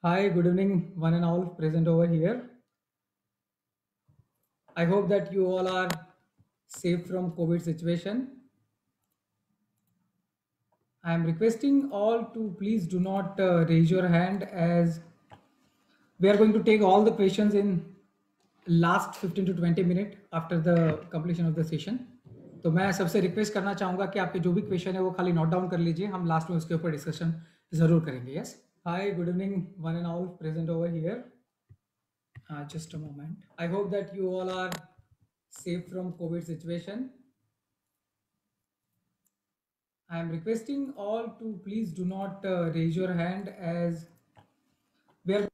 Hi, good evening, one and all present over here. I hope that you all are safe from COVID situation. I am requesting all to please do not raise your hand as we are going to take all the questions in last 15 to 20 minute after the completion of the session. तो मैं सबसे request करना चाहूंगा कि आपके जो भी question है वो खाली नोट डाउन कर लीजिए, हम लास्ट में उसके ऊपर डिस्कशन जरूर करेंगे. Yes. Hi, good evening one and all present over here. Just a moment. I hope that you all are safe from COVID situation. I am requesting all to please do not raise your hand as we are.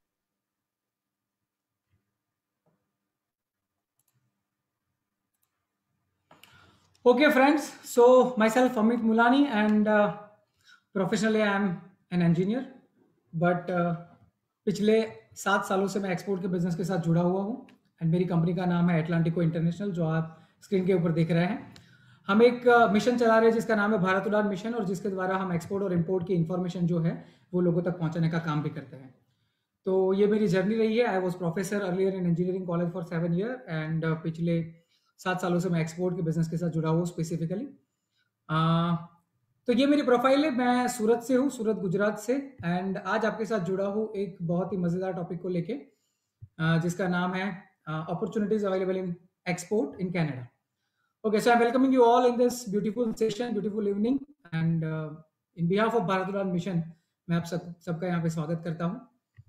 Okay, friends. So myself Amit Mulani and professionally I am an engineer, but पिछले 7 सालों से मैं export के business के साथ जुड़ा हुआ हूँ एंड मेरी कंपनी का नाम है एटलांटिको इंटरनेशनल, जो आप स्क्रीन के ऊपर देख रहे हैं. हम एक मिशन चला रहे हैं जिसका नाम है भारत उड़ान मिशन, और जिसके द्वारा हम एक्सपोर्ट और इंपोर्ट की इंफॉर्मेशन जो है वो लोगों तक पहुंचाने का काम भी करते हैं. तो ये मेरी जर्नी रही है. I was professor earlier in engineering college for 7 year and पिछले 7 सालों से मैं एक्सपोर्ट के बिजनेस के साथ जुड़ा हुआ स्पेसिफिकली. तो ये मेरी प्रोफाइल है. मैं सूरत से हूँ, सूरत गुजरात से, एंड आज आपके साथ जुड़ा हूँ एक बहुत ही मजेदार टॉपिक को लेके जिसका नाम है opportunities available in export in Canada. Okay, so I'm welcoming you all in this beautiful session, beautiful evening, and in behalf of Bharat Udan Mission, मैं आप सबका यहाँ पे स्वागत करता हूँ.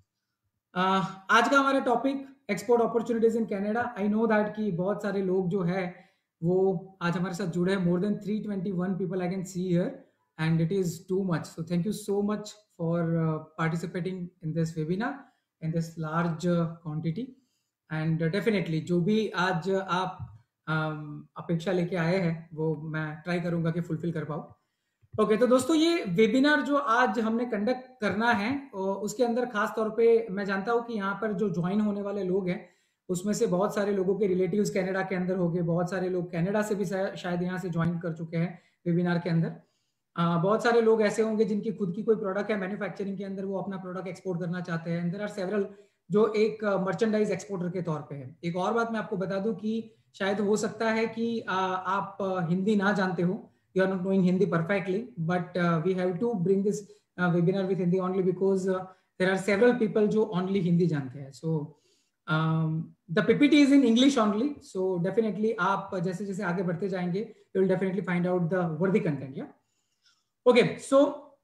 आज का हमारा topic export opportunities in Canada. I know that कि बहुत सारे लोग जो है वो आज हमारे साथ जुड़े हैं. More than 321 people I can see here and it is too much. So thank you so much for participating in this webinar in this large quantity. And definitely जो भी आज आप अपेक्षा लेके आए हैं वो मैं ट्राई करूंगा कि फुलफिल कर पाऊं. ओके, तो दोस्तों ये वेबिनार जो आज हमने कंडक्ट करना है उसके अंदर खास तौर पे मैं जानता हूं कि यहाँ पर जो ज्वाइन होने वाले लोग हैं उसमें से बहुत सारे लोगों के रिलेटिव्स कनाडा के अंदर होंगे, बहुत सारे लोग कनाडा से भी शायद यहाँ से ज्वाइन कर चुके हैं वेबिनार के अंदर. बहुत सारे लोग ऐसे होंगे जिनकी खुद की कोई प्रोडक्ट है मैन्युफैक्चरिंग के अंदर, वो अपना प्रोडक्ट एक्सपोर्ट करना चाहते हैं. देयर आर सेवरल जो एक मर्चेंडाइज एक्सपोर्टर के तौर पे है. एक और बात मैं आपको बता दूं कि शायद हो सकता है कि आप हिंदी ना जानते हो, you are not knowing Hindi perfectly, but we have to bring this webinar with Hindi only because there are several people जो only Hindi जानते हैं. So the PPT is in English only, so definitely आप जैसे जैसे आगे बढ़ते जाएंगे you will definitely find out the worthy content. Yeah. Okay, so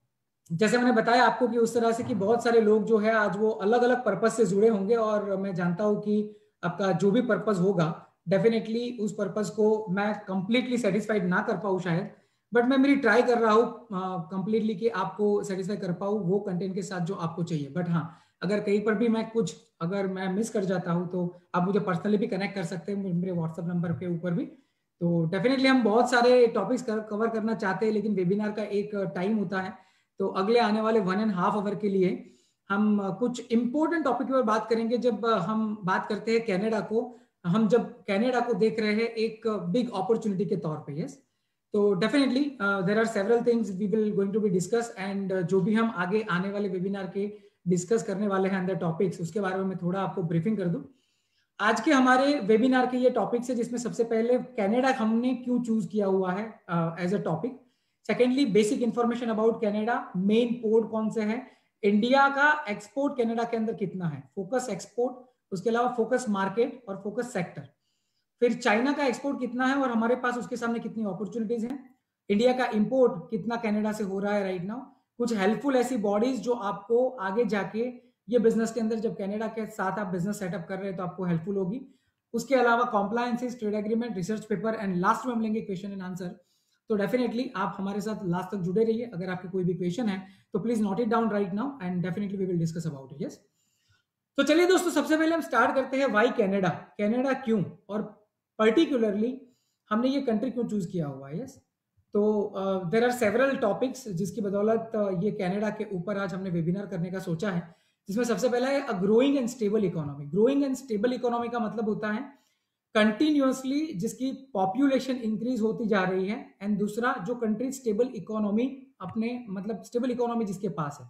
जैसे मैंने बताया आपको कि उस तरह से कि बहुत सारे लोग जो है आज वो अलग अलग पर्पस से जुड़े होंगे, और मैं जानता हूं कि आपका जो भी पर्पस होगा डेफिनेटली उस पर्पस को मैं कंप्लीटली सेटिस्फाइड ना कर पाऊँ शायद, बट मैं मेरी ट्राई कर रहा हूँ कंप्लीटली कि आपको सेटिस्फाई कर पाऊँ वो कंटेंट के साथ जो आपको चाहिए. बट हाँ, अगर कहीं पर भी अगर मैं मिस कर जाता हूँ तो आप मुझे पर्सनली भी कनेक्ट कर सकते हैं मेरे व्हाट्सएप नंबर के ऊपर भी. तो डेफिनेटली हम बहुत सारे टॉपिक्स कवर करना चाहते हैं, लेकिन वेबिनार का एक टाइम होता है. तो अगले आने वाले 1.5 आवर के लिए हम कुछ इंपॉर्टेंट टॉपिक पर बात करेंगे. जब हम बात करते हैं कनाडा को, हम जब कनाडा को देख रहे हैं एक बिग अपॉर्चुनिटी के तौर पे. यस, तो definitely there are several things we will going to be discuss, and जो भी हम आगे आने वाले वेबिनार के डिस्कस करने वाले हैं अंदर टॉपिक्स, उसके बारे में मैं थोड़ा आपको ब्रीफिंग कर दूं. आज के हमारे वेबिनार के ये टॉपिक्स है जिसमें सबसे पहले कनाडा हमने क्यों चूज किया हुआ है as a topic. Secondly basic information about Canada, main port कौन से है, इंडिया का एक्सपोर्ट कनाडा के अंदर कितना है, फोकस एक्सपोर्ट, उसके अलावा फोकस मार्केट और फोकस सेक्टर. फिर चाइना का एक्सपोर्ट कितना है और हमारे पास उसके सामने कितनी अपॉर्चुनिटीज हैं. इंडिया का इंपोर्ट कितना कनाडा से हो रहा है राइट नाउ. कुछ हेल्पफुल ऐसी बॉडीज जो आपको आगे जाके ये बिजनेस के अंदर जब कनाडा के साथ आप बिजनेस सेटअप कर रहे हैं तो आपको हेल्पफुल होगी. उसके अलावा compliances, trade agreement, research paper, and last में हम लेंगे क्वेश्चन एंड आंसर. तो डेफिनेटली आप हमारे साथ लास्ट तक जुड़े रहिए. अगर आपके कोई भी क्वेश्चन है तो please note it down right now and definitely we will discuss about it. Yes, तो चलिए दोस्तों, सबसे पहले हम स्टार्ट करते हैं वाई कनाडा. कनाडा क्यों, और पर्टिकुलरली हमने ये कंट्री क्यों चूज किया हुआ है. यस, तो देयर आर सेवरल टॉपिक्स जिसकी बदौलत ये कनाडा के ऊपर आज हमने वेबिनार करने का सोचा है, जिसमें सबसे पहला है a growing and stable economy. Growing and stable economy का मतलब होता है कंटिन्यूअसली जिसकी पॉपुलेशन इंक्रीज होती जा रही है, एंड दूसरा जो कंट्री स्टेबल इकोनॉमी अपने मतलब स्टेबल इकोनॉमी जिसके पास है.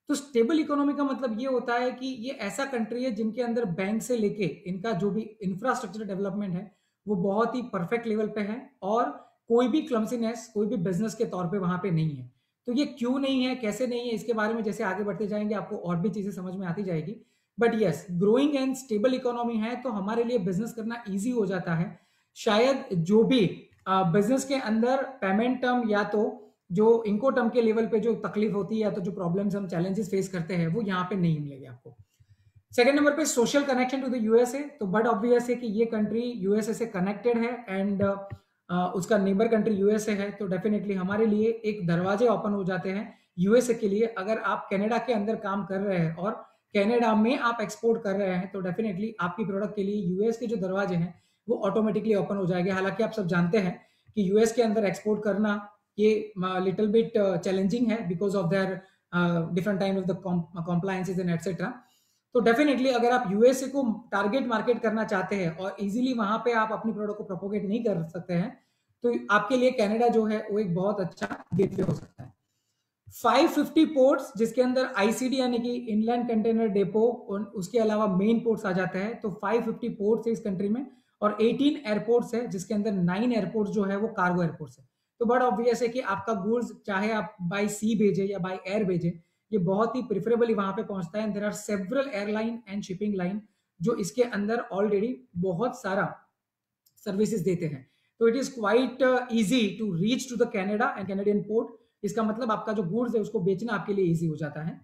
तो स्टेबल इकोनॉमी का मतलब ये होता है कि ये ऐसा कंट्री है जिनके अंदर बैंक से लेके इनका जो भी इंफ्रास्ट्रक्चर डेवलपमेंट है वो बहुत ही परफेक्ट लेवल पे है, और कोई भी क्लमसीनेस कोई भी बिजनेस के तौर पे वहां पे नहीं है। तो ये क्यों नहीं है, कैसे नहीं है, इसके बारे में जैसे आगे बढ़ते जाएंगे आपको और भी चीजें समझ में आती जाएगी। But yes, growing and stable economy है तो हमारे लिए बिजनेस करना ईजी हो जाता है। शायद जो भी बिजनेस के अंदर पेमेंट टर्म या तो जो इनको टर्म के लेवल पे जो तकलीफ होती है या तो जो प्रॉब्लम्स हम चैलेंजेस फेस करते हैं वो यहाँ पे नहीं मिलेंगे आपको। सेकंड नंबर पे social connection to the USA, तो बट ऑब्वियस है कि ये कंट्री यूएसए से कनेक्टेड है एंड उसका नेबर कंट्री यूएसए है, तो डेफिनेटली हमारे लिए एक दरवाजे ओपन हो जाते हैं यूएसए के लिए। अगर आप कनाडा के अंदर काम कर रहे हैं और कनाडा में आप एक्सपोर्ट कर रहे हैं तो डेफिनेटली आपकी प्रोडक्ट के लिए यूएस के जो दरवाजे हैं वो ऑटोमेटिकली ओपन हो जाएंगे। हालांकि आप सब जानते हैं कि यूएस के अंदर एक्सपोर्ट करना ये लिटिल बिट चैलेंजिंग है because of their different time of the compliances and etcetera. तो डेफिनेटली अगर आप यूएसए को टारगेट मार्केट करना चाहते हैं और इजीली वहां पे आप अपनी प्रोडक्ट को प्रोपोगेट नहीं कर सकते हैं तो आपके लिए कनाडा जो है वो एक बहुत अच्छा गेटवे हो सकता है। 550 पोर्ट्स जिसके अंदर आईसीडी यानी कि इनलैंड कंटेनर डेपो और उसके अलावा मेन पोर्ट्स आ जाते हैं, तो 550 पोर्ट्स है इस कंट्री में और 18 एयरपोर्ट्स है जिसके अंदर 9 एयरपोर्ट्स जो है वो कार्गो एयरपोर्ट्स है। तो बड़ा ऑब्वियस है कि आपका गुड्स चाहे आप बाय सी भेजे या बाय एयर भेजे ये बहुत ही प्रिफरेबली वहां पे पहुंचता है। There are several airline and shipping line जो इसके अंदर ऑलरेडी बहुत सारा सर्विसेज देते हैं। तो it is quite easy to reach to the Canada and Canadian port. इसका मतलब आपका जो गुड्स है उसको बेचना आपके लिए इजी हो जाता है।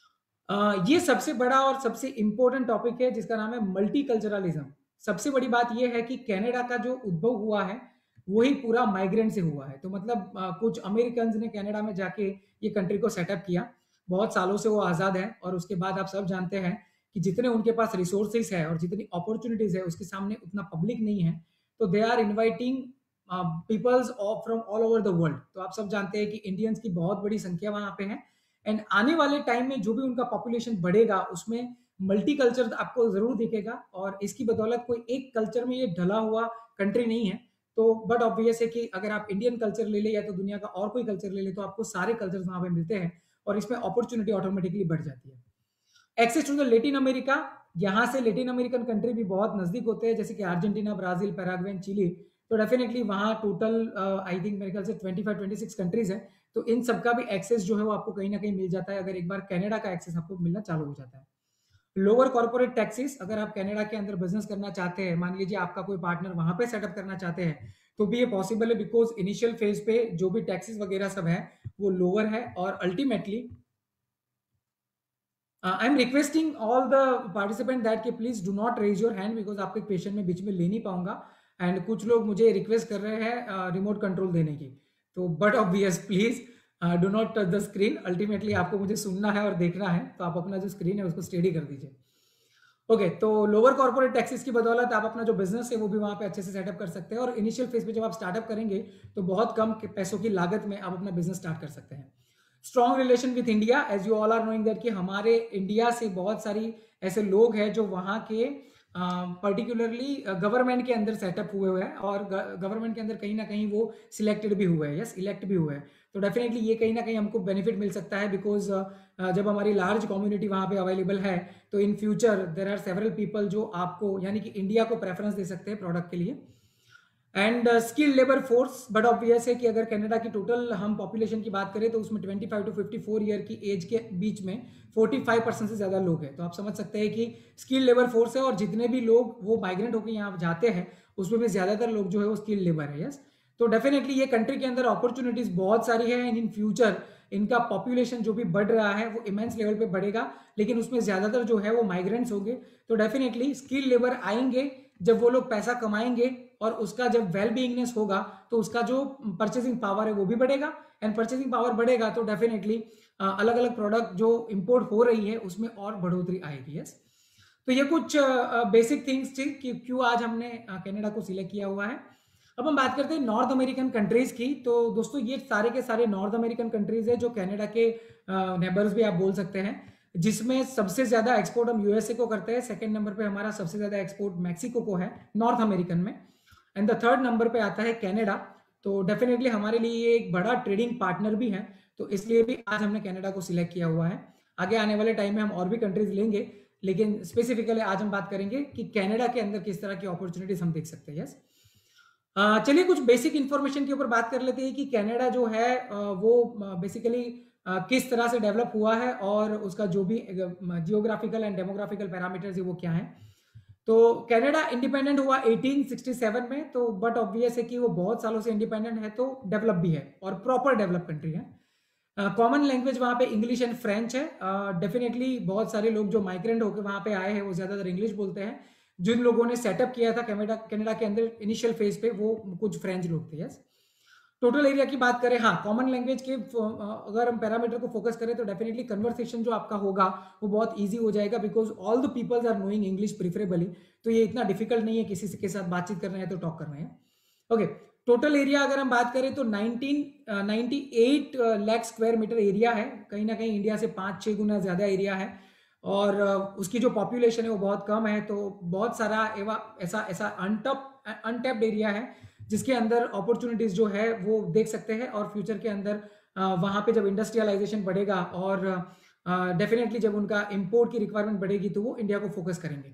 ये सबसे बड़ा और सबसे इंपॉर्टेंट टॉपिक है जिसका नाम है मल्टीकल्चरलिज्म। सबसे बड़ी बात यह है कि कनाडा का जो उद्भव हुआ है वही पूरा माइग्रेंट से हुआ है। तो मतलब कुछ अमेरिकन ने कनाडा में जाके ये कंट्री को सेटअप किया, बहुत सालों से वो आजाद है और उसके बाद आप सब जानते हैं कि जितने उनके पास रिसोर्सेज है और जितनी अपॉर्चुनिटीज है उसके सामने उतना पब्लिक नहीं है, तो they are inviting peoples from all over the world. तो आप सब जानते हैं कि इंडियंस की बहुत बड़ी संख्या वहां पे है एंड आने वाले टाइम में जो भी उनका पॉपुलेशन बढ़ेगा उसमें मल्टी कल्चर आपको जरूर दिखेगा और इसकी बदौलत कोई एक कल्चर में ये ढला हुआ कंट्री नहीं है। तो बट ऑब्वियस है कि अगर आप इंडियन कल्चर ले ले या तो दुनिया का और कोई कल्चर ले ले तो आपको सारे कल्चर वहां पे मिलते हैं और इसमें अपॉर्चुनिटी ऑटोमेटिकली बढ़ जाती है। Access to the Latin America, यहाँ से लेटिन अमेरिकन कंट्री भी बहुत नजदीक होते हैं जैसे कि अर्जेंटीना, ब्राजील, पैराग्वे, चिली। तो डेफिनेटली वहाँ टोटल आई थिंक मेरे ख्याल से 25-26 कंट्रीज है। तो इन सबका भी एक्सेस जो है वो आपको कहीं ना कहीं मिल जाता है अगर एक बार कनाडा का एक्सेस आपको मिलना चालू हो जाता है। लोअर कॉर्पोरेट टैक्सेस, अगर आप कनाडा के अंदर बिजनेस करना चाहते हैं, मान लीजिए आपका कोई पार्टनर वहां पे सेटअप करना चाहते हैं तो भी ये पॉसिबल है बिकॉज इनिशियल फेज पे जो भी टैक्सेस वगैरह सब है वो लोअर है। और ultimately I am requesting all the participant that कि please do not raise your hand because आपके क्वेश्चन में बीच में ले नहीं पाऊंगा एंड कुछ लोग मुझे रिक्वेस्ट कर रहे हैं रिमोट कंट्रोल देने की। तो but obvious please do not touch the screen, ultimately आपको मुझे सुनना है और देखना है तो आप अपना जो स्क्रीन है उसको स्टेडी कर दीजिए। ओके तो लोअर कॉर्पोरेट टैक्सेस की बदौलत आप अपना जो बिजनेस है वो भी वहां पे अच्छे से सेटअप कर सकते हैं और इनिशियल फेज पे जब आप स्टार्टअप करेंगे तो बहुत कम पैसों की लागत में आप अपना बिजनेस स्टार्ट कर सकते हैं। Strong relation with India, as you all are knowing that कि हमारे इंडिया से बहुत सारी ऐसे लोग हैं जो वहाँ के पर्टिकुलरली गवर्नमेंट के अंदर सेटअप हुए हैं और गवर्नमेंट के अंदर कहीं ना कहीं वो सिलेक्टेड भी हुए हैं, यस इलेक्ट भी हुए हैं। तो डेफिनेटली ये कहीं ना कहीं हमको बेनिफिट मिल सकता है बिकॉज जब हमारी लार्ज कम्युनिटी वहाँ पे अवेलेबल है तो in future there are several people जो आपको यानी कि इंडिया को प्रेफरेंस दे सकते हैं प्रोडक्ट के लिए। And skilled labour force, but obvious है कि अगर कनाडा की टोटल हम पॉपुलेशन की बात करें तो उसमें 25 to 54 ईयर की एज के बीच में 45% से ज्यादा लोग हैं। तो आप समझ सकते हैं कि स्किल्ड लेबर फोर्स है और जितने भी लोग वो माइग्रेंट होकर यहाँ जाते हैं उसमें भी ज्यादातर लोग जो है वो स्किल्ड लेबर है, यस। तो डेफिनेटली ये कंट्री के अंदर अपॉर्चुनिटीज बहुत सारी है एंड इन फ्यूचर इनका पॉपुलेशन जो भी बढ़ रहा है वो इमेंस लेवल पे बढ़ेगा लेकिन उसमें ज्यादातर जो है वो माइग्रेंट्स होंगे। तो डेफिनेटली स्किल्ड लेबर आएंगे जब वो लोग पैसा कमाएंगे और उसका जब वेल बीइंगनेस होगा तो उसका जो परचेसिंग पावर है वो भी बढ़ेगा एंड परचेसिंग पावर बढ़ेगा तो डेफिनेटली अलग अलग प्रोडक्ट जो इंपोर्ट हो रही है उसमें और बढ़ोतरी आएगी, यस। तो ये कुछ बेसिक थिंग्स थी कि क्यों आज हमने कनाडा को सिलेक्ट किया हुआ है। अब हम बात करते हैं नॉर्थ अमेरिकन कंट्रीज की। तो दोस्तों ये सारे के सारे नॉर्थ अमेरिकन कंट्रीज है जो कनाडा के नेबर्स भी आप बोल सकते हैं, जिसमें सबसे ज्यादा एक्सपोर्ट हम यूएसए को करते हैं। सेकंड नंबर पे हमारा सबसे ज्यादा एक्सपोर्ट मैक्सिको को है नॉर्थ अमेरिकन में एंड द थर्ड नंबर पे आता है कनाडा। तो डेफिनेटली हमारे लिए ये एक बड़ा ट्रेडिंग पार्टनर भी है तो इसलिए भी आज हमने कनाडा को सिलेक्ट किया हुआ है। आगे आने वाले टाइम में हम और भी कंट्रीज लेंगे, लेकिन स्पेसिफिकली आज हम बात करेंगे कि कनाडा के अंदर किस तरह की अपॉर्चुनिटीज हम देख सकते हैं। यस, चलिए कुछ बेसिक इंफॉर्मेशन के ऊपर बात कर लेते हैं कि कनाडा जो है वो बेसिकली किस तरह से डेवलप हुआ है और उसका जो भी जियोग्राफिकल एंड डेमोग्राफिकल पैरामीटर्स है वो क्या है। तो कनाडा इंडिपेंडेंट हुआ 1867 में, तो बट ऑब्वियस है कि वो बहुत सालों से इंडिपेंडेंट है, तो डेवलप भी है और प्रॉपर डेवलप कंट्री है। कॉमन लैंग्वेज वहाँ पे इंग्लिश एंड फ्रेंच है। डेफिनेटली बहुत सारे लोग जो माइग्रेंट होकर वहाँ पे आए हैं वो ज़्यादातर इंग्लिश बोलते हैं। जिन लोगों ने सेटअप किया था कनाडा के अंदर इनिशियल फेज पे वो कुछ फ्रेंच लोग थे। यस, टोटल एरिया की बात करें, हाँ कॉमन लैंग्वेज के अगर हम पैरामीटर को फोकस करें तो डेफिनेटली कन्वर्सेशन जो आपका होगा वो बहुत इजी हो जाएगा, because all the peoples are knowing English preferably. तो ये इतना डिफिकल्ट नहीं है किसी के साथ बातचीत करना है तो टॉक करना है। ओके, टोटल एरिया अगर हम बात करें तो 1998 लाख स्क्वायर मीटर एरिया है। कहीं ना कहीं इंडिया से 5-6 गुना ज्यादा एरिया है और उसकी जो पॉपुलेशन है वो बहुत कम है। तो बहुत सारा ऐसा ऐसा अनटैप्ड एरिया है जिसके अंदर अपॉर्चुनिटीज जो है वो देख सकते हैं। और फ्यूचर के अंदर वहाँ पे जब इंडस्ट्रियलाइजेशन बढ़ेगा और डेफिनेटली जब उनका इंपोर्ट की रिक्वायरमेंट बढ़ेगी तो वो इंडिया को फोकस करेंगे।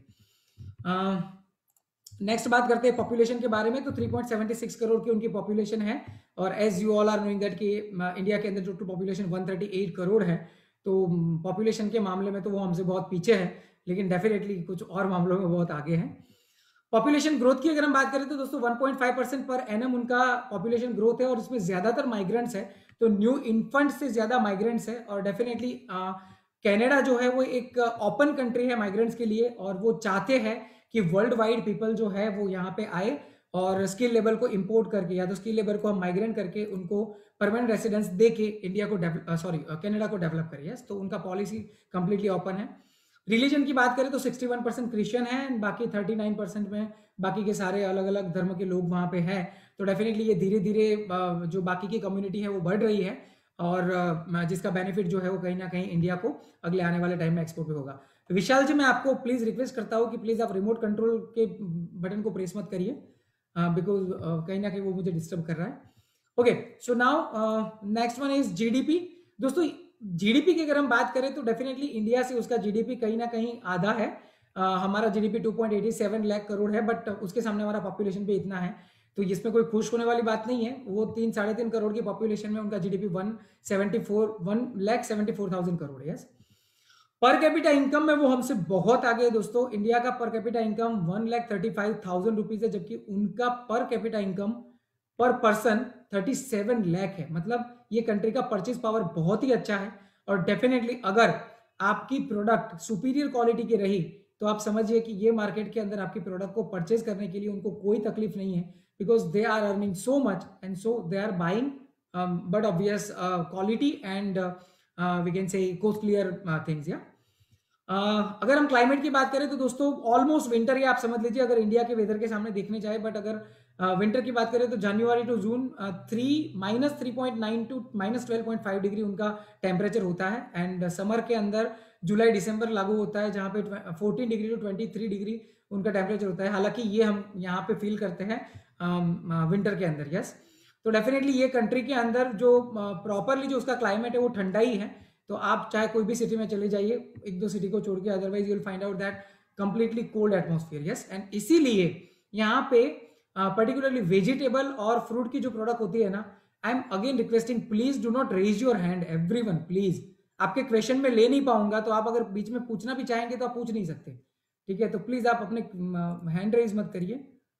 नेक्स्ट बात करते हैं पॉपुलेशन के बारे में। तो 3.76 करोड़ की उनकी पॉपुलेशन है और as you all are knowing that कि इंडिया के अंदर जो पॉपुलेशन 138 करोड़ है, तो पॉपुलेशन के मामले में तो वो हमसे बहुत पीछे है, लेकिन डेफिनेटली कुछ और मामलों में बहुत आगे है। पॉपुलेशन ग्रोथ की अगर हम बात करें तो दोस्तों 1.5% पर एनम उनका पॉपुलेशन ग्रोथ है और इसमें ज्यादातर माइग्रेंट्स है। तो न्यू इन्फेंट से ज्यादा माइग्रेंट्स है और डेफिनेटली कनाडा जो है वो एक ओपन कंट्री है माइग्रेंट्स के लिए और वो चाहते हैं कि वर्ल्ड वाइड पीपल जो है वो यहाँ पे आए और स्किल लेवल को इंपोर्ट करके या तो स्किल लेवल को हम माइग्रेंट करके उनको परमानेंट रेसिडेंस दे के इंडिया को कनाडा को डेवलप करिए। तो उनका पॉलिसी कंप्लीटली ओपन है। रिलीजन की बात करें तो 61% क्रिश्चियन है एंड बाकी 39% में बाकी के सारे अलग अलग धर्म के लोग वहाँ पे हैं। तो डेफिनेटली ये धीरे धीरे जो बाकी की कम्युनिटी है वो बढ़ रही है और जिसका बेनिफिट जो है वो कहीं ना कहीं इंडिया को अगले आने वाले टाइम में एक्सपोर्ट भी होगा। तो विशाल जी, मैं आपको प्लीज रिक्वेस्ट करता हूँ कि प्लीज आप रिमोट कंट्रोल के बटन को प्रेस मत करिए, बिकॉज कहीं ना कहीं वो मुझे डिस्टर्ब कर रहा है। Okay, so now next one is GDP. दोस्तों जीडीपी की अगर हम बात करें तो डेफिनेटली इंडिया से उसका जीडीपी कहीं ना कहीं आधा है। हमारा जीडीपी 2.87 लाख करोड़ है, बट उसके सामने हमारा पॉपुलेशन भी इतना है, तो इसमें कोई खुश होने वाली बात नहीं है। वो 3-3.5 करोड़ की पॉपुलेशन में उनका जीडीपी 1,74,000 करोड़ है। पर कैपिटा इनकम में वो हमसे बहुत आगे है दोस्तों। इंडिया का पर कैपिटा इनकम 1,35,000 रुपीज है, जबकि उनका per capita income per person 37 lakh है। मतलब ये कंट्री का परचेज पावर बहुत ही अच्छा है और डेफिनेटली अगर आपकी प्रोडक्ट सुपीरियर क्वालिटी की रही तो आप समझिए कि ये मार्केट के अंदर आपकी प्रोडक्ट को परचेज करने के लिए उनको कोई तकलीफ नहीं है, because they are earning so much and so they are buying but obvious quality and we can say costlier things. या अगर हम क्लाइमेट की बात करें तो दोस्तों ऑलमोस्ट विंटर या आप समझ लीजिए अगर इंडिया के वेदर के सामने देखने जाए, बट अगर विंटर की बात करें तो January to June -3.9 to -12.5 degree उनका टेम्परेचर होता है एंड समर के अंदर जुलाई दिसंबर लागू होता है जहां पे 14 डिग्री टू 23 डिग्री उनका टेम्परेचर होता है। हालांकि ये हम यहाँ पे फील करते हैं विंटर के अंदर। यस, तो डेफिनेटली ये कंट्री के अंदर जो प्रॉपरली जो उसका क्लाइमेट है वो ठंडा ही है। तो आप चाहे कोई भी सिटी में चले जाइए, 1-2 सिटी को छोड़ के, otherwise you will find out that completely cold atmosphere. Yes, and इसीलिए यहाँ पे पर्टिकुलरली वेजिटेबल और फ्रूट की जो प्रोडक्ट होती है ना, I am again requesting please do not raise your hand everyone please. आपके क्वेश्चन में ले नहीं पाऊंगा, तो आप अगर बीच में पूछना भी चाहेंगे तो आप पूछ नहीं सकते, ठीक है? तो प्लीज आप अपने हैंड रेज मत करिए।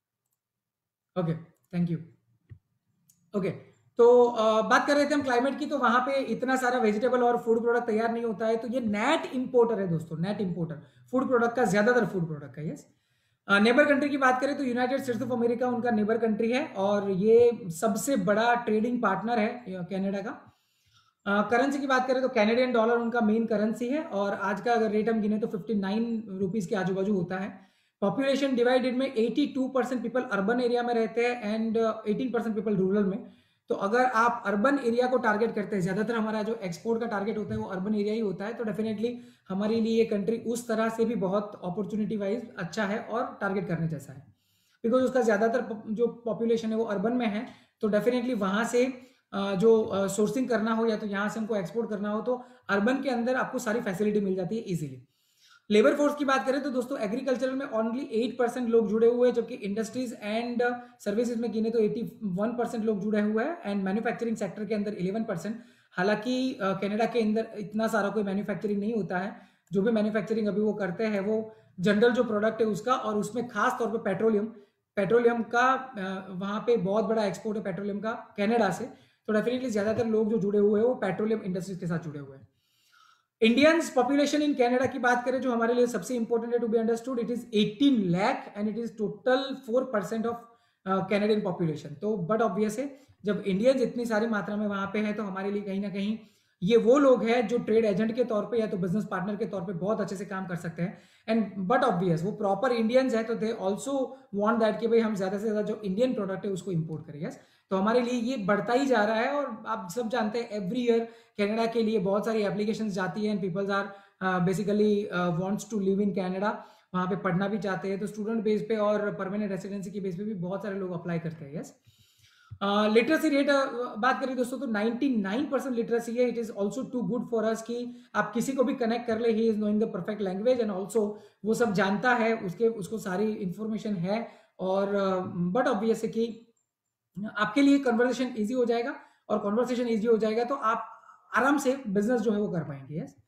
Okay, thank you. ओके, तो बात कर रहे थे हम क्लाइमेट की, तो वहां पे इतना सारा वेजिटेबल और फूड प्रोडक्ट तैयार नहीं होता है, तो ये नेट इंपोर्टर है दोस्तों, नेट इंपोर्टर फूड प्रोडक्ट का, ज्यादातर फूड प्रोडक्ट का। यस, नेबर कंट्री की बात करें तो यूनाइटेड स्टेट्स ऑफ अमेरिका उनका नेबर कंट्री है और ये सबसे बड़ा ट्रेडिंग पार्टनर है कनाडा का। करेंसी की बात करें तो कैनेडियन डॉलर उनका मेन करेंसी है और आज का अगर रेट हम गिने तो 59 रुपीज के आजू बाजू होता है। पॉपुलेशन डिवाइडेड में 82% पीपल अर्बन एरिया में रहते हैं एंड 18% पीपल रूरल में। तो अगर आप अर्बन एरिया को टारगेट करते हैं, ज्यादातर हमारा जो एक्सपोर्ट का टारगेट होता है वो अर्बन एरिया ही होता है, तो डेफिनेटली हमारे लिए ये कंट्री उस तरह से भी बहुत अपॉर्चुनिटी वाइज अच्छा है और टारगेट करने जैसा है, बिकॉज उसका ज्यादातर जो पॉपुलेशन है वो अर्बन में है। तो डेफिनेटली वहां से जो सोर्सिंग करना हो या तो यहाँ से हमको एक्सपोर्ट करना हो, तो अर्बन के अंदर आपको सारी फैसिलिटी मिल जाती है इजीली। लेबर फोर्स की बात करें तो दोस्तों एग्रीकल्चर में ओनली 8% लोग जुड़े हुए हैं, जबकि इंडस्ट्रीज एंड सर्विसेज में गिने तो 81% लोग जुड़े हुए हैं, एंड मैन्युफैक्चरिंग सेक्टर के अंदर 11%। हालांकि कनाडा के अंदर इतना सारा कोई मैन्युफैक्चरिंग नहीं होता है। जो भी मैन्युफैक्चरिंग अभी वो करते हैं वो जनरल जो प्रोडक्ट है उसका, और उसमें खास तौर पर पेट्रोलियम का वहां पे बहुत बड़ा एक्सपोर्ट है पेट्रोलियम का कनाडा से। तो डेफिनेटली ज्यादातर लोग जो जुड़े हुए हैं वो पेट्रोलियम इंडस्ट्रीज के साथ जुड़े हुए हैं। इंडियंस पॉपुलेशन इन कनाडा की बात करें जो हमारे लिए सबसे इंपॉर्टेंट है to be understood, it is 18 lakh and it is total 4% of Canadian population. तो बट ऑब्वियस है जब इंडियंस इतनी सारी मात्रा में वहां पे है तो हमारे लिए कहीं ना कहीं ये वो लोग हैं जो ट्रेड एजेंट के तौर पे या तो बिजनेस पार्टनर के तौर पे बहुत अच्छे से काम कर सकते हैं। एंड बट ऑब्वियस वो प्रॉपर इंडियंस है तो दे ऑल्सो वांट दैट कि भाई हम ज्यादा से ज्यादा जो इंडियन प्रोडक्ट है उसको इंपोर्ट करें। यस, तो हमारे लिए ये बढ़ता ही जा रहा है, और आप सब जानते हैं एवरी ईयर कनाडा के लिए बहुत सारी एप्लीकेशंस जाती हैं and peoples are basically wants to live in Canada, वहां पे पढ़ना भी चाहते हैं, तो स्टूडेंट बेस पे और परमानेंट रेसिडेंसी के बेस पे भी बहुत सारे लोग अप्लाई करते हैं। यस, लिटरेसी रेट बात करें दोस्तों तो 99% लिटरेसी है। It is also too good for us कि आप किसी को भी कनेक्ट कर ले, he is knowing the perfect language and also वो सब जानता है, उसको सारी इंफॉर्मेशन है। और बट ऑब्वियस है कि आपके लिए कन्वर्सेशन इजी हो जाएगा, और कन्वर्सेशन इजी हो जाएगा तो आप आराम से बिजनेस जो है वो कर पाएंगे। Yes,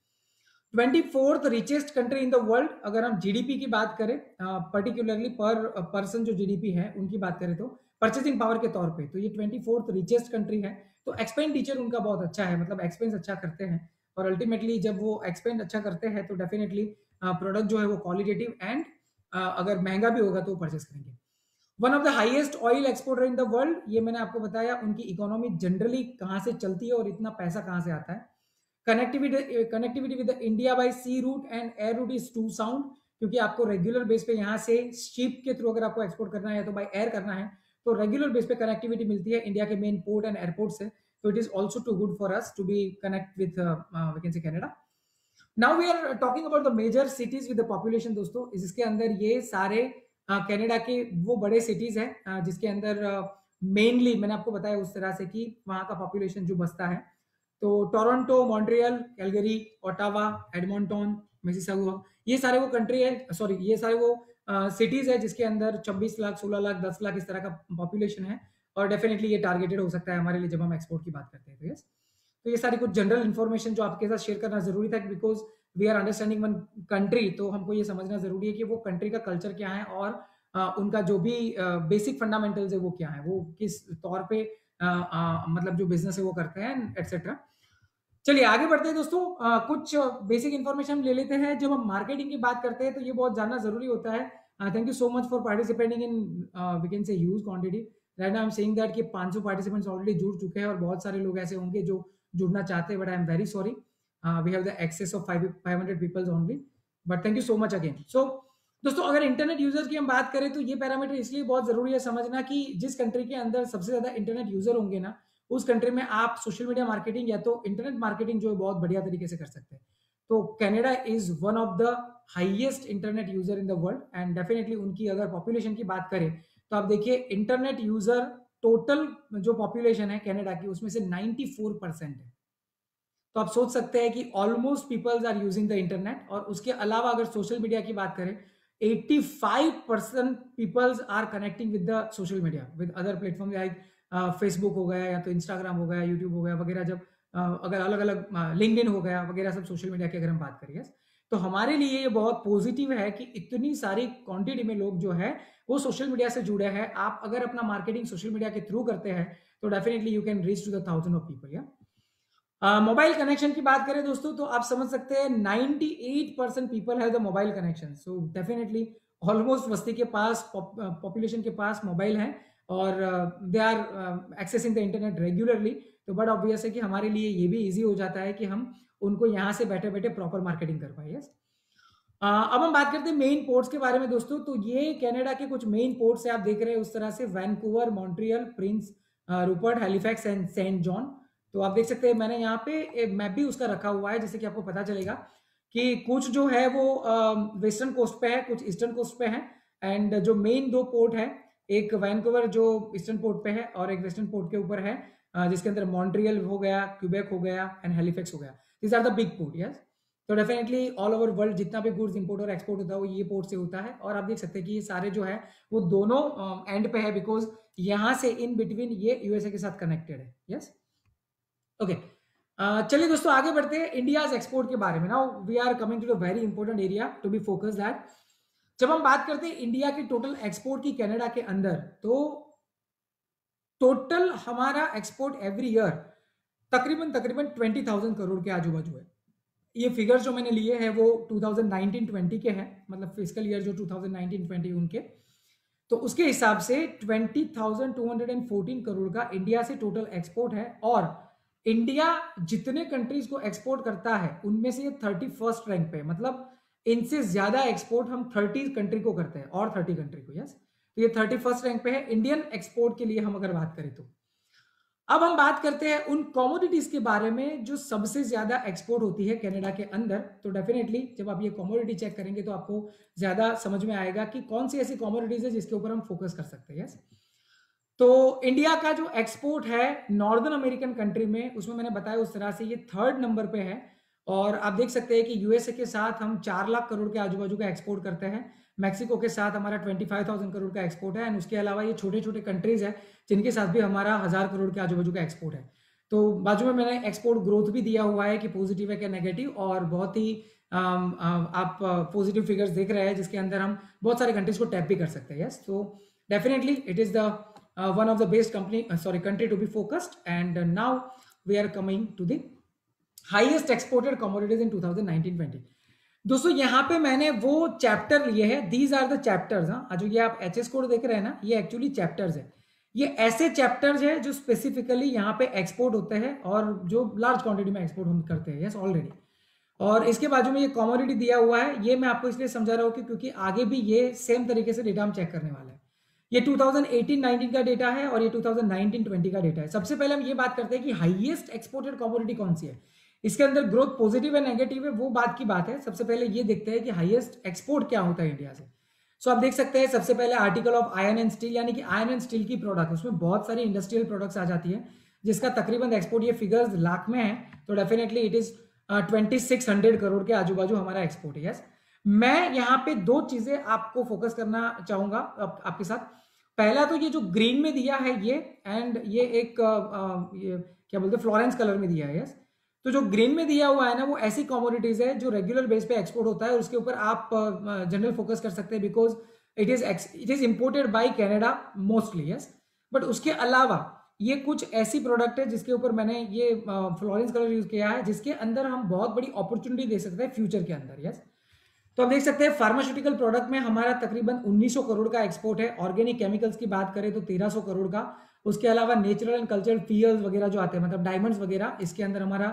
24th richest country in the world, अगर हम जीडीपी की बात करें पर्टिकुलरली पर पर्सन जो जीडीपी है उनकी बात करें तो परचेसिंग पावर के तौर पे तो ये 24th रिचेस्ट कंट्री है। तो एक्सपेंडिचर उनका बहुत अच्छा है, मतलब एक्सपेंस अच्छा करते हैं, और अल्टीमेटली जब वो एक्सपेंड अच्छा करते हैं तो डेफिनेटली प्रोडक्ट जो है वो क्वालिटेटिव एंड अगर महंगा भी होगा तो परचेस करेंगे। One of the highest oil exporter in the world, ये मैंने आपको बताया उनकी इकोनॉमी जनरली कहाँ से चलती है और इतना पैसा कहाँ से आता है। Connectivity with India by sea route and air route is too sound, क्योंकि आपको रेगुलर बेस पे यहाँ से शिप के थ्रू अगर आपको एक्सपोर्ट करना है तो बाय एयर करना है, तो रेगुलर बेस पे कनेक्टिविटी मिलती है इंडिया के मेन पोर्ट एंड एयरपोर्ट से। तो it is also too good for us to be connect with we can say Canada. Now we are talking about the major cities with the population दोस्तों, इसके अंदर ये सारे Canada के वो बड़े सिटीज हैं जिसके अंदर मेनली मैंने आपको बताया उस तरह से कि वहां का पॉपुलेशन जो बसता है, तो Toronto, Montreal, Calgary, Ottawa, Edmonton, Mississauga, ये सारे वो कंट्री है, सॉरी ये सारे वो सिटीज है जिसके अंदर 26 लाख, 16 लाख, 10 लाख इस तरह का पॉपुलेशन है। और डेफिनेटली ये टारगेटेड हो सकता है हमारे लिए जब हम एक्सपोर्ट की बात करते हैं। तो यस, तो ये सारी कुछ जनरल इन्फॉर्मेशन जो आपके साथ शेयर करना जरूरी था, because we are understanding one country, तो हमको ये समझना जरूरी है कि वो कंट्री का कल्चर क्या है और उनका जो भी बेसिक फंडामेंटल्स है वो क्या है, वो किस तौर पे मतलब जो बिजनेस है वो करते हैं एटसेट्रा। चलिए आगे बढ़ते हैं दोस्तों, कुछ बेसिक इन्फॉर्मेशन ले लेते हैं। जब हम मार्केटिंग की बात करते हैं तो ये बहुत जानना जरूरी होता है। Thank you so much for participating in we can say huge quantity. Right now I am saying that कि 500 पार्टिसिपेंट्स ऑलरेडी जुड़ चुके हैं और बहुत सारे लोग ऐसे होंगे जो जुड़ना चाहते हैं, but I am very sorry, we have the access of 500 peoples only, but thank you so much again. So दोस्तों अगर इंटरनेट यूजर की हम बात करें तो ये पैरामीटर इसलिए बहुत जरूरी है समझना कि जिस कंट्री के अंदर सबसे ज्यादा इंटरनेट यूजर होंगे ना, उस कंट्री में आप सोशल मीडिया मार्केटिंग या तो इंटरनेट मार्केटिंग जो है बहुत बढ़िया तरीके से कर सकते हैं। तो Canada is one of the highest internet user in the world, and definitely उनकी अगर पॉपुलेशन की बात करें तो आप देखिए इंटरनेट यूजर टोटल जो पॉपुलेशन है कनाडा की उसमें से 94% है। तो आप सोच सकते हैं कि almost peoples are using the internet. और उसके अलावा अगर सोशल मीडिया की बात करें 85% peoples are connecting with the social media with other platform like Facebook हो गया या तो इंस्टाग्राम हो गया, यूट्यूब हो गया वगैरह। जब अगर अलग अलग लिंक्डइन हो गया वगैरह सब सोशल मीडिया की अगर हम बात करें, तो हमारे लिए ये बहुत पॉजिटिव है कि इतनी सारी क्वांटिटी में लोग जो है वो सोशल मीडिया से जुड़े हैं। आप अगर अपना मार्केटिंग सोशल मीडिया के थ्रू करते हैं तो definitely you can reach to the 1000 of people. या मोबाइल कनेक्शन की बात करें दोस्तों तो आप समझ सकते हैं 98% people have the mobile connection. So definitely almost वस्ती के पास पॉपुलेशन के पास मोबाइल है और they are accessing the internet regularly. तो बट ऑब्वियस है कि हमारे लिए ये भी इजी हो जाता है कि हम उनको यहाँ से बैठे बैठे प्रॉपर मार्केटिंग कर पाए। यस, अब हम बात करते हैं मेन पोर्ट्स के बारे में दोस्तों। तो ये कनाडा के कुछ मेन पोर्ट्स है, आप देख रहे हैं उस तरह से Vancouver, Montreal, Prince Rupert, Halifax and Saint John. तो आप देख सकते हैं मैंने यहाँ पे मैप भी उसका रखा हुआ है जिससे कि आपको पता चलेगा कि कुछ जो है वो वेस्टर्न कोस्ट पे है, कुछ ईस्टर्न कोस्ट पे है। एंड जो मेन दो पोर्ट है, एक वैंकूवर जो ईस्टर्न पोर्ट पे है और एक वेस्टर्न पोर्ट के ऊपर है जिसके अंदर मॉन्ट्रियल हो गया, क्यूबेक हो गया एंड हैलिफैक्स हो गया. These are the big port. Yes, तो डेफिनेटली ऑल ओवर वर्ल्ड जितना भी गुड्स इंपोर्ट और एक्सपोर्ट होता है वो ये पोर्ट से होता है. और आप देख सकते हैं कि ये सारे जो है वो दोनों एंड पे है, बिकॉज यहां से इन बिटवीन ये यूएसए के साथ कनेक्टेड है. Yes, okay. चलिए दोस्तों आगे बढ़ते हैं इंडिया एक्सपोर्ट के बारे में. Now we are coming to the very important area to be focus that जब हम बात करते हैं इंडिया की टोटल एक्सपोर्ट की कनाडा के अंदर, तो टोटल हमारा एक्सपोर्ट एवरी ईयर तकरीबन 20,000 करोड़ के आजू बाजू है. ये फिगर्स जो मैंने लिए हैं वो 2019-20 के हैं, मतलब फिजिकल ईयर जो 2019-20 उनके, तो उसके हिसाब से 20,214 करोड़ का इंडिया से टोटल एक्सपोर्ट है. और इंडिया जितने कंट्रीज को एक्सपोर्ट करता है उनमें से ये 31st रैंक पे, मतलब इनसे ज्यादा एक्सपोर्ट हम 30 कंट्री को करते हैं और 30 कंट्री को. यस, तो ये 31st रैंक पे है इंडियन एक्सपोर्ट के लिए हम अगर बात करें तो. अब हम बात करते हैं उन कमोडिटीज के बारे में जो सबसे ज्यादा एक्सपोर्ट होती है कनाडा के अंदर. तो डेफिनेटली जब आप ये कमोडिटी चेक करेंगे तो आपको ज्यादा समझ में आएगा कि कौन सी ऐसी कमोडिटीज है जिसके ऊपर हम फोकस कर सकते हैं. यस, तो इंडिया का जो एक्सपोर्ट है नॉर्दर्न अमेरिकन कंट्री में, उसमें मैंने बताया उस तरह से ये 3rd नंबर पे है. और आप देख सकते हैं कि यूएसए के साथ हम 4 लाख करोड़ के आजू बाजू का एक्सपोर्ट करते हैं. मैक्सिको के साथ हमारा 25,000 करोड़ का एक्सपोर्ट है. एंड उसके अलावा ये छोटे छोटे कंट्रीज है जिनके साथ भी हमारा 1000 करोड़ के आजू बाजू का एक्सपोर्ट है. तो बाजू में मैंने एक्सपोर्ट ग्रोथ भी दिया हुआ है कि पॉजिटिव है क्या नेगेटिव, और बहुत ही आप पॉजिटिव फिगर्स देख रहे हैं जिसके अंदर हम बहुत सारे कंट्रीज को टैप भी कर सकते हैं. यस, तो definitely it is the one of the best country to be focused. And now we are coming to the highest exported commodities in 2019-20. दोस्तों यहाँ पे मैंने वो चैप्टर लिए हैं. These are the chapters. जो ये आप एचएस कोड देख रहे हैं ना, ये एक्चुअली चैप्टर्स है. ये ऐसे चैप्टर्स है जो स्पेसिफिकली यहाँ पे एक्सपोर्ट होते हैं और जो लार्ज क्वांटिटी में एक्सपोर्ट हम करते हैं. Yes, already. और इसके बाजू में ये कमोडिटी दिया हुआ है. ये मैं आपको इसलिए समझा रहा हूँ क्योंकि आगे भी ये सेम तरीके से डेटा हम चेक करने वाले हैं. ये 2018-19 का डेटा है और ये 2019-20 का डेटा है. सबसे पहले हम ये बात करते हैं कि हाईएस्ट एक्सपोर्टेड कमोडिटी कौन सी है. इसके अंदर ग्रोथ पॉजिटिव है नेगेटिव है वो बात की बात है. सबसे पहले ये देखते हैं कि हाईएस्ट एक्सपोर्ट क्या होता है इंडिया से. सो आप देख सकते हैं सबसे पहले article of iron and steel, यानी कि आयरन एंड स्टील की प्रोडक्ट, उसमें बहुत सारी इंडस्ट्रियल प्रोडक्ट्स आ जाती है जिसका तकरीबन एक्सपोर्ट, ये फिगर्स लाख में है, तो डेफिनेटली इट इज 2600 करोड़ के आजू बाजू हमारा एक्सपोर्ट है. यस, मैं यहाँ पे 2 चीजें आपको फोकस करना चाहूंगा आपके साथ. पहला तो ये जो ग्रीन में दिया है ये, एंड ये एक ये क्या बोलते हैं फ्लोरेंस कलर में दिया है. यस, तो जो ग्रीन में दिया हुआ है ना वो ऐसी कमोडिटीज है जो रेगुलर बेस पे एक्सपोर्ट होता है. उसके ऊपर आप जनरल फोकस कर सकते हैं because it is imported by Canada mostly. Yes, but उसके अलावा ये कुछ ऐसी प्रोडक्ट है जिसके ऊपर मैंने ये फ्लोरेंस कलर यूज किया है जिसके अंदर हम बहुत बड़ी अपॉर्चुनिटी दे सकते हैं फ्यूचर के अंदर. यस, तो आप देख सकते हैं फार्मास्यूटिकल प्रोडक्ट में हमारा तकरीबन 1900 करोड़ का एक्सपोर्ट है. ऑर्गेनिक केमिकल्स की बात करें तो 1300 करोड़ का. उसके अलावा नेचुरल एंड कल्चरल फ्यूल्स वगैरह जो आते हैं, मतलब डायमंड्स वगैरह, इसके अंदर हमारा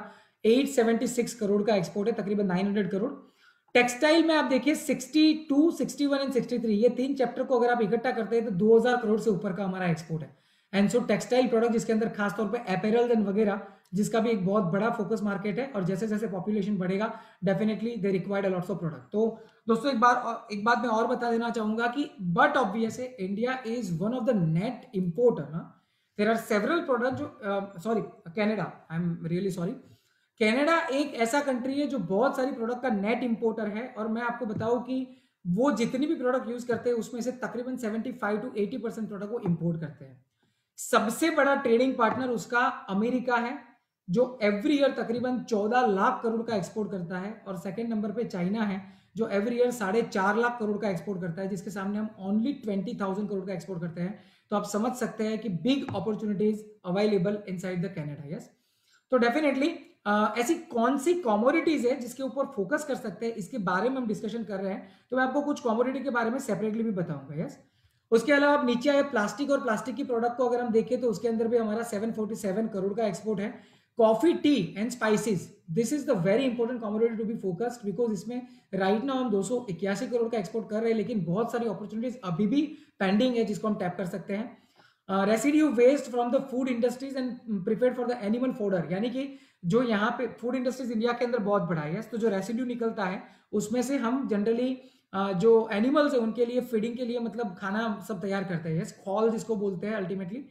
876 करोड़ का एक्सपोर्ट है, तकरीबन 900 करोड़. टेक्सटाइल में आप देखिए 62, 61 एंड 63, ये 3 चैप्टर को अगर आप इकट्ठा करते हैं तो 2000 करोड़ से ऊपर का हमारा एक्सपोर्ट है. एंड सो टेक्सटाइल प्रोडक्ट जिसके अंदर खासतौर पर एपेरल एंड वगैरह, जिसका भी एक बहुत बड़ा फोकस मार्केट है, और जैसे जैसे पॉपुलेशन बढ़ेगा definitely they required lots of product. तो दोस्तों एक बात मैं और बता देना चाहूंगा कि but obviously India is one of the net importer. There are several product जो sorry Canada, I am really sorry, Canada एक ऐसा कंट्री है जो बहुत सारी प्रोडक्ट का नेट इंपोर्टर है. और मैं आपको बताऊं कि वो जितनी भी प्रोडक्ट यूज करते हैं उसमें से तकरीबन 75 to 80% प्रोडक्ट को इंपोर्ट करते हैं. सबसे बड़ा ट्रेडिंग पार्टनर उसका अमेरिका है जो एवरी ईयर तकरीबन 14 लाख करोड़ का एक्सपोर्ट करता है. और सेकंड नंबर पे चाइना है जो एवरी ईयर 4.5 लाख करोड़ का एक्सपोर्ट करता है, जिसके सामने हम ओनली 20,000 करोड़ का एक्सपोर्ट करते हैं. तो आप समझ सकते हैं कि big opportunities available inside the Canada. Yes, तो डेफिनेटली ऐसी कौन सी कमोडिटीज है जिसके ऊपर फोकस कर सकते हैं, इसके बारे में हम डिस्कशन कर रहे हैं. तो मैं आपको कुछ कमोडिटी के बारे में सेपरेटली भी बताऊंगा. यस, उसके अलावा आप नीचे आए प्लास्टिक और प्लास्टिक की प्रोडक्ट को अगर हम देखें तो उसके अंदर भी हमारा 747 करोड़ का एक्सपोर्ट है. Coffee, tea and spices, this is the very important commodity to be focused because इसमें राइट नाउ हम 281 करोड़ का एक्सपोर्ट कर रहे हैं, लेकिन बहुत सारी अपॉर्चुनिटीज अभी भी पेंडिंग है जिसको हम टैप कर सकते हैं. Residue waste from the food industries and prepared for the animal fodder, यानी कि जो यहाँ पे फूड इंडस्ट्रीज इंडिया के अंदर बहुत बड़ा है. तो जो रेसिड्यू निकलता है उसमें से हम जनरली जो एनिमल्स है उनके लिए फीडिंग के लिए मतलब खाना सब तैयार करते हैं. खॉल जिसको बोलते हैं अल्टीमेटली.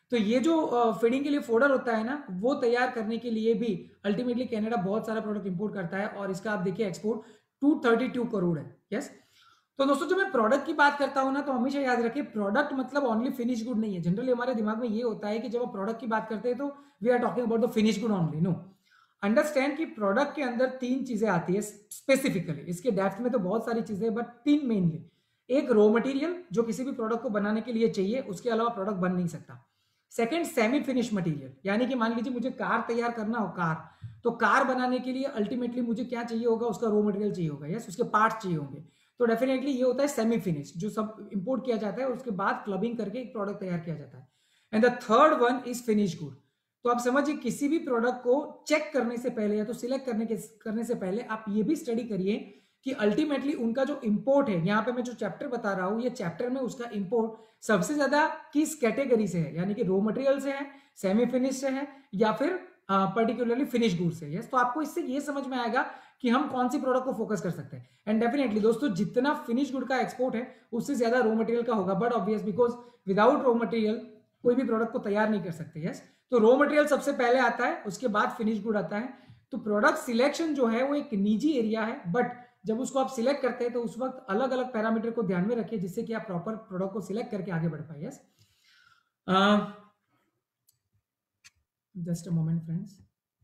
तो ये जो फीडिंग के लिए फोडर होता है ना, वो तैयार करने के लिए भी अल्टीमेटली कनाडा बहुत सारा प्रोडक्ट इंपोर्ट करता है और इसका आप देखिए एक्सपोर्ट 232 करोड़ है। यस। तो दोस्तों जब मैं प्रोडक्ट की बात करता हूं ना, तो हमेशा याद रखिए प्रोडक्ट मतलब ओनली फिनिश गुड नहीं है। जनरली हमारे दिमाग में ये होता है कि जब आप प्रोडक्ट की बात करते हैं तो we are talking about the finish good only. No, understand कि प्रोडक्ट के अंदर तीन चीजें आती है स्पेसिफिकली। इसके डेप्थ में तो बहुत सारी चीजें, बट तीन मेनली। एक रॉ मटेरियल जो किसी भी प्रोडक्ट को बनाने के लिए चाहिए, उसके अलावा प्रोडक्ट बन नहीं सकता। सेकंड, सेमी फिनिश मटेरियल, यानी कि मान लीजिए मुझे कार तैयार करना हो, कार, तो कार बनाने के लिए अल्टीमेटली मुझे क्या चाहिए होगा, उसका रॉ मटेरियल चाहिए होगा। यस, उसके पार्ट चाहिए होंगे। तो डेफिनेटली ये होता है सेमी फिनिश, जो सब इंपोर्ट किया जाता है, उसके बाद क्लबिंग करके एक प्रोडक्ट तैयार किया जाता है। And the third one is finish good. तो आप समझिए किसी भी प्रोडक्ट को चेक करने से पहले या तो सिलेक्ट करने से पहले आप ये भी स्टडी करिए कि अल्टीमेटली उनका जो इंपोर्ट है, यहाँ पे मैं जो चैप्टर बता रहा हूँ, ये चैप्टर में उसका इंपोर्ट सबसे ज्यादा किस कैटेगरी से है, यानी कि रॉ मटेरियल से है, सेमी फिनिश से है, या फिर पर्टिकुलरली फिनिश गुड से। यस, तो आपको इससे ये समझ में आएगा कि हम कौन सी प्रोडक्ट को फोकस कर सकते हैं। एंड डेफिनेटली दोस्तों जितना फिनिश गुड का एक्सपोर्ट है उससे ज्यादा रॉ मटेरियल का होगा, but obvious because without raw material कोई भी प्रोडक्ट को तैयार नहीं कर सकते। यस, तो रॉ मटेरियल सबसे पहले आता है, उसके बाद फिनिश गुड आता है। तो प्रोडक्ट सिलेक्शन जो है वो एक निजी एरिया है, बट जब उसको आप सिलेक्ट करते हैं तो उस वक्त अलग अलग पैरामीटर को ध्यान में रखिए जिससे कि आप प्रॉपर प्रोडक्ट को सिलेक्ट करके आगे बढ़ पाए। Yes, just a moment friends.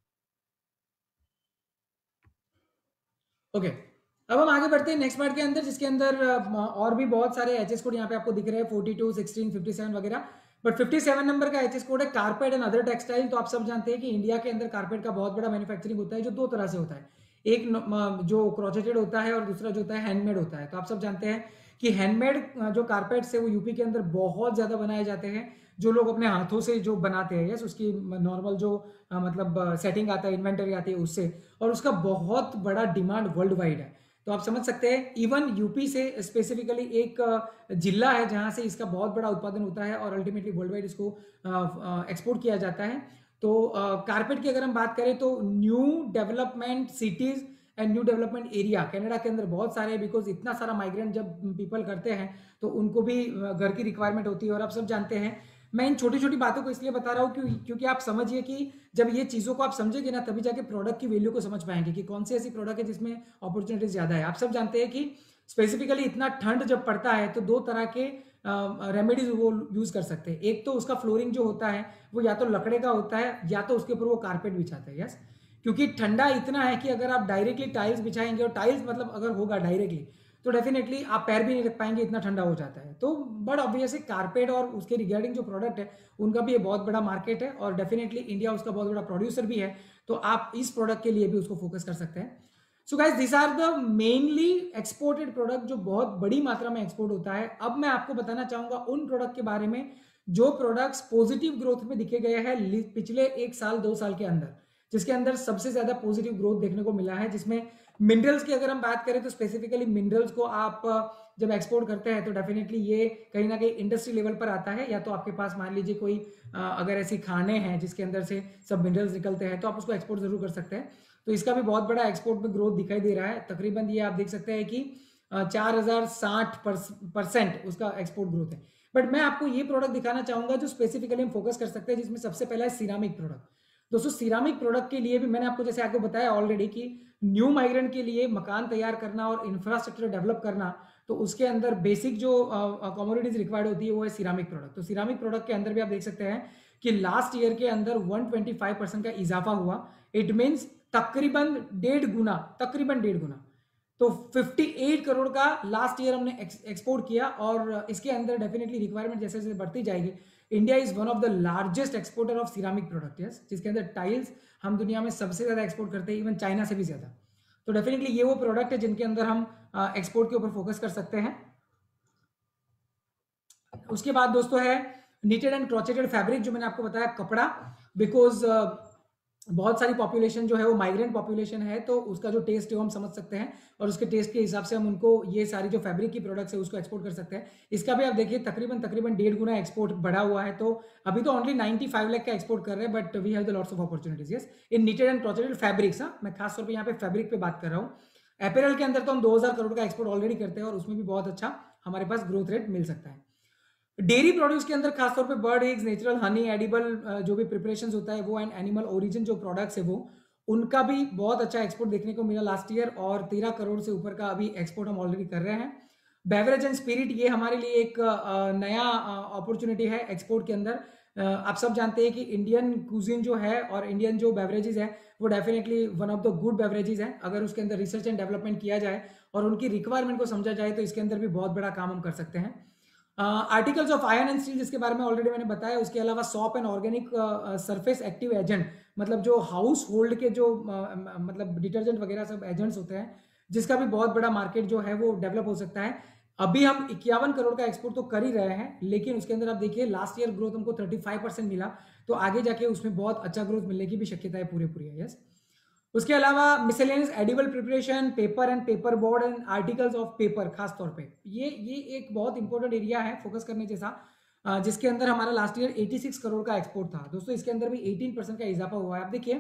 Okay, अब हम आगे बढ़ते हैं नेक्स्ट पार्ट के अंदर, जिसके अंदर और भी बहुत सारे एचएस कोड यहाँ पे आपको दिख रहे हैं, 42, 16, 57 वगैरह। बट 57 नंबर का एचएस कोड है कारपेट एंड अदर टेक्सटाइल। तो आप सब जानते हैं कि इंडिया के अंदर कारपेट का बहुत बड़ा मैन्युफैक्चरिंग होता है, जो दो तरह से होता है। एक जो क्रोचेटेड होता है और दूसरा जो होता है हैंडमेड होता है। तो आप सब जानते हैं कि हैंडमेड जो कारपेट्स है वो यूपी के अंदर बहुत ज्यादा बनाए जाते हैं, जो लोग अपने हाथों से जो बनाते हैं। यस, उसकी नॉर्मल जो मतलब सेटिंग आता है, इन्वेंटरी आती है उससे, और उसका बहुत बड़ा डिमांड वर्ल्ड वाइड है। तो आप समझ सकते हैं इवन यूपी से स्पेसिफिकली एक जिला है जहां से इसका बहुत बड़ा उत्पादन होता है और अल्टीमेटली वर्ल्ड वाइड इसको एक्सपोर्ट किया जाता है। तो कारपेट की अगर हम बात करें तो new development cities and new development area Canada के अंदर बहुत सारे हैं, बिकॉज इतना सारा माइग्रेंट जब पीपल करते हैं तो उनको भी घर की रिक्वायरमेंट होती है। और आप सब जानते हैं, मैं इन छोटी छोटी बातों को इसलिए बता रहा हूँ क्योंकि आप समझिए कि जब ये चीज़ों को आप समझेंगे ना, तभी जाके प्रोडक्ट की वैल्यू को समझ पाएंगे कि कौन सी ऐसी प्रोडक्ट है जिसमें अपॉर्चुनिटीज ज़्यादा है। आप सब जानते हैं कि स्पेसिफिकली इतना ठंड जब पड़ता है तो दो तरह के रेमेडीज वो यूज कर सकते हैं। एक तो उसका फ्लोरिंग जो होता है वो या तो लकड़े का होता है या तो उसके ऊपर वो कारपेट बिछाते हैं। यस, क्योंकि ठंडा इतना है कि अगर आप डायरेक्टली टाइल्स बिछाएंगे, और टाइल्स मतलब अगर होगा डायरेक्टली तो डेफिनेटली आप पैर भी नहीं रख पाएंगे, इतना ठंडा हो जाता है। तो बट ऑब्वियसली कारपेट और उसके रिगार्डिंग जो प्रोडक्ट है उनका भी ये बहुत बड़ा मार्केट है, और डेफिनेटली इंडिया उसका बहुत बड़ा प्रोड्यूसर भी है। तो आप इस प्रोडक्ट के लिए भी उसको फोकस कर सकते हैं। So guys, this are the mainly exported product जो बहुत बड़ी मात्रा में एक्सपोर्ट होता है। अब मैं आपको बताना चाहूंगा उन प्रोडक्ट के बारे में जो प्रोडक्ट्स पॉजिटिव ग्रोथ में दिखे गए हैं पिछले 1 साल 2 साल के अंदर, जिसके अंदर सबसे ज्यादा पॉजिटिव ग्रोथ देखने को मिला है। जिसमें मिनरल्स की अगर हम बात करें तो स्पेसिफिकली मिनरल्स को आप जब एक्सपोर्ट करते हैं तो डेफिनेटली ये कहीं ना कहीं इंडस्ट्री लेवल पर आता है। या तो आपके पास मान लीजिए कोई अगर ऐसी खाने हैं जिसके अंदर से सब मिनरल्स निकलते हैं तो आप उसको एक्सपोर्ट जरूर कर सकते हैं। तो इसका भी बहुत बड़ा एक्सपोर्ट में ग्रोथ दिखाई दे रहा है। तकरीबन ये आप देख सकते हैं कि 4060% उसका एक्सपोर्ट ग्रोथ है। बट मैं आपको ये प्रोडक्ट दिखाना चाहूंगा जो स्पेसिफिकली हम फोकस कर सकते हैं, जिसमें सबसे पहला है सिरामिक प्रोडक्ट। दोस्तों सिरामिक प्रोडक्ट के लिए भी मैंने आपको जैसे आपको बताया ऑलरेडी कि न्यू माइग्रेंट के लिए मकान तैयार करना और इंफ्रास्ट्रक्चर डेवलप करना, तो उसके अंदर बेसिक जो कमोडिटीज रिक्वायर्ड होती है वो है सिरामिक प्रोडक्ट। तो सिरामिक प्रोडक्ट के अंदर भी आप देख सकते हैं कि लास्ट ईयर के अंदर 125% का इजाफा हुआ। इट मीन्स तकरीबन 1.5 गुना। तो 58 करोड़ का लास्ट ईयर हमने एक्सपोर्ट किया, और इसके अंदर डेफिनेटली रिक्वायरमेंट जैसे जैसे बढ़ती जाएगी। India is one of the largest exporter of ceramic product. Yes, जिसके अंदर टाइल्स हम दुनिया में सबसे ज्यादा एक्सपोर्ट करते हैं, इवन चाइना से भी ज्यादा। तो डेफिनेटली ये वो प्रोडक्ट है जिनके अंदर हम एक्सपोर्ट के ऊपर फोकस कर सकते हैं। उसके बाद दोस्तों है नीटेड एंड क्रोचेटेड फैब्रिक, जो मैंने आपको बताया कपड़ा, बिकॉज बहुत सारी पॉपुलेशन जो है वो माइग्रेंट पॉपुलेशन है, तो उसका जो टेस्ट है वो हम समझ सकते हैं, और उसके टेस्ट के हिसाब से हम उनको ये सारी जो फैब्रिक की प्रोडक्ट्स है उसको एक्सपोर्ट कर सकते हैं। इसका भी आप देखिए तकरीबन 1.5 गुना एक्सपोर्ट बढ़ा हुआ है। तो अभी तो ओनली 95 लाख का एक्सपोर्ट कर रहे हैं, but we have the lots of opportunities yes in knitted and crocheted fabrics. मैं खास तौर पर यहाँ पे फैब्रिक पे बात कर रहा हूँ। एपेरल के अंदर तो हम 2000 करोड़ का एक्सपोर्ट ऑलरेडी करते हैं, और उसमें भी बहुत अच्छा हमारे पास ग्रोथ रेट मिल सकता है। डेयरी प्रोड्यूस के अंदर खासतौर पे bird eggs, natural honey, edible जो भी प्रिपरेशन होता है वो, एंड एनिमल ओरिजिन जो प्रोडक्ट्स है वो, उनका भी बहुत अच्छा एक्सपोर्ट देखने को मिला लास्ट ईयर, और 13 करोड़ से ऊपर का अभी एक्सपोर्ट हम ऑलरेडी कर रहे हैं। बेवरेज एंड स्पिरिट, ये हमारे लिए एक नया अपॉर्चुनिटी है एक्सपोर्ट के अंदर। आप सब जानते हैं कि इंडियन कुजिन जो है और इंडियन जो बेवरेजेस है वो definitely one of the good beverages है। अगर उसके अंदर रिसर्च एंड डेवलपमेंट किया जाए और उनकी रिक्वायरमेंट को समझा जाए तो इसके अंदर भी बहुत बड़ा काम हम कर सकते हैं। Articles of iron and steel, जिसके बारे में ऑलरेडी मैंने बताया। उसके अलावा soap and organic surface active agent, मतलब जो हाउस होल्ड के जो मतलब डिटर्जेंट वगैरह सब एजेंट्स होते हैं, जिसका भी बहुत बड़ा मार्केट जो है वो डेवलप हो सकता है। अभी हम 51 करोड़ का एक्सपोर्ट तो कर ही रहे हैं, लेकिन उसके अंदर आप देखिए लास्ट ईयर ग्रोथ हमको 35% मिला, तो आगे जाके उसमें बहुत अच्छा ग्रोथ मिलने की भी शक्यता है पूरी पूरी है। यस, उसके अलावा miscellaneous edible preparation, paper and paper board and articles of paper, खास तौर पे ये एक बहुत इंपॉर्टेंट एरिया है फोकस करने जैसा, जिसके अंदर हमारा लास्ट ईयर 86 करोड़ का एक्सपोर्ट था। दोस्तों इसके अंदर भी 18% का इजाफा हुआ है। आप देखिए,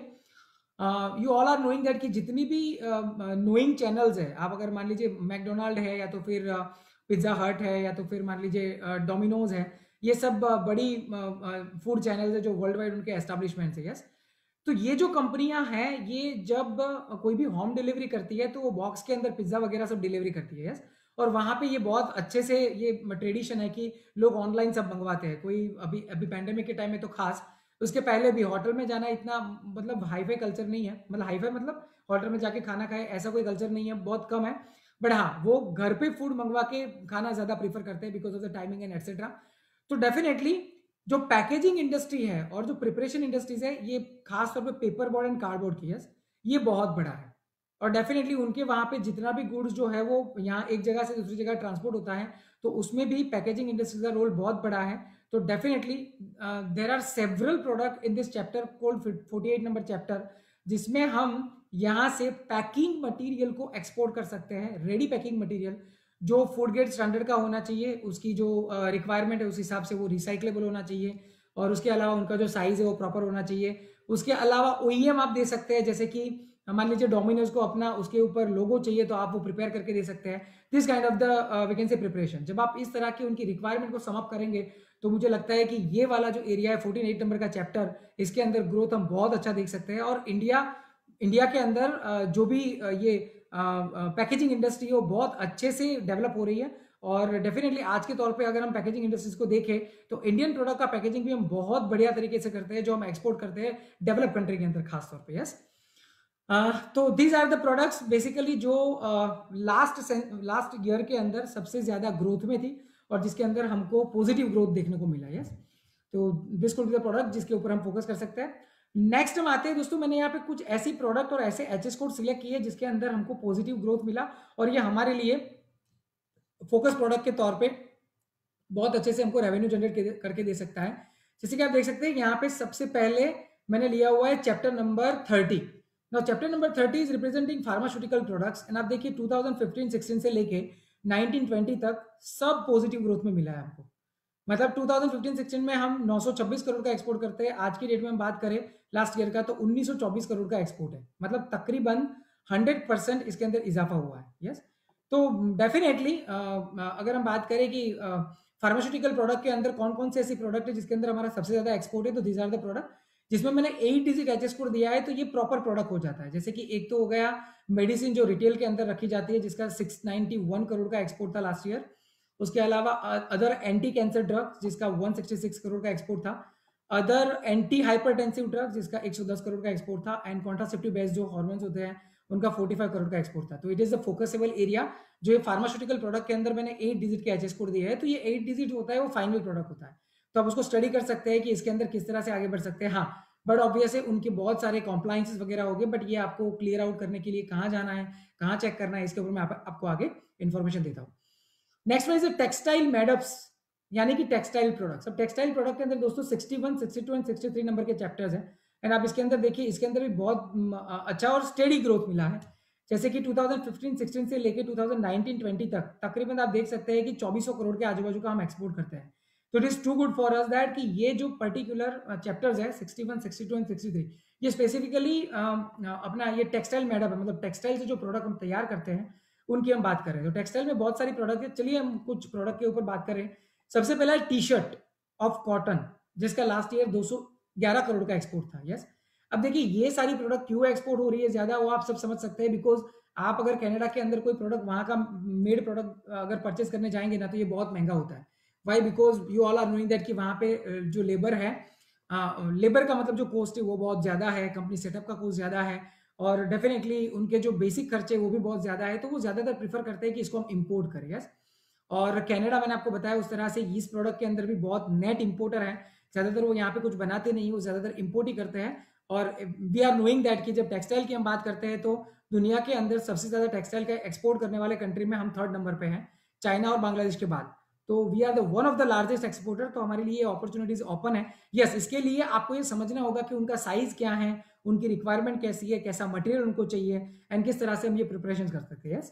you all are knowing that कि जितनी भी नोइंग चैनल्स है, आप अगर मान लीजिए मैकडोनाल्ड है, या तो फिर पिज्जा हट है, या तो फिर मान लीजिए डोमिनोज है, ये सब बड़ी फूड चैनल्स है जो वर्ल्ड वाइड उनके एस्टेब्लिशमेंट्स है। यस, तो ये जो कंपनियां हैं, ये जब कोई भी होम डिलीवरी करती है तो वो बॉक्स के अंदर पिज्जा वगैरह सब डिलीवरी करती है। यस, और वहां पे ये बहुत अच्छे से ये ट्रेडिशन है कि लोग ऑनलाइन सब मंगवाते हैं। कोई अभी अभी पैंडेमिक के टाइम में तो खास, उसके पहले भी होटल में जाना इतना मतलब हाईफाई कल्चर नहीं है, मतलब हाईफाई मतलब होटल में जाके खाना खाए ऐसा कोई कल्चर नहीं है, बहुत कम है। बट हाँ, वो घर पे फूड मंगवा के खाना ज्यादा प्रीफर करते हैं because of the timing and etcetera. तो डेफिनेटली जो पैकेजिंग इंडस्ट्री है और जो प्रिपरेशन इंडस्ट्रीज है, ये खास तौर पे पेपर बोर्ड एंड कार्डबोर्ड की, यस, ये बहुत बड़ा है। और डेफिनेटली उनके वहां पे जितना भी गुड्स जो है वो यहाँ एक जगह से दूसरी जगह ट्रांसपोर्ट होता है, तो उसमें भी पैकेजिंग इंडस्ट्री का रोल बहुत बड़ा है। तो definitely there are several product in this chapter called 48 number chapter, जिसमें हम यहाँ से पैकिंग मटेरियल को एक्सपोर्ट कर सकते हैं। रेडी पैकिंग मटेरियल जो फूड ग्रेड स्टैंडर्ड का होना चाहिए, उसकी जो रिक्वायरमेंट है उस हिसाब से वो रिसाइक्लेबल होना चाहिए, और उसके अलावा उनका जो साइज है वो प्रॉपर होना चाहिए। उसके अलावा ओईएम आप दे सकते हैं, जैसे कि मान लीजिए डोमिनोज को अपना उसके ऊपर लोगो चाहिए तो आप वो प्रिपेयर करके दे सकते हैं। This kind of the we can say preparation, जब आप इस तरह की उनकी रिक्वायरमेंट को समअप करेंगे तो मुझे लगता है कि ये वाला जो एरिया है 48 नंबर का चैप्टर, इसके अंदर ग्रोथ हम बहुत अच्छा देख सकते हैं। और इंडिया इंडिया के अंदर जो भी ये पैकेजिंग इंडस्ट्री है वो बहुत अच्छे से डेवलप हो रही है। और डेफिनेटली आज के तौर पे अगर हम पैकेजिंग इंडस्ट्रीज को देखें तो इंडियन प्रोडक्ट का पैकेजिंग भी हम बहुत बढ़िया तरीके से करते हैं, जो हम एक्सपोर्ट करते हैं डेवलप कंट्री के अंदर खास तौर पे। यस, तो these are the products basically जो लास्ट ईयर के अंदर सबसे ज्यादा ग्रोथ में थी और जिसके अंदर हमको पॉजिटिव ग्रोथ देखने को मिला। यस, तो this could be the product जिसके ऊपर हम फोकस कर सकते हैं। नेक्स्ट हम आते हैं दोस्तों, मैंने यहाँ पे कुछ ऐसी प्रोडक्ट और ऐसे एचएस कोड सिलेक्ट किए जिसके अंदर हमको पॉजिटिव ग्रोथ मिला, और ये हमारे लिए फोकस प्रोडक्ट के तौर पे बहुत अच्छे से हमको रेवेन्यू जनरेट करके दे सकता है। जैसे कि आप देख सकते हैं यहाँ पे सबसे पहले मैंने लिया हुआ है chapter number 30। Now chapter number 30 is representing pharmaceutical products, and आप देखिए 2015-16 से लेके 19-20 तक सब पॉजिटिव ग्रोथ में मिला है हमको। मतलब 2015-16 में हम 926 करोड़ का एक्सपोर्ट करते हैं, आज की डेट में हम बात करें लास्ट ईयर का तो 1924 करोड़ का एक्सपोर्ट है, मतलब तकरीबन 100% इसके अंदर इजाफा हुआ है। यस, तो डेफिनेटली अगर हम बात करें कि फार्मास्यूटिकल प्रोडक्ट के अंदर कौन कौन से ऐसे प्रोडक्ट है जिसके अंदर हमारा सबसे ज्यादा एक्सपोर्ट है, तो दीज आर द प्रोडक्ट जिसमें मैंने 8 डिजिट एचएस कोड दिया है, तो ये प्रॉपर प्रोडक्ट हो जाता है। जैसे कि एक तो हो गया मेडिसिन जो रिटेल के अंदर रखी जाती है, जिसका 691 करोड़ का एक्सपोर्ट था लास्ट ईयर। उसके अलावा अदर एंटी कैंसर ड्रग्स जिसका 166 करोड़ का एक्सपोर्ट था, अदर एंटी हाइपरटेंसिव ड्रग्स जिसका 110 करोड़ का एक्सपोर्ट था, एंड कॉन्ट्रासेप्टिव बेस्ड जो हार्मोन्स होते हैं उनका 45 करोड़ का एक्सपोर्ट था। तो it is the focusable area जो ये फार्मास्यूटिकल प्रोडक्ट के अंदर मैंने 8 डिजिट के एचएस कोड दिया है। तो ये 8 डिजिट होता है वो फाइनल प्रोडक्ट होता है, तो आप उसको स्टडी कर सकते हैं कि इसके अंदर किस तरह से आगे बढ़ सकते हैं। हाँ, बट ऑब्वियसली उनके बहुत सारे कॉम्प्लाइंसेस वगैरह हो गए, बट ये आपको क्लियर आउट करने के लिए कहाँ जाना है, कहाँ चेक करना है, इसके ऊपर मैं आपको आगे इन्फॉर्मेशन देता हूँ। Next one is textile madeups, यानी कि टेक्सटाइल प्रोडक्ट्स। अब टेक्सटाइल प्रोडक्ट के अंदर दोस्तों 61, 62 एंड 63 नंबर के चैप्टर्स हैं, एंड आप इसके अंदर देखिए इसके अंदर भी बहुत अच्छा और स्टेडी ग्रोथ मिला है। जैसे कि 2015-16 से लेके 2019-20 तक तकरीबन आप देख सकते हैं कि 2400 करोड़ के आजू बाजू का हम एक्सपोर्ट करते हैं। तो it is too good for us that कि ये जो पर्टिकुलर चैप्टर्स है 61, 62 एंड 63, ये स्पेसिफिकली अपना ये टेक्सटाइल मेडअप है, मतलब टेक्सटाइल से जो प्रोडक्ट हम तैयार करते हैं उनकी हम बात कर रहे हैं। तो टेक्सटाइल में बहुत सारी प्रोडक्ट है, चलिए हम कुछ प्रोडक्ट के ऊपर बात करें। सबसे पहला टी शर्ट ऑफ कॉटन, जिसका लास्ट ईयर 211 करोड़ का एक्सपोर्ट था। यस, अब देखिए ये सारी प्रोडक्ट क्यों एक्सपोर्ट हो रही है ज्यादा, वो आप सब समझ सकते हैं। बिकॉज आप अगर कनाडा के अंदर कोई प्रोडक्ट वहां का मेड प्रोडक्ट अगर परचेस करने जाएंगे ना, तो ये बहुत महंगा होता है। Why? Because you all are knowing that कि वहां पे जो लेबर है, लेबर का मतलब जो कॉस्ट है वो बहुत ज्यादा है, कंपनी सेटअप का कॉस्ट ज्यादा है, और डेफिनेटली उनके जो बेसिक खर्चे वो भी बहुत ज्यादा है, तो वो ज्यादातर प्रीफर करते हैं कि इसको हम इंपोर्ट करें। यस, और कनाडा मैंने आपको बताया उस तरह से इस प्रोडक्ट के अंदर भी बहुत नेट इंपोर्टर है, ज्यादातर वो यहाँ पे कुछ बनाते नहीं, वो ज्यादातर इंपोर्ट ही करते हैं। और वी आर नोइंग दैट कि जब टेक्सटाइल की हम बात करते हैं तो दुनिया के अंदर सबसे ज्यादा टेक्सटाइल का एक्सपोर्ट करने वाले कंट्री में हम 3rd नंबर पे हैं, चाइना और बांग्लादेश के बाद। तो we are the one of the largest exporter, तो हमारे लिए अपॉर्चुनिटीज ओपन है। यस, इसके लिए आपको ये समझना होगा कि उनका साइज क्या है, उनकी रिक्वायरमेंट कैसी है, कैसा मटेरियल उनको चाहिए, एंड किस तरह से हम ये प्रिपरेशन कर सकते हैं। यस,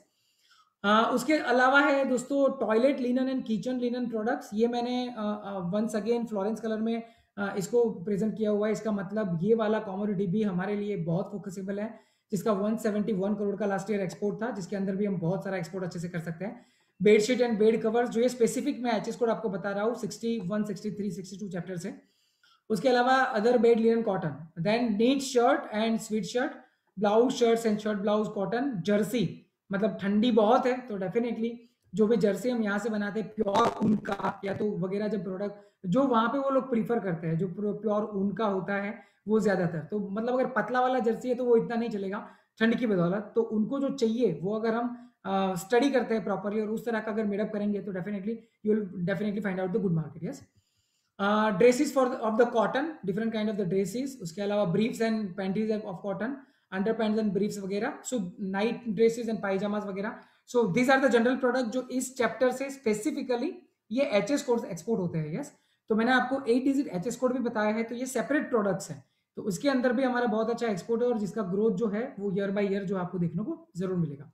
उसके अलावा है दोस्तों toilet linen and kitchen linen products. ये मैंने वंस अगेन फ्लोरेंस कलर में इसको प्रेजेंट किया हुआ है। इसका मतलब ये वाला कॉमोडिटी भी हमारे लिए बहुत फोकसेबल है, जिसका 171 करोड़ का लास्ट ईयर एक्सपोर्ट था, जिसके अंदर भी हम बहुत सारा एक्सपोर्ट अच्छे से कर सकते हैं। बेडशीट एंड बेड कवर्स, जो ये स्पेसिफिक मैं एचएस कोड आपको बता रहा हूँ 61, 63, 62 चैप्टर से। उसके अलावा other bed linen cotton, then knit shirt and sweat shirt, blouse shirts and shirt blouse cotton, jersey, मतलब ठंडी बहुत है तो डेफिनेटली जो भी जर्सी हम यहाँ से बनाते हैं प्योर ऊन का या तो वगैरह, जब प्रोडक्ट जो वहां पे वो लोग प्रीफर करते हैं जो प्योर ऊन का होता है वो ज्यादातर, तो मतलब अगर पतला वाला जर्सी है तो वो इतना नहीं चलेगा ठंड की बदौलत। तो उनको जो चाहिए वो अगर हम स्टडी करते हैं प्रॉपरली और उस तरह का अगर मेडअप करेंगे तो definitely you will definitely find out the good market. Yes, dresses for of the cotton, different kind of the dresses. उसके अलावा briefs and panties of cotton, under pants and briefs वगैरह, so night dresses and pyjamas वगैरह। So these are the general product जो इस chapter से specifically ये HS code export होते हैं। यस, तो मैंने आपको 8 डिजिट एचएस कोड भी बताया है, तो ये सेपरेट प्रोडक्ट्स हैं, तो उसके अंदर भी हमारा बहुत अच्छा एक्सपोर्ट है और जिसका ग्रोथ जो है वो ईयर बाय ईयर जो आपको देखने को जरूर मिलेगा।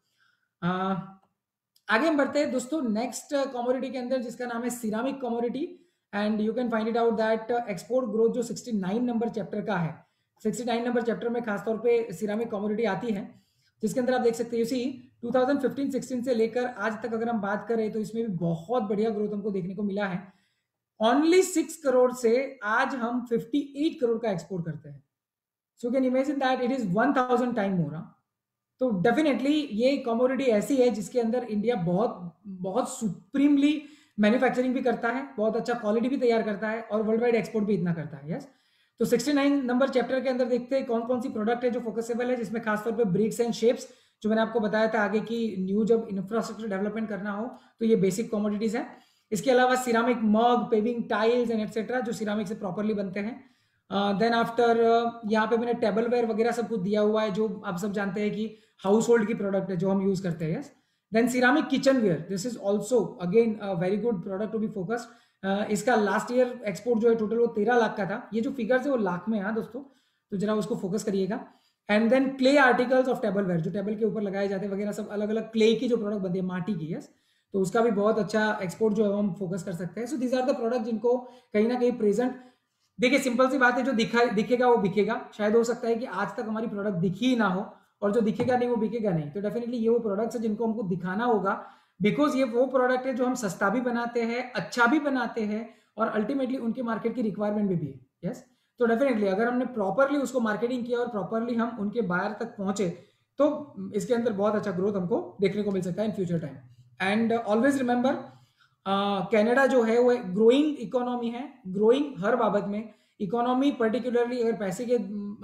आगे हम बढ़ते हैं दोस्तों नेक्स्ट कमोडिटी के अंदर, जिसका नाम है ceramic commodity, and you can find it out that export growth जो 69 नंबर चैप्टर का है, 69 नंबर चैप्टर में खासतौर पे सिरामिक कमोडिटी आती है, जिसके अंदर आप देख सकते हैं इसी 2015-16 से लेकर आज तक अगर हम बात करें तो इसमें भी बहुत बढ़िया ग्रोथ हमको देखने को मिला है। ओनली 6 करोड़ से आज हम 58 करोड़ का एक्सपोर्ट करते हैं। So can imagine that it is 1000 time more. तो डेफिनेटली ये कमोडिटी ऐसी है जिसके अंदर इंडिया बहुत बहुत सुप्रीमली मैन्युफैक्चरिंग भी करता है, बहुत अच्छा क्वालिटी भी तैयार करता है और वर्ल्ड वाइड एक्सपोर्ट भी इतना करता है। यस, तो 69 नंबर चैप्टर के अंदर देखते हैं कौन कौन सी प्रोडक्ट है जो फोकसेबल है, जिसमें खासतौर पे ब्रिक्स एंड शेप्स, जो मैंने आपको बताया था आगे की न्यू जब इंफ्रास्ट्रक्चर डेवलपमेंट करना हो तो ये बेसिक कमोडिटीज है। इसके अलावा ceramic mug, paving tiles and etcetera जो सिरामिक से प्रॉपरली बनते हैं। देन आफ्टर यहाँ पे मैंने टेबल वेयर वगैरह सब कुछ दिया हुआ है जो आप सब जानते हैं कि हाउस होल्ड की प्रोडक्ट है जो हम यूज करते हैं। Yes, then ceramic kitchen ware, this is also again very good product to be focused. इसका लास्ट ईयर एक्सपोर्ट जो है टोटल वो 13 लाख का था। ये जो फिगर्स है वो लाख में है दोस्तों, तो जरा उसको फोकस करिएगा। And then clay articles of table ware, जो टेबल के ऊपर लगाए जाते हैं वगैरह, सब अलग अलग क्ले की जो प्रोडक्ट बनती है माटी की। यस, तो उसका भी बहुत अच्छा एक्सपोर्ट जो है हम फोकस कर सकते हैं। So these are the product जिनको कहीं ना कहीं प्रेजेंट, देखिए सिंपल सी बात है, जो दिखेगा वो बिकेगा। शायद हो सकता है कि आज तक हमारी प्रोडक्ट दिखी ही ना हो, और जो दिखेगा नहीं वो बिकेगा नहीं। तो डेफिनेटली ये वो प्रोडक्ट्स है जिनको हमको दिखाना होगा, बिकॉज ये वो प्रोडक्ट है जो हम सस्ता भी बनाते हैं, अच्छा भी बनाते हैं, और अल्टीमेटली उनके मार्केट की रिक्वायरमेंट भी है। यस, तो डेफिनेटली अगर हमने प्रॉपरली उसको मार्केटिंग किया और प्रॉपरली हम उनके बायर तक पहुंचे तो इसके अंदर बहुत अच्छा ग्रोथ हमको देखने को मिल सकता है in future time. And always remember Canada जो है वो ग्रोइंग इकोनॉमी है, ग्रोइंग हर बाबत में। इकोनॉमी पर्टिकुलरली अगर पैसे के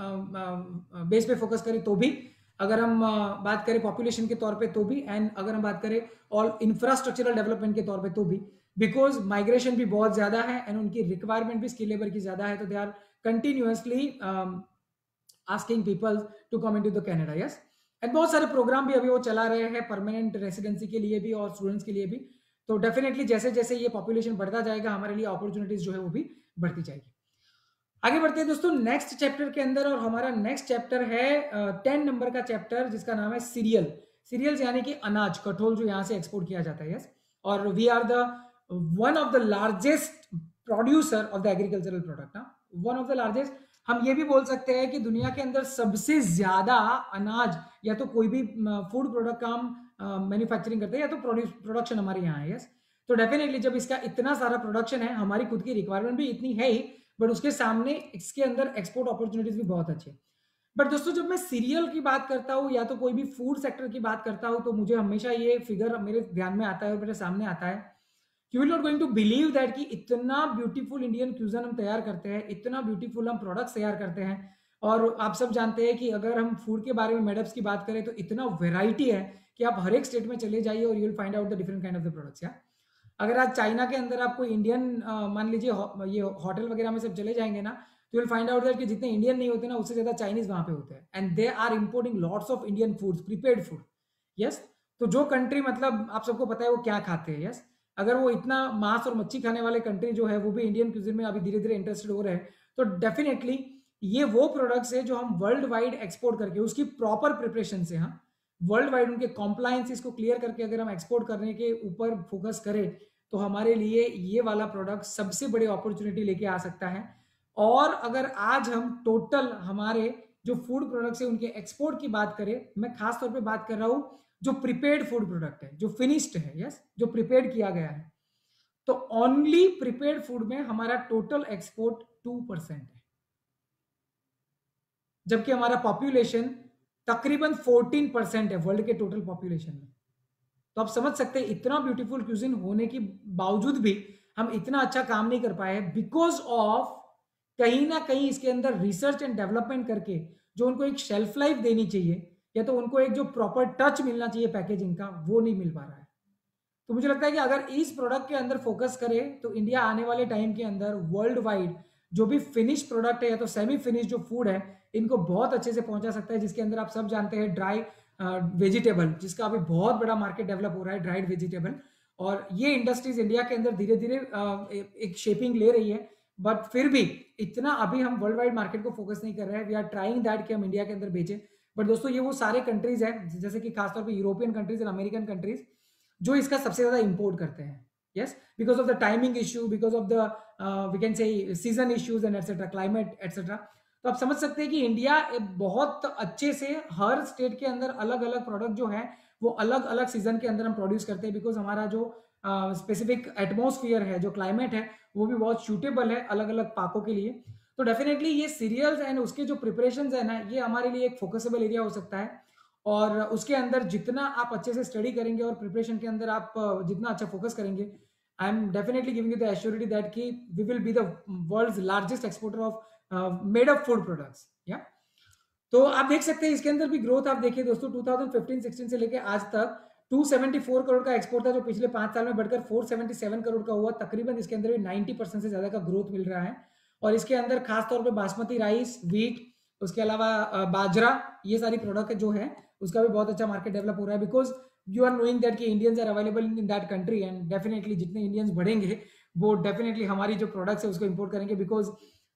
बेस पे फोकस करें तो भी, अगर हम बात करें पॉपुलेशन के तौर पे तो भी, एंड अगर हम बात करें ऑल इंफ्रास्ट्रक्चरल डेवलपमेंट के तौर पे तो भी, बिकॉज माइग्रेशन भी बहुत ज्यादा है एंड उनकी रिक्वायरमेंट भी स्किल लेबर की ज्यादा है, तो they are continuously asking people to come into the Canada. Yes, and बहुत सारे प्रोग्राम भी अभी वो चला रहे हैं परमानेंट रेसिडेंसी के लिए भी और स्टूडेंट्स के लिए भी। तो डेफिनेटली जैसे जैसे ये पॉपुलेशन बढ़ता जाएगा हमारे लिए अपॉर्चुनिटीज जो है वो भी बढ़ती जाएगी। आगे बढ़ते हैं दोस्तों नेक्स्ट चैप्टर के अंदर, और हमारा नेक्स्ट चैप्टर है 10 नंबर का चैप्टर जिसका नाम है सीरियल। सीरियल्स यानी कि अनाज, कठोल जो यहाँ से एक्सपोर्ट किया जाता है। यस, और we are the one of the largest producer of the agricultural product, one of the largest. हम ये भी बोल सकते हैं कि दुनिया के अंदर सबसे ज्यादा अनाज या तो कोई भी फूड प्रोडक्ट का हम मैन्युफैक्चरिंग करते हैं या तो प्रोडक्शन हमारे यहाँ है। यस, तो डेफिनेटली जब इसका इतना सारा प्रोडक्शन है, हमारी खुद की रिक्वायरमेंट भी इतनी है ही, बट उसके सामने इसके अंदर एक्सपोर्ट अपॉर्चुनिटीज भी बहुत अच्छे हैं। बट दोस्तों जब मैं सीरियल की बात करता हूँ या तो कोई भी फूड सेक्टर की बात करता हूँ, तो मुझे हमेशा ये फिगर मेरे ध्यान में आता है और मेरे सामने आता है। You will not going to believe that कि इतना ब्यूटीफुल इंडियन क्यूजन हम तैयार करते हैं, इतना ब्यूटीफुल हम प्रोडक्ट्स तैयार करते हैं। और आप सब जानते हैं कि अगर हम फूड के बारे में मेडअप्स की बात करें तो इतना वेराइटी है कि आप हर एक स्टेट में चले जाइए और you will find out the different kind of the products. या अगर आज चाइना के अंदर आप कोई इंडियन मान लीजिए ये होटल वगैरह में सब चले जाएंगे ना, तो विल फाइंड आउट दैट कि जितने इंडियन नहीं होते ना, उससे ज्यादा चाइनीज वहां पे होते हैं, and they are importing lots of Indian foods, prepaid food. Yes, तो जो कंट्री मतलब आप सबको पता है वो क्या खाते हैं। यस, अगर वो इतना मांस और मच्छी खाने वाले कंट्री जो है वो भी इंडियन क्यूजिन में अभी धीरे धीरे इंटरेस्टेड हो रहे हैं, तो डेफिनेटली ये वो प्रोडक्ट्स है जो हम वर्ल्ड वाइड एक्सपोर्ट करके उसकी प्रॉपर प्रिपरेशन से, हाँ, वर्ल्ड वाइड उनके कॉम्प्लायंस को क्लियर करके अगर हम एक्सपोर्ट करने के ऊपर फोकस करें, तो हमारे लिए ये वाला प्रोडक्ट सबसे बड़ी अपॉर्चुनिटी लेके आ सकता है। और अगर आज हम टोटल हमारे जो फूड प्रोडक्ट्स है उनके एक्सपोर्ट की बात करें, मैं खास तौर पे बात कर रहा हूं जो प्रिपेयर्ड फूड प्रोडक्ट है, जो फिनिश्ड है, यस, जो प्रिपेयर्ड किया गया है, तो ओनली प्रिपेयर्ड फूड में हमारा टोटल एक्सपोर्ट 2% है, जबकि हमारा पॉपुलेशन तकरीबन 14% है वर्ल्ड के टोटल पॉपुलेशन में। तो आप समझ सकते हैं इतना ब्यूटीफुल क्यूजिन होने के बावजूद भी हम इतना अच्छा काम नहीं कर पाए, बिकॉज ऑफ कहीं ना कहीं इसके अंदर रिसर्च एंड डेवलपमेंट करके जो उनको एक शेल्फ लाइफ देनी चाहिए, या तो उनको एक जो प्रॉपर टच मिलना चाहिए पैकेजिंग का, वो नहीं मिल पा रहा है। तो मुझे लगता है कि अगर इस प्रोडक्ट के अंदर फोकस करे तो इंडिया आने वाले टाइम के अंदर वर्ल्ड वाइड जो भी फिनिश प्रोडक्ट है या तो सेमी फिनिश जो फूड है, इनको बहुत अच्छे से पहुंचा सकता है, जिसके अंदर आप सब जानते हैं ड्राई वेजिटेबल, जिसका अभी बहुत बड़ा मार्केट डेवलप हो रहा है, ड्राइड वेजिटेबल। और ये इंडस्ट्रीज इंडिया के अंदर धीरे धीरे एक शेपिंग ले रही है, बट फिर भी इतना अभी हम वर्ल्ड वाइड मार्केट को फोकस नहीं कर रहे हैं। वी आर ट्राइंग दैट कि हम इंडिया के अंदर बेचें। बट दोस्तों ये वो सारे कंट्रीज हैं, जैसे कि खासतौर पर यूरोपियन कंट्रीज और अमेरिकन कंट्रीज, जो इसका सबसे ज्यादा इंपोर्ट करते हैं। Yes, because of the timing issue, because of the we can say season issues and etcetera, climate etcetera. तो आप समझ सकते हैं कि इंडिया बहुत अच्छे से हर स्टेट के अंदर अलग अलग प्रोडक्ट जो है वो अलग अलग सीजन के अंदर हम प्रोड्यूस करते हैं, बिकॉज हमारा जो स्पेसिफिक एटमॉस्फेयर है, जो क्लाइमेट है, वो भी बहुत सूटेबल है अलग अलग पाकों के लिए। तो डेफिनेटली ये सीरियल्स एंड उसके जो प्रिपरेशन है ना, ये हमारे लिए एक फोकसेबल एरिया हो सकता है। और उसके अंदर जितना आप अच्छे से स्टडी करेंगे और प्रिपरेशन के अंदर आप जितना अच्छा फोकस करेंगे, I am definitely giving you the assurity that कि we will be the world's largest exporter of made up food products. या तो आप देख सकते हैं इसके अंदर भी ग्रोथ आप देखिए दोस्तों, 2015-16 से लेके आज तक 274 करोड़ का एक्सपोर्ट था, जो पिछले 5 साल में बढ़कर 477 करोड़ का हुआ। तकरीबन इसके अंदर भी 90% से ज्यादा का ग्रोथ मिल रहा है। और इसके अंदर खासतौर पर बासमती राइस, व्हीट, उसके अलावा बाजरा, ये सारी प्रोडक्ट जो है उसका भी बहुत अच्छा मार्केट डेवलप हो रहा है, because you are knowing that कि Indians are available in that country, and definitely जितने इंडियंस बढ़ेंगे वो डेफिनेटली हमारी जो प्रोडक्ट्स है उसको इंपोर्ट करेंगे, बिकॉज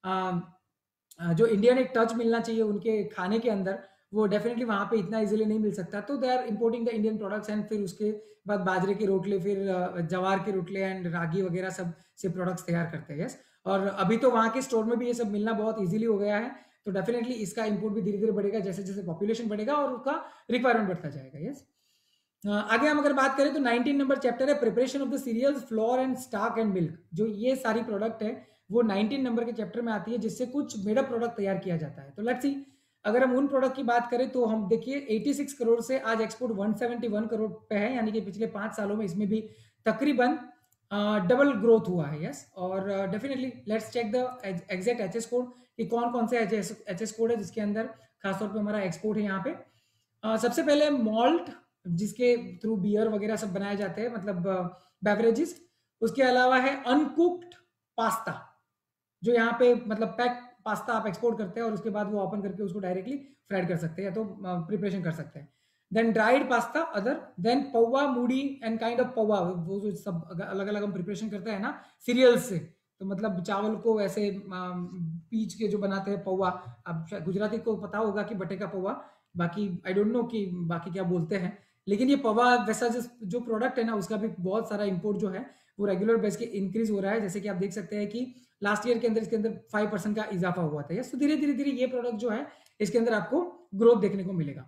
जो इंडियन एक टच मिलना चाहिए उनके खाने के अंदर, वो डेफिनेटली वहां पे इतना इजीली नहीं मिल सकता। तो they are importing the Indian products, and फिर उसके बाद बाजरे के रोटले, फिर जवार के रोटले एंड रागी वगैरह सब से प्रोडक्ट्स तैयार करते हैं। यस, और अभी तो वहाँ के स्टोर में भी ये सब मिलना बहुत इजीली हो गया है। तो डेफिनेटली इसका इंपोर्ट भी धीरे धीरे बढ़ेगा जैसे जैसे पॉपुलेशन बढ़ेगा और उसका रिक्वायरमेंट बढ़ता जाएगा। यस, आगे हम अगर बात करें तो 19 नंबर चैप्टर है preparation of the cereals, flour and starch and milk. जो ये सारी प्रोडक्ट है वो 19 नंबर के चैप्टर में आती है, जिससे कुछ मेड अप प्रोडक्ट तैयार किया जाता है। तो लेट्स सी, अगर हम उन प्रोडक्ट की बात करें तो हम देखिए 86 करोड़ से आज एक्सपोर्ट 171 करोड़ पे है, यानी कि पिछले 5 सालों में इसमें भी तकरीबन डबल ग्रोथ हुआ है। यस, और definitely let's check the exact HS code कि कौन कौन से एचएस कोड है जिसके अंदर खासतौर पे हमारा एक्सपोर्ट है यहाँ पे। सबसे पहले मॉल्ट, जिसके थ्रू बियर वगैरह सब बनाए जाते हैं, मतलब बेवरेजेस। उसके अलावा है अनकुक्ड पास्ता, जो यहाँ पे मतलब पैक पास्ता आप एक्सपोर्ट करते हैं और उसके बाद वो ओपन करके उसको डायरेक्टली फ्राइड कर सकते हैं, तो प्रिपरेशन कर सकते हैं। Then dried pasta other, then poha, mudi and kind of poha, वो जो सब अलग अलग हम प्रिपरेशन करते हैं ना सीरियल्स से, तो मतलब चावल को ऐसे पीच के जो बनाते हैं पौवा, अब गुजराती को पता होगा कि बटे का पौवा, बाकी आई डोंट नो कि बाकी क्या बोलते हैं, लेकिन ये पौवा वैसा जो प्रोडक्ट है ना, उसका भी बहुत सारा इंपोर्ट जो है वो रेगुलर बेस के इंक्रीज हो रहा है। जैसे कि आप देख सकते हैं कि लास्ट ईयर के अंदर इसके अंदर 5% का इजाफा हुआ था। यस, तो धीरे धीरे धीरे ये प्रोडक्ट जो है इसके अंदर आपको ग्रोथ देखने को मिलेगा।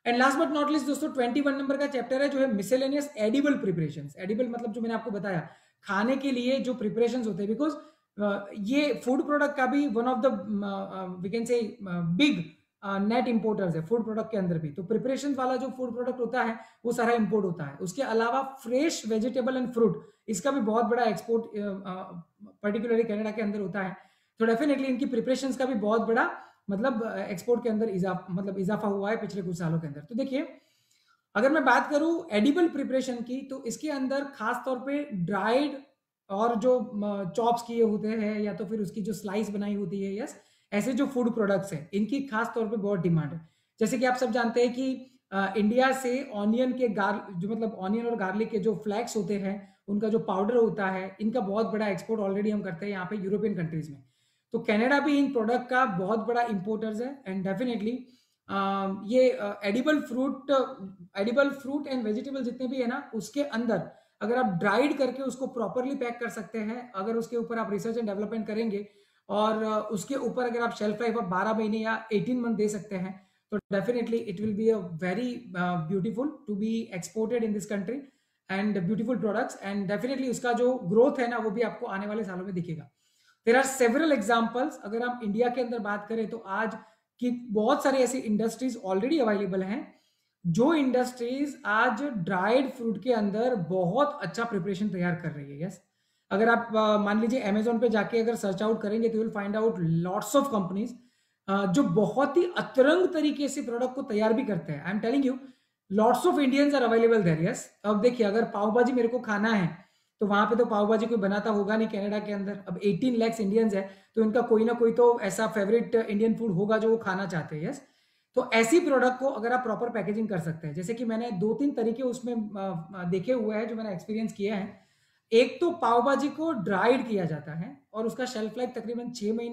And last but not least दोस्तों 21 नंबर का चैप्टर है जो है मिसेलेनियस एडिबल प्रिपरेशंस। एडिबल मतलब जो मैंने आपको बताया खाने के लिए जो प्रिपरेशंस होते हैं, बिकॉज ये फूड प्रोडक्ट का भी one of the we can say big net importers है फूड प्रोडक्ट के अंदर भी। तो प्रिपरेशन वाला जो फूड प्रोडक्ट होता है वो सारा इंपोर्ट होता है। उसके अलावा फ्रेश वेजिटेबल एंड फ्रूट इसका भी बहुत बड़ा एक्सपोर्ट पर्टिकुलरली कनाडा के अंदर होता है। तो डेफिनेटली इनकी प्रिपरेशंस का भी बहुत बड़ा मतलब एक्सपोर्ट के अंदर इजाफा हुआ है पिछले कुछ सालों के अंदर। तो देखिए अगर मैं बात करूं एडिबल प्रिपरेशन की तो इसके अंदर खास तौर पे ड्राइड और जो चॉप्स किए होते हैं या तो फिर उसकी जो स्लाइस बनाई होती है, यस, ऐसे जो फूड प्रोडक्ट्स हैं इनकी खास तौर पे बहुत डिमांड है। जैसे कि आप सब जानते हैं कि इंडिया से ऑनियन के जो मतलब ऑनियन और गार्लिक के जो फ्लैक्स होते हैं उनका जो पाउडर होता है इनका बहुत बड़ा एक्सपोर्ट ऑलरेडी हम करते हैं यहाँ पे यूरोपियन कंट्रीज में। तो कनाडा भी इन प्रोडक्ट का बहुत बड़ा इंपोर्टर्स है। एंड डेफिनेटली ये एडिबल फ्रूट एंड वेजिटेबल जितने भी है ना उसके अंदर अगर आप ड्राइड करके उसको प्रॉपरली पैक कर सकते हैं, अगर उसके ऊपर आप रिसर्च एंड डेवलपमेंट करेंगे और उसके ऊपर अगर आप शेल्फ लाइफ 12 महीने या 18 मंथ दे सकते हैं तो definitely it will be a very beautiful to be exported in this country and beautiful products. And definitely उसका जो ग्रोथ है ना वो भी आपको आने वाले सालों में दिखेगा। There are several examples. अगर हम इंडिया के अंदर बात करें तो आज की बहुत सारी ऐसी इंडस्ट्रीज ऑलरेडी अवेलेबल हैं जो इंडस्ट्रीज आज ड्राइड फ्रूट के अंदर बहुत अच्छा प्रिपरेशन तैयार कर रही है। यस, अगर आप मान लीजिए अमेजोन पे जाके अगर सर्च आउट करेंगे तो will find out lots of companies जो बहुत ही अतरंग तरीके से प्रोडक्ट को तैयार भी करते हैं। I am telling you lots of Indians are available there. Yes, अब देखिए अगर पाव भाजी मेरे को खाना है तो वहां पे तो पाव भाजी कोई बनाता होगा नहीं कनाडा के अंदर। अब 18 लाख इंडियंस है तो इनका कोई ना कोई तो ऐसा फेवरेट इंडियन फूड होगा जो वो खाना चाहते हैं। यस, तो ऐसी प्रोडक्ट को अगर आप प्रॉपर पैकेजिंग कर सकते हैं, जैसे कि मैंने 2-3 तरीके उसमें देखे हुए हैं जो मैंने एक्सपीरियंस किया है। एक तो पाव भाजी को ड्राइड किया जाता है और उसका शेल्फ लाइफ तकरीबन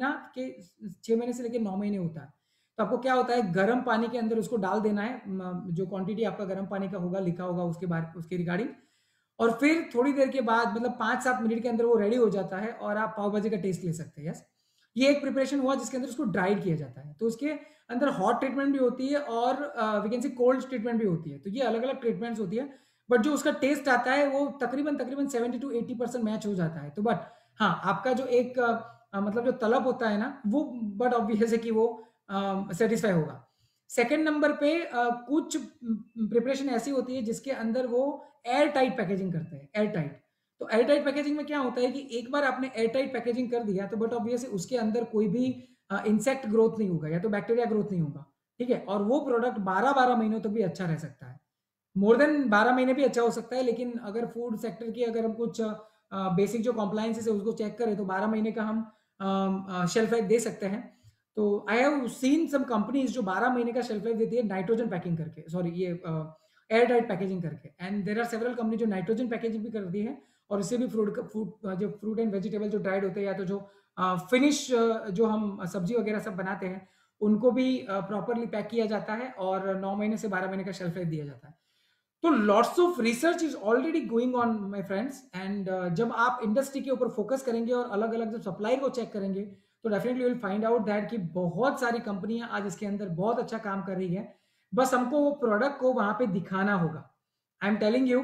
6 महीने से लेकर 9 महीने होता है। तो आपको क्या होता है गर्म पानी के अंदर उसको डाल देना है, जो क्वांटिटी आपका गर्म पानी का होगा लिखा होगा उसके बाद उसके रिगार्डिंग, और फिर थोड़ी देर के बाद मतलब 5-7 मिनट के अंदर वो रेडी हो जाता है और आप पाव भाजी का टेस्ट ले सकते हैं। यस, ये एक प्रिपरेशन हुआ जिसके अंदर उसको ड्राइड किया जाता है। तो उसके अंदर हॉट ट्रीटमेंट भी होती है और we can say cold treatment भी होती है। तो ये अलग अलग ट्रीटमेंट्स होती है, बट जो उसका टेस्ट आता है वो तकरीबन 70-80% मैच हो जाता है। तो बट हाँ, आपका जो एक मतलब जो तलब होता है ना वो बट ऑब्वियस है कि वो सेटिस्फाई होगा। सेकेंड नंबर पे कुछ प्रिपरेशन ऐसी होती है जिसके अंदर वो एयर टाइट पैकेजिंग करते हैं। एयर टाइट, तो एयर टाइट पैकेजिंग में क्या होता है कि एक बार आपने एयर टाइट पैकेजिंग कर दिया तो बट ऑब्वियसली उसके अंदर कोई भी इंसेक्ट ग्रोथ नहीं होगा या तो बैक्टीरिया ग्रोथ नहीं होगा, ठीक है, और वो प्रोडक्ट 12-12 महीनों तक भी अच्छा रह सकता है। मोर देन 12 महीने भी अच्छा हो सकता है, लेकिन अगर फूड सेक्टर की अगर हम कुछ बेसिक जो कॉम्प्लायंसेस है उसको चेक करें तो 12 महीने का हम शेल्फ लाइफ दे सकते हैं। तो I have seen some companies जो 12 महीने का शेल्फ लाइफ देती है नाइट्रोजन पैकिंग करके, सॉरी ये एयर टाइट पैकेजिंग करके। And there are several company जो नाइट्रोजन पैकेजिंग भी करती है और इससे भी फ्रूट एंड वेजिटेबल जो ड्राइड होते हैं या तो जो फिनिश जो हम सब्जी वगैरह सब बनाते हैं उनको भी प्रॉपरली पैक किया जाता है और 9 महीने से 12 महीने का शेल्फ लाइफ दिया जाता है। तो lots of research is already going on my friends. And जब आप इंडस्ट्री के ऊपर फोकस करेंगे और अलग अलग जब सप्लायर को चेक करेंगे तो definitely will find out that कि बहुत सारी कंपनियां आज इसके अंदर बहुत अच्छा काम कर रही है, बस हमको वो प्रोडक्ट को वहां पे दिखाना होगा। आई एम टेलिंग यू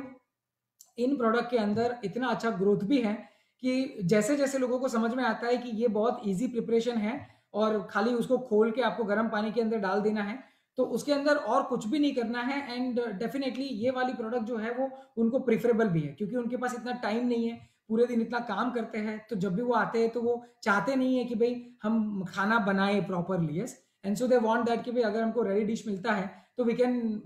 इन प्रोडक्ट के अंदर इतना अच्छा ग्रोथ भी है कि जैसे जैसे लोगों को समझ में आता है कि ये बहुत इजी प्रिपरेशन है और खाली उसको खोल के आपको गर्म पानी के अंदर डाल देना है तो उसके अंदर और कुछ भी नहीं करना है। एंड डेफिनेटली ये वाली प्रोडक्ट जो है वो उनको प्रिफरेबल भी है क्योंकि उनके पास इतना टाइम नहीं है, पूरे दिन इतना काम करते हैं, तो जब भी वो आते हैं तो वो चाहते नहीं है कि भाई हम खाना बनाए properly. Yes, and so they want that कि भाई अगर हमको रेडी डिश मिलता है तो वी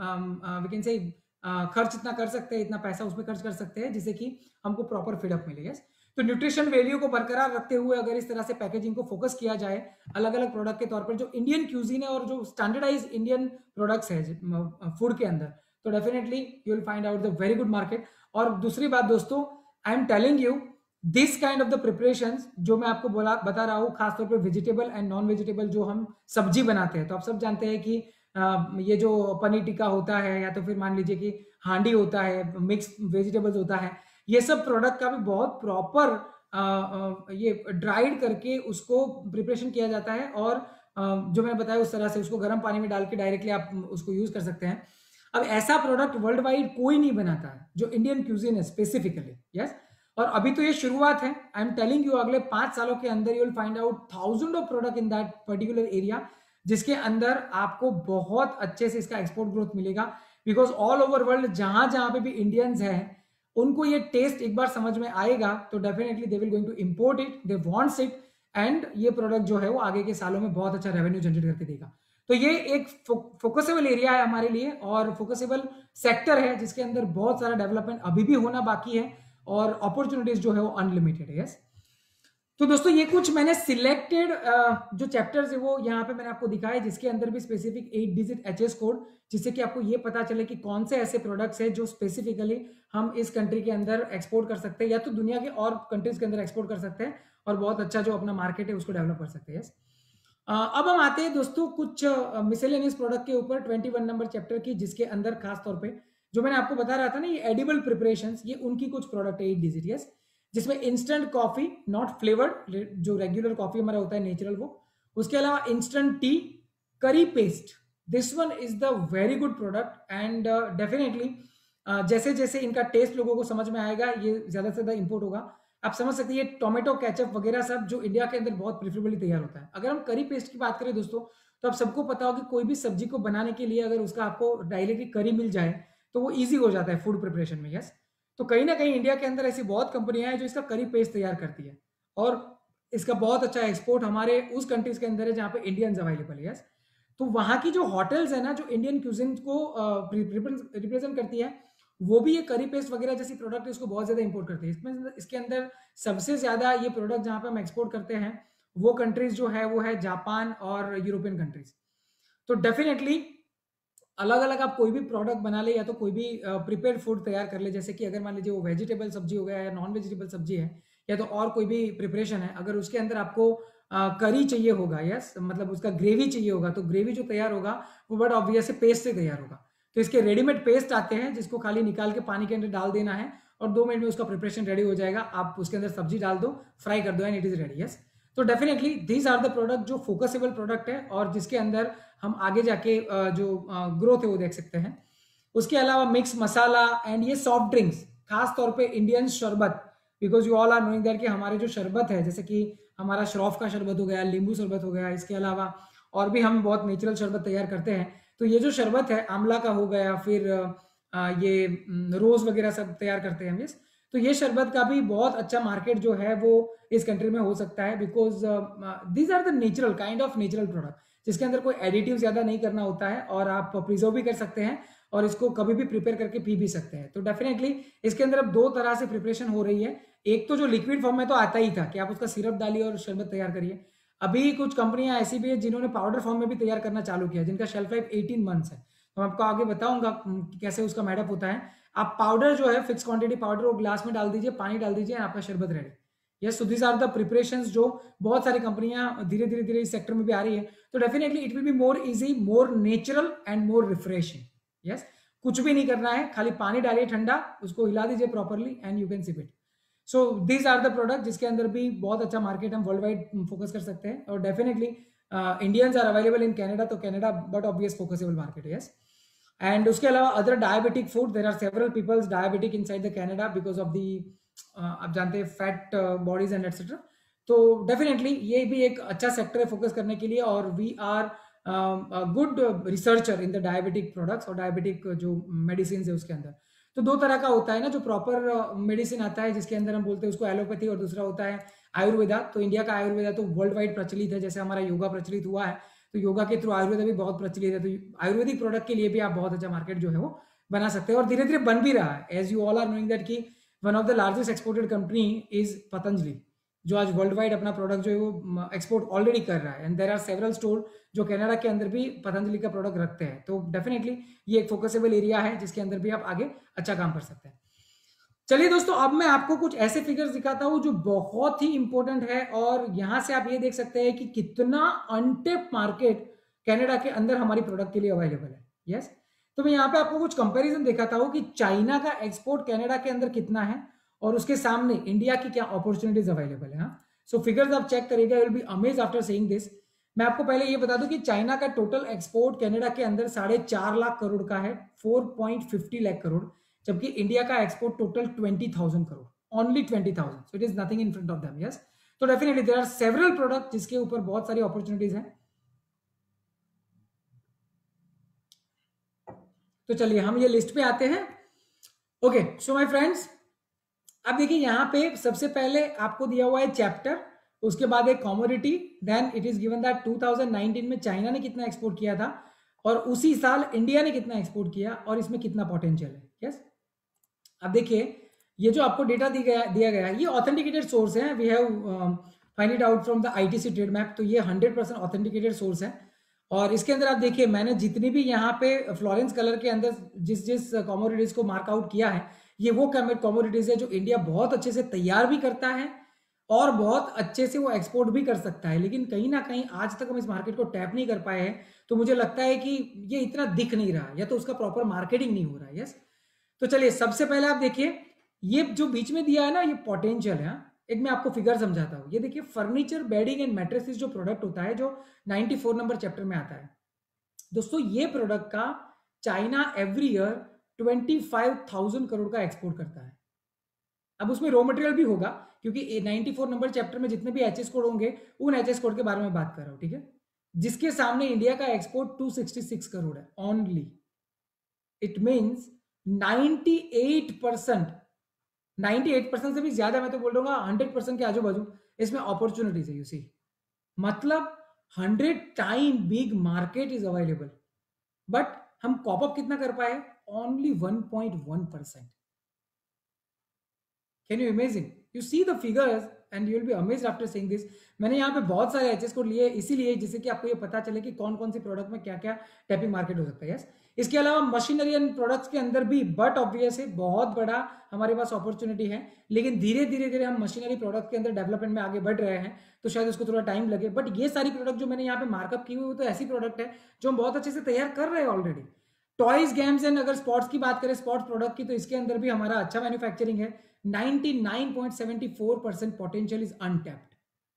कैन से खर्च इतना कर सकते हैं, इतना पैसा उसमें खर्च कर सकते हैं जिससे कि हमको प्रॉपर फीडअप मिले। यस, तो न्यूट्रिशन वैल्यू को बरकरार रखते हुए अगर इस तरह से पैकेजिंग को फोकस किया जाए अलग अलग प्रोडक्ट के तौर पर जो इंडियन क्यूजीन है और जो स्टैंडर्डाइज इंडियन प्रोडक्ट्स है फूड के अंदर, तो definitely you will find out the very good market. और दूसरी बात दोस्तों, I am telling you this kind of the preparations जो मैं आपको बता रहा हूँ खासतौर पर वेजिटेबल एंड नॉन वेजिटेबल जो हम सब्जी बनाते हैं, तो आप सब जानते हैं कि ये जो पनीर टिक्का होता है या तो फिर मान लीजिए कि हांडी होता है, मिक्स वेजिटेबल्स होता है, ये सब प्रोडक्ट का भी बहुत प्रॉपर ये ड्राइड करके उसको प्रिपरेशन किया जाता है और जो मैंने बताया उस तरह से उसको गर्म पानी में डाल के डायरेक्टली आप उसको यूज कर सकते हैं। अब ऐसा प्रोडक्ट वर्ल्ड वाइड कोई नहीं बनाता है जो इंडियन क्यूजिन है स्पेसिफिकली, यस। और अभी तो ये शुरुआत है, आई एम टेलिंग यू, अगले 5 सालों के अंदर you will find out thousand of product in that particular area, जिसके अंदर आपको बहुत अच्छे से इसका एक्सपोर्ट ग्रोथ मिलेगा। बिकॉज ऑल ओवर वर्ल्ड जहां जहां पे भी इंडियंस हैं, उनको ये टेस्ट एक बार समझ में आएगा तो definitely they will going to import it, they wants it, and ये प्रोडक्ट जो है वो आगे के सालों में बहुत अच्छा रेवेन्यू जनरेट करके देगा। तो ये एक फोकसेबल एरिया है हमारे लिए और फोकसेबल सेक्टर है जिसके अंदर बहुत सारा डेवलपमेंट अभी भी होना बाकी है और अपॉर्चुनिटीज जो है वो अनलिमिटेड है, यस। तो दोस्तों ये कुछ मैंने सिलेक्टेड जो चैप्टर्स है वो यहाँ पे मैंने आपको दिखाया, जिसके अंदर भी स्पेसिफिक 8 डिजिट एचएस कोड, जिससे कि आपको ये पता चले कि कौन से ऐसे प्रोडक्ट्स है जो स्पेसिफिकली हम इस कंट्री के अंदर एक्सपोर्ट कर सकते हैं या तो दुनिया के और कंट्रीज के अंदर एक्सपोर्ट कर सकते हैं और बहुत अच्छा जो अपना मार्केट है उसको डेवलप कर सकते हैं, यस। अब हम आते हैं दोस्तों कुछ मिसेलेनियस प्रोडक्ट के ऊपर 21 नंबर चैप्टर की, जिसके अंदर खास तौर पे जो मैंने आपको बता रहा था ना, ये एडिबल प्रिपरेशंस, ये उनकी कुछ प्रोडक्ट है 8 डिजिट, यस। जिसमें इंस्टेंट कॉफी, नॉट फ्लेवर्ड, जो रेगुलर कॉफी हमारा होता है नेचुरल वो, उसके अलावा instant tea, curry paste, this one is the very good product and definitely जैसे जैसे इनका टेस्ट लोगों को समझ में आएगा ये ज्यादा से ज्यादा इंपोर्ट होगा। आप समझ सकते हैं ये टोमेटो केचप वगैरह सब जो इंडिया के अंदर बहुत प्रिफरेबली तैयार होता है। अगर हम करी पेस्ट की बात करें दोस्तों, तो आप सबको पता हो कि कोई भी सब्जी को बनाने के लिए अगर उसका आपको डायरेक्टली करी मिल जाए तो वो ईजी हो जाता है फूड प्रिपरेशन में, यस। तो कहीं ना कहीं इंडिया के अंदर ऐसी बहुत कंपनियां हैं जो इसका करी पेस्ट तैयार करती है और इसका बहुत अच्छा एक्सपोर्ट हमारे उस कंट्रीज के अंदर है जहाँ पे इंडियंस अवेलेबल है, यस। तो वहाँ की जो होटल्स है ना, जो इंडियन क्यूजिन को रिप्रेजेंट करती है, वो भी ये करी पेस्ट वगैरह जैसी प्रोडक्ट है इसको बहुत ज्यादा इंपोर्ट करते हैं। इसमें इसके अंदर सबसे ज्यादा ये प्रोडक्ट जहाँ पे हम एक्सपोर्ट करते हैं वो कंट्रीज जो है वो है जापान और यूरोपियन कंट्रीज। तो डेफिनेटली अलग अलग आप कोई भी प्रोडक्ट बना ले या तो कोई भी प्रिपेयर्ड फूड तैयार कर ले, जैसे कि अगर मान लीजिए वो वेजिटेबल सब्जी हो गया या नॉन वेजिटेबल सब्जी है या तो और कोई भी प्रिपरेशन है, अगर उसके अंदर आपको करी चाहिए होगा, यस, मतलब उसका ग्रेवी चाहिए होगा, तो ग्रेवी जो तैयार होगा वो बट ऑब्वियस पेस्ट से तैयार होगा। तो इसके रेडीमेड पेस्ट आते हैं जिसको खाली निकाल के पानी के अंदर डाल देना है और 2 मिनट में उसका प्रिपरेशन रेडी हो जाएगा। आप उसके अंदर सब्जी डाल दो, फ्राई कर दो and it is ready, yes. तो definitely these are the product जो फोकसेबल प्रोडक्ट है और जिसके अंदर हम आगे जाके जो ग्रोथ है वो देख सकते हैं। उसके अलावा मिक्स मसाला एंड ये सॉफ्ट ड्रिंक्स, खास तौर पे इंडियन शरबत, because you all are knowing that कि हमारे जो शरबत है, जैसे कि हमारा श्रॉफ का शरबत हो गया, नींबू शरबत हो गया, इसके अलावा और भी हम बहुत नेचुरल शरबत तैयार करते हैं। तो ये जो शरबत है आंवला का हो गया, फिर ये रोज वगैरह सब तैयार करते हैं हम, यस। तो ये शरबत का भी बहुत अच्छा मार्केट जो है वो इस कंट्री में हो सकता है, because these are the natural kind of natural product जिसके अंदर कोई एडिटिव ज्यादा नहीं करना होता है और आप प्रिजर्व भी कर सकते हैं और इसको कभी भी प्रिपेयर करके पी भी सकते हैं। तो डेफिनेटली इसके अंदर अब 2 तरह से प्रिपरेशन हो रही है। एक तो जो लिक्विड फॉर्म में तो आता ही था कि आप उसका सिरप डालिए और शरबत तैयार करिए। अभी कुछ कंपनियां ऐसी भी है जिन्होंने पाउडर फॉर्म में भी तैयार करना चालू किया, जिनका शेल्फ लाइफ 18 मंथ्स है। तो मैं आपको आगे बताऊंगा कैसे उसका मैडअप होता है। आप पाउडर जो है फिक्स क्वांटिटी पाउडर वो ग्लास में डाल दीजिए, पानी डाल दीजिए, आपका शरबत ready. Yes, so this are the preparations जो बहुत सारी कंपनियां धीरे धीरे धीरे इस सेक्टर में भी आ रही है। तो definitely it will be more easy, more natural and more refreshing. Yes, कुछ भी नहीं करना है, खाली पानी डालिए ठंडा, उसको हिला दीजिए properly and you can sip it. So these are the product जिसके अंदर भी बहुत अच्छा मार्केट हम वर्ल्ड वाइड फोकस कर सकते हैं। और definitely Indians are available in Canada, तो Canada but obvious focusable market है। यस, एंड उसके अलावा other diabetic food, there are several peoples diabetic inside the Canada because of the आप जानते हैं फैट बॉडीज एंड एटसेट्रा। तो definitely ये भी एक अच्छा सेक्टर है फोकस करने के लिए और we are good researcher in the diabetic products और डायबिटिक जो मेडिसिन है उसके अंदर। तो 2 तरह का होता है ना, जो प्रॉपर मेडिसिन आता है जिसके अंदर हम बोलते हैं उसको एलोपैथी, और दूसरा होता है आयुर्वेदा। तो इंडिया का आयुर्वेदा तो वर्ल्ड वाइड प्रचलित है, जैसे हमारा योगा प्रचलित हुआ है, तो योगा के थ्रू आयुर्वेदा भी बहुत प्रचलित है। तो आयुर्वेदिक प्रोडक्ट के लिए भी आप बहुत अच्छा मार्केट जो है वो बना सकते हैं और धीरे धीरे बन भी रहा है। As you all are knowing that कि one of the largest exported company is Patanjali, जो आज वर्ल्ड वाइड अपना प्रोडक्ट जो है वो एक्सपोर्ट ऑलरेडी कर रहा है। And there are several store जो कनाडा के अंदर भी पतंजलि का प्रोडक्ट रखते हैं। तो डेफिनेटली ये एक फोकसेबल एरिया है जिसके अंदर भी आप आगे अच्छा काम कर सकते हैं। चलिए दोस्तों, अब मैं आपको कुछ ऐसे फिगर्स दिखाता हूं जो बहुत ही इंपॉर्टेंट है और यहां से आप ये देख सकते हैं कि कितना अनटेप मार्केट कनाडा के अंदर हमारी प्रोडक्ट के लिए अवेलेबल है। यस, तो मैं यहाँ पे आपको कुछ कंपैरिजन दिखाता हूँ कि चाइना का एक्सपोर्ट कनाडा के अंदर कितना है और उसके सामने इंडिया की क्या अपॉर्चुनिटीज अवेलेबल है। सो फिगर्स आप चेक करिएगा, you will be amazed after seeing this. मैं आपको पहले ये बता दूं कि चाइना का टोटल एक्सपोर्ट कनाडा के अंदर 4.5 लाख करोड़ का है, 4.50 लाख करोड़, जबकि इंडिया का export total 20,000 crore, only 20,000, so it is nothing in front of them. Yes, तो definitely there are several product जिसके ऊपर बहुत सारी अपॉर्चुनिटीज हैं। तो चलिए हम ये लिस्ट पे आते हैं। ओके, सो माय फ्रेंड्स, अब देखिए यहाँ पे सबसे पहले आपको दिया हुआ है चैप्टर, उसके बाद एक commodity, then it is given that 2019 में चाइना ने कितना एक्सपोर्ट किया था और उसी साल इंडिया ने कितना एक्सपोर्ट किया और इसमें कितना पोटेंशियल है। यस, अब देखिए ये जो आपको डेटा दिया गया है ये ऑथेंटिकेटेड सोर्स है, we have find it out from the ITC trade map, तो ये 100% ऑथेंटिकेटेड सोर्स है। और इसके अंदर आप देखिए मैंने जितनी भी यहाँ पे फ्लोरेंस कलर के अंदर जिस जिस कमोडिटीज को मार्क आउट किया है, ये वो कमोडिटीज है जो इंडिया बहुत अच्छे से तैयार भी करता है और बहुत अच्छे से वो एक्सपोर्ट भी कर सकता है, लेकिन कहीं ना कहीं आज तक हम इस मार्केट को टैप नहीं कर पाए हैं। तो मुझे लगता है कि ये इतना दिख नहीं रहा, या तो उसका प्रॉपर मार्केटिंग नहीं हो रहा है। यस, तो चलिए सबसे पहले आप देखिए ये जो बीच में दिया है ना, ये पोटेंशियल है। एक मैं आपको फिगर समझाता हूँ, ये देखिए फर्नीचर, बेडिंग एंड मैट्रेसेस जो प्रोडक्ट होता है, जो 94 नंबर चैप्टर में आता है दोस्तों, ये प्रोडक्ट का चाइना एवरी ईयर 25,000 करोड़ का एक्सपोर्ट करता है। अब उसमें रॉ मटेरियल भी होगा, क्योंकि 94 नंबर चैप्टर में जितने भी एचएस कोड होंगे उन एचएस कोड के बारे में बात कर रहा हूं, ठीक है, जिसके सामने इंडिया का एक्सपोर्ट 266 करोड़ है ओनली। इट मीन्स 98%, 98% से भी ज्यादा, मैं तो बोल रहा हूँ 100% के आजू बाजू इसमें अपॉर्चुनिटीज है। यू सी, मतलब 100 time big market is available, but हम कॉप अप कितना कर पाए? Only 1.1%। Can you imagine? You see the figures and you will be amazed after seeing this. मैंने यहाँ पे बहुत सारे एचएस कोड लिए इसीलिए, जिससे कि आपको ये पता चले कि कौन कौन सी प्रोडक्ट में क्या क्या टैपिंग मार्केट हो सकता है। यस, इसके अलावा मशीनरी एंड प्रोडक्ट्स के अंदर भी बट ऑब्वियस है बहुत बड़ा हमारे पास अपॉर्चुनिटी है, लेकिन धीरे धीरे हम मशीनरी प्रोडक्ट के अंदर डेवलपमेंट में आगे बढ़ रहे हैं, तो शायद उसको थोड़ा टाइम लगे। बट ये सारी प्रोडक्ट जो मैंने यहाँ पे मार्कअप की हुई वो तो ऐसी प्रोडक्ट है जो हम बहुत अच्छे से तैयार कर रहे हैं ऑलरेडी। टॉयज, गेम्स एंड अगर स्पोर्ट्स की बात करें, स्पोर्ट्स प्रोडक्ट की, तो इसके अंदर भी हमारा अच्छा मैन्युफैक्चरिंग है। 99.74% पोटेंशियल इज अनटैप्ड।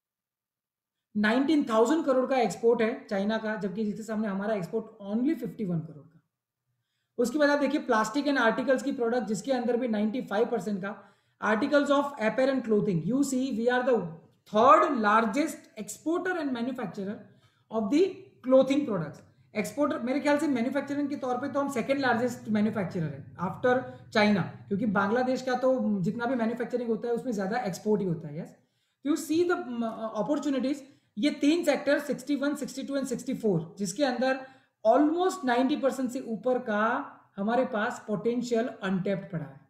19,000 करोड़ का एक्सपोर्ट है चाइना का, जबकि जिसके सामने हमारा एक्सपोर्ट ओनली 51 करोड़ का। उसके बाद आप देखिए प्लास्टिक एंड आर्टिकल्स की प्रोडक्ट, जिसके अंदर भी 95% का। Articles of apparel and clothing, you see we are the third largest exporter and manufacturer of the clothing products. Exporter मेरे ख्याल से मैन्युफैक्चरिंग के तौर पे तो हम सेकंड लार्जेस्ट मैन्युफैक्चरर है आफ्टर चाइना, क्योंकि बांग्लादेश का तो जितना भी मैन्युफैक्चरिंग होता है उसमें ज्यादा एक्सपोर्ट ही होता है। Yes, you see the opportunities, ये तीन सेक्टर 61, 62 एंड 64, जिसके अंदर ऑलमोस्ट 90% से ऊपर का हमारे पास पोटेंशियल अनटैप्ड पड़ा है।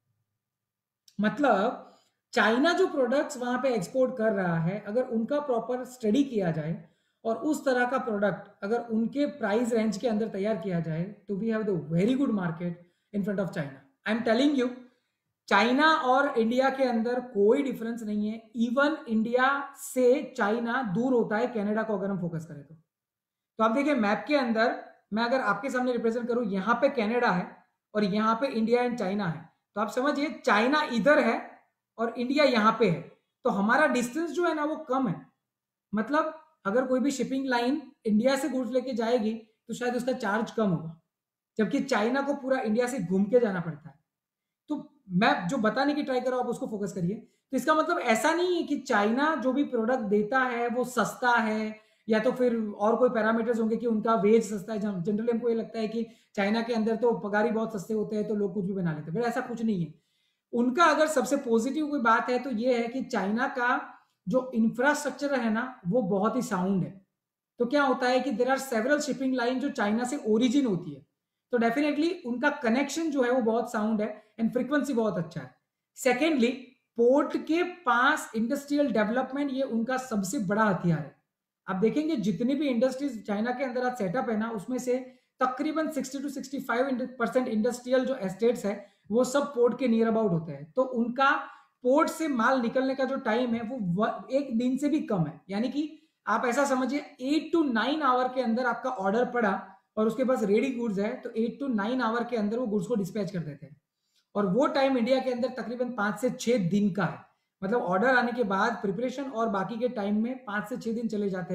मतलब चाइना जो प्रोडक्ट्स वहां पे एक्सपोर्ट कर रहा है, अगर उनका प्रॉपर स्टडी किया जाए और उस तरह का प्रोडक्ट अगर उनके प्राइस रेंज के अंदर तैयार किया जाए, तो we have the very good market in front of China. I am telling you, China और इंडिया के अंदर कोई डिफरेंस नहीं है। इवन इंडिया से चाइना दूर होता है कनाडा को अगर हम फोकस करें तो आप देखिए मैप के अंदर मैं अगर आपके सामने रिप्रेजेंट करूं, यहां पे कनाडा है और यहां पे इंडिया एंड चाइना है, तो आप समझिए चाइना इधर है और इंडिया यहां पे है, तो हमारा डिस्टेंस जो है ना वो कम है। मतलब अगर कोई भी शिपिंग लाइन इंडिया से गुड्स लेके जाएगी तो शायद उसका चार्ज कम होगा, जबकि चाइना को पूरा इंडिया से घूम के जाना पड़ता है। तो मैं जो बताने की ट्राई कर रहा हूं आप उसको फोकस करिए। तो इसका मतलब ऐसा नहीं है कि चाइना जो भी प्रोडक्ट देता है वो सस्ता है, या तो फिर और कोई पैरामीटर्स होंगे कि उनका वेज सस्ता है। जनरली हमको ये लगता है कि चाइना के अंदर तो पगार ही बहुत सस्ते होते हैं तो लोग कुछ भी बना लेते हैं, बट ऐसा कुछ नहीं है। उनका अगर सबसे पॉजिटिव कोई बात है तो ये है कि चाइना का जो इंफ्रास्ट्रक्चर है ना वो बहुत ही साउंड है। तो क्या होता है कि there are several shipping line जो चाइना से ओरिजिन होती है, तो डेफिनेटली उनका कनेक्शन जो है वो बहुत साउंड है एंड फ्रीक्वेंसी बहुत अच्छा है। सेकेंडली, पोर्ट के पास इंडस्ट्रियल डेवलपमेंट ये उनका सबसे बड़ा हथियार है। आप देखेंगे जितनी भी इंडस्ट्रीज चाइना के अंदर आज सेटअप है ना, उसमें से तकरीबन 60 to 65% इंडस्ट्रियल जो एस्टेट्स है वो सब पोर्ट के नियर अबाउट होते हैं। तो उनका पोर्ट से माल निकलने का जो टाइम है वो एक दिन से भी कम है। यानी कि आप ऐसा समझिए 8 to 9 आवर के अंदर आपका ऑर्डर पड़ा और उसके पास रेडी गुड्स है, तो 8 to 9 आवर के अंदर वो गुड्स को डिस्पैच कर देते हैं। और वो टाइम इंडिया के अंदर तकरीबन 5 से 6 दिन का है। मतलब ऑर्डर आने के बाद प्रिपरेशन और बाकी के टाइम में 5 से 6 दिन चले जाते हैं।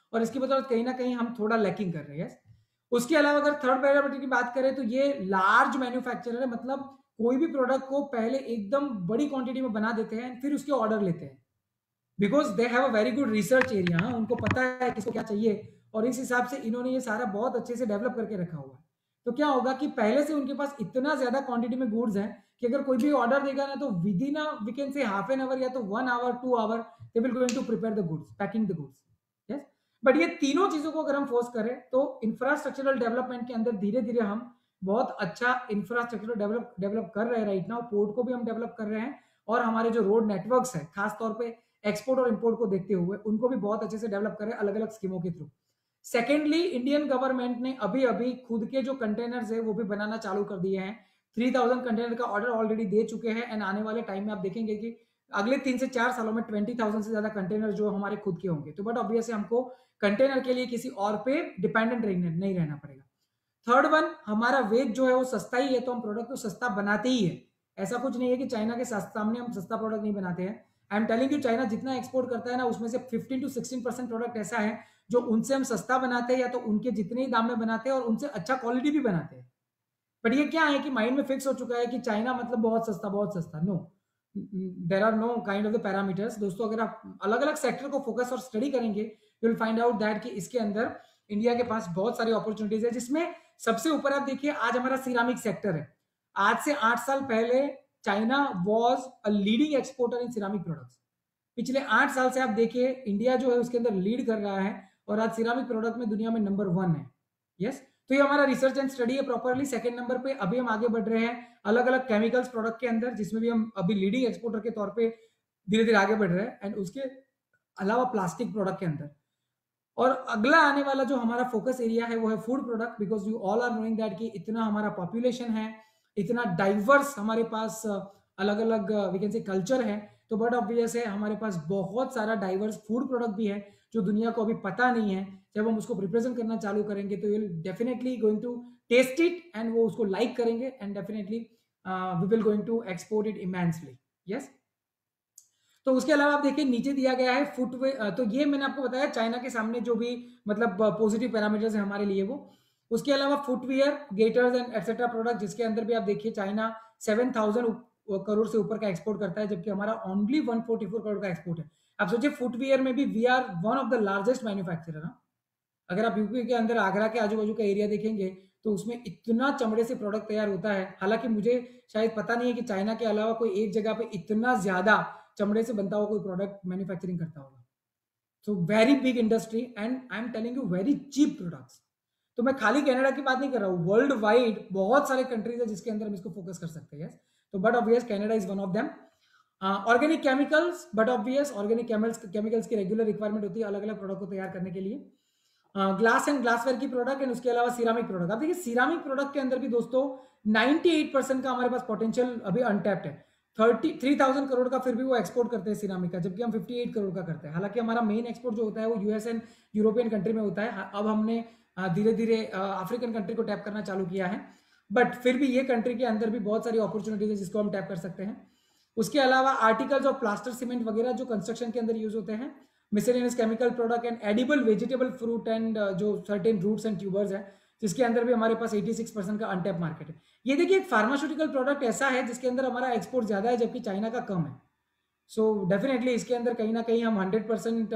और इसकी बदौलत कहीं ना कहीं हम थोड़ा लैकिंग कर रहे हैं। उसके अलावा अगर थर्ड पैरामीटर की बात करें तो ये लार्ज मैन्युफैक्चरर है, मतलब कोई भी प्रोडक्ट को पहले एकदम बड़ी क्वांटिटी में बना देते हैं, फिर उसके ऑर्डर लेते हैं, because they have a very good research area, उनको पता है किसको क्या चाहिए, और इस हिसाब से इन्होंने ये सारा बहुत अच्छे से डेवलप करके रखा हुआ है। तो क्या होगा कि पहले से उनके पास इतना ज्यादा क्वांटिटी में गुड्स हैं कि अगर कोई भी ऑर्डर देगा ना, तो within we can say half an hour या तो 1 hour 2 hour they will going to prepare the goods, packing the goods. Yes, but ये तीनों चीजों को अगर हम फोर्स करें तो इंफ्रास्ट्रक्चरल डेवलपमेंट के अंदर धीरे धीरे हम बहुत अच्छा इंफ्रास्ट्रक्चर डेवलप कर रहे हैं राइट नाउ। पोर्ट को भी हम डेवलप कर रहे हैं, और हमारे जो रोड नेटवर्क्स है खासतौर पे एक्सपोर्ट और इंपोर्ट को देखते हुए उनको भी बहुत अच्छे से डेवलप करें अलग अलग स्कीमों के थ्रू। सेकेंडली, इंडियन गवर्नमेंट ने अभी अभी खुद के जो कंटेनर्स है वो भी बनाना चालू कर दिए हैं। 3000 कंटेनर का ऑर्डर ऑलरेडी दे चुके हैं, एंड आने वाले टाइम में आप देखेंगे कि अगले 3 से 4 सालों में 20,000 से ज्यादा कंटेनर जो हमारे खुद के होंगे। तो बट ऑब्वियसली हमको कंटेनर के लिए किसी और पे डिपेंडेंट नहीं रहना पड़ेगा। थर्ड वन, हमारा वेज जो है वो सस्ता ही है, तो हम प्रोडक्ट तो सस्ता बनाते ही है। ऐसा कुछ नहीं है कि चाइना के सामने हम सस्ता प्रोडक्ट नहीं बनाते हैं। I am telling you, China जितना एक्सपोर्ट करता है ना, उसमें से 15 to 16% प्रोडक्ट ऐसा है जो उनसे हम सस्ता बनाते हैं, या तो उनके जितने ही दाम में बनाते हैं और उनसे अच्छा क्वालिटी भी बनाते हैं। बट ये क्या है कि माइंड में फिक्स हो चुका है कि चाइना मतलब बहुत सस्ता। No, there are no kind of the parameters. दोस्तों, अगर आप अलग अलग सेक्टर को फोकस और स्टडी करेंगे, you will find out that कि इसके अंदर इंडिया के पास बहुत सारी अपॉर्चुनिटीज है, जिसमें सबसे ऊपर आप देखिए आज हमारा सिरामिक सेक्टर है। आज से 8 साल पहले China was a leading exporter in ceramic products. पिछले 8 साल से आप देखिए इंडिया जो है उसके अंदर लीड कर रहा है, और आज सिरामिक प्रोडक्ट में दुनिया में नंबर 1 है। यस, तो ये हमारा रिसर्च एंड स्टडी है प्रॉपरली। सेकंड नंबर पे अभी हम आगे बढ़ रहे हैं अलग अलग केमिकल्स प्रोडक्ट के अंदर, जिसमें भी हम अभी लीडिंग एक्सपोर्टर के तौर पे धीरे धीरे आगे बढ़ रहे हैं, एंड उसके अलावा प्लास्टिक प्रोडक्ट के अंदर। और अगला आने वाला जो हमारा फोकस एरिया है वो है food product, because you all are knowing that कि इतना हमारा पॉपुलेशन है, इतना डाइवर्स हमारे पास अलग अलग वी कैन से कल्चर है। तो बट ऑब्वियस है हमारे पास बहुत सारा डाइवर्स फूड प्रोडक्ट भी है जो दुनिया को अभी पता नहीं है। जब हम उसको प्रिपरेशन करना चालू करेंगे तो you definitely going to test it, and वो उसको लाइक करेंगे, and definitely we will going to export it immensely. Yes, तो उसके अलावा आप देखिए नीचे दिया गया है फुटवेयर। तो ये मैंने आपको बताया चाइना के सामने जो भी मतलब पॉजिटिव पैरामीटर्स है हमारे लिए वो। उसके अलावा footwear, gaiters and etcetera product, जिसके अंदर भी आप देखिए चाइना 7,000 करोड़ से ऊपर का एक्सपोर्ट करता है, जबकि हमारा ओनली 144 करोड़ का एक्सपोर्ट है। आप सोचिए फुटवेयर में भी we are one of the largest manufacturer. अगर आप यूपी के अंदर आगरा के आजू बाजू का एरिया देखेंगे तो उसमें इतना चमड़े से प्रोडक्ट तैयार होता है। हालांकि मुझे शायद पता नहीं है कि चाइना के अलावा कोई एक जगह पे इतना ज्यादा चमड़े से बनता हुआ कोई प्रोडक्ट मैन्युफैक्चरिंग करता होगा। So very big industry, and I am telling you very cheap products. तो मैं खाली कनाडा की बात नहीं कर रहा हूँ, वर्ल्ड वाइड बहुत सारे कंट्रीज है जिसके अंदर हम इसको फोकस कर सकते हैं। तो but obvious Canada is one of them. Organic chemicals, but obvious organic chemicals की रेगुलर रिक्वायरमेंट होती है अलग अलग प्रोडक्ट को तैयार करने के लिए। ग्लास एंड ग्लासवेयर की प्रोडक्ट, एंड उसके अलावा सिरामिक प्रोडक्ट। आप देखिए सिरामिक प्रोडक्ट के अंदर भी दोस्तों 98% का हमारे पास पोटेंशियल अभी अनटैप्ड है। 3,000 करोड़ का फिर भी वो एक्सपोर्ट करते हैं सिरामिक का, जबकि हम 58 करोड़ का करते हैं। हालांकि हमारा मेन एक्सपोर्ट जो होता है वो यूएस एंड यूरोपियन कंट्री में होता है। अब हमने धीरे धीरे अफ्रीकन कंट्री को टैप करना चालू किया है, बट फिर भी ये कंट्री के अंदर भी बहुत सारी अपॉर्चुनिटीज है जिसको हम टैप कर सकते हैं। उसके अलावा आर्टिकल्स ऑफ प्लास्टर सीमेंट वगैरह जो कंस्ट्रक्शन के अंदर यूज होते हैं, miscellaneous chemical product and edible vegetable fruit and जो सर्टेन रूट्स एंड ट्यूबर्स है, जिसके अंदर भी हमारे पास 86% का अनटैप मार्केट है। ये देखिए एक फार्मास्यूटिकल प्रोडक्ट ऐसा है जिसके अंदर हमारा एक्सपोर्ट ज्यादा है जबकि चाइना का कम है। सो डेफिनेटली इसके अंदर कहीं ना कहीं हम 100%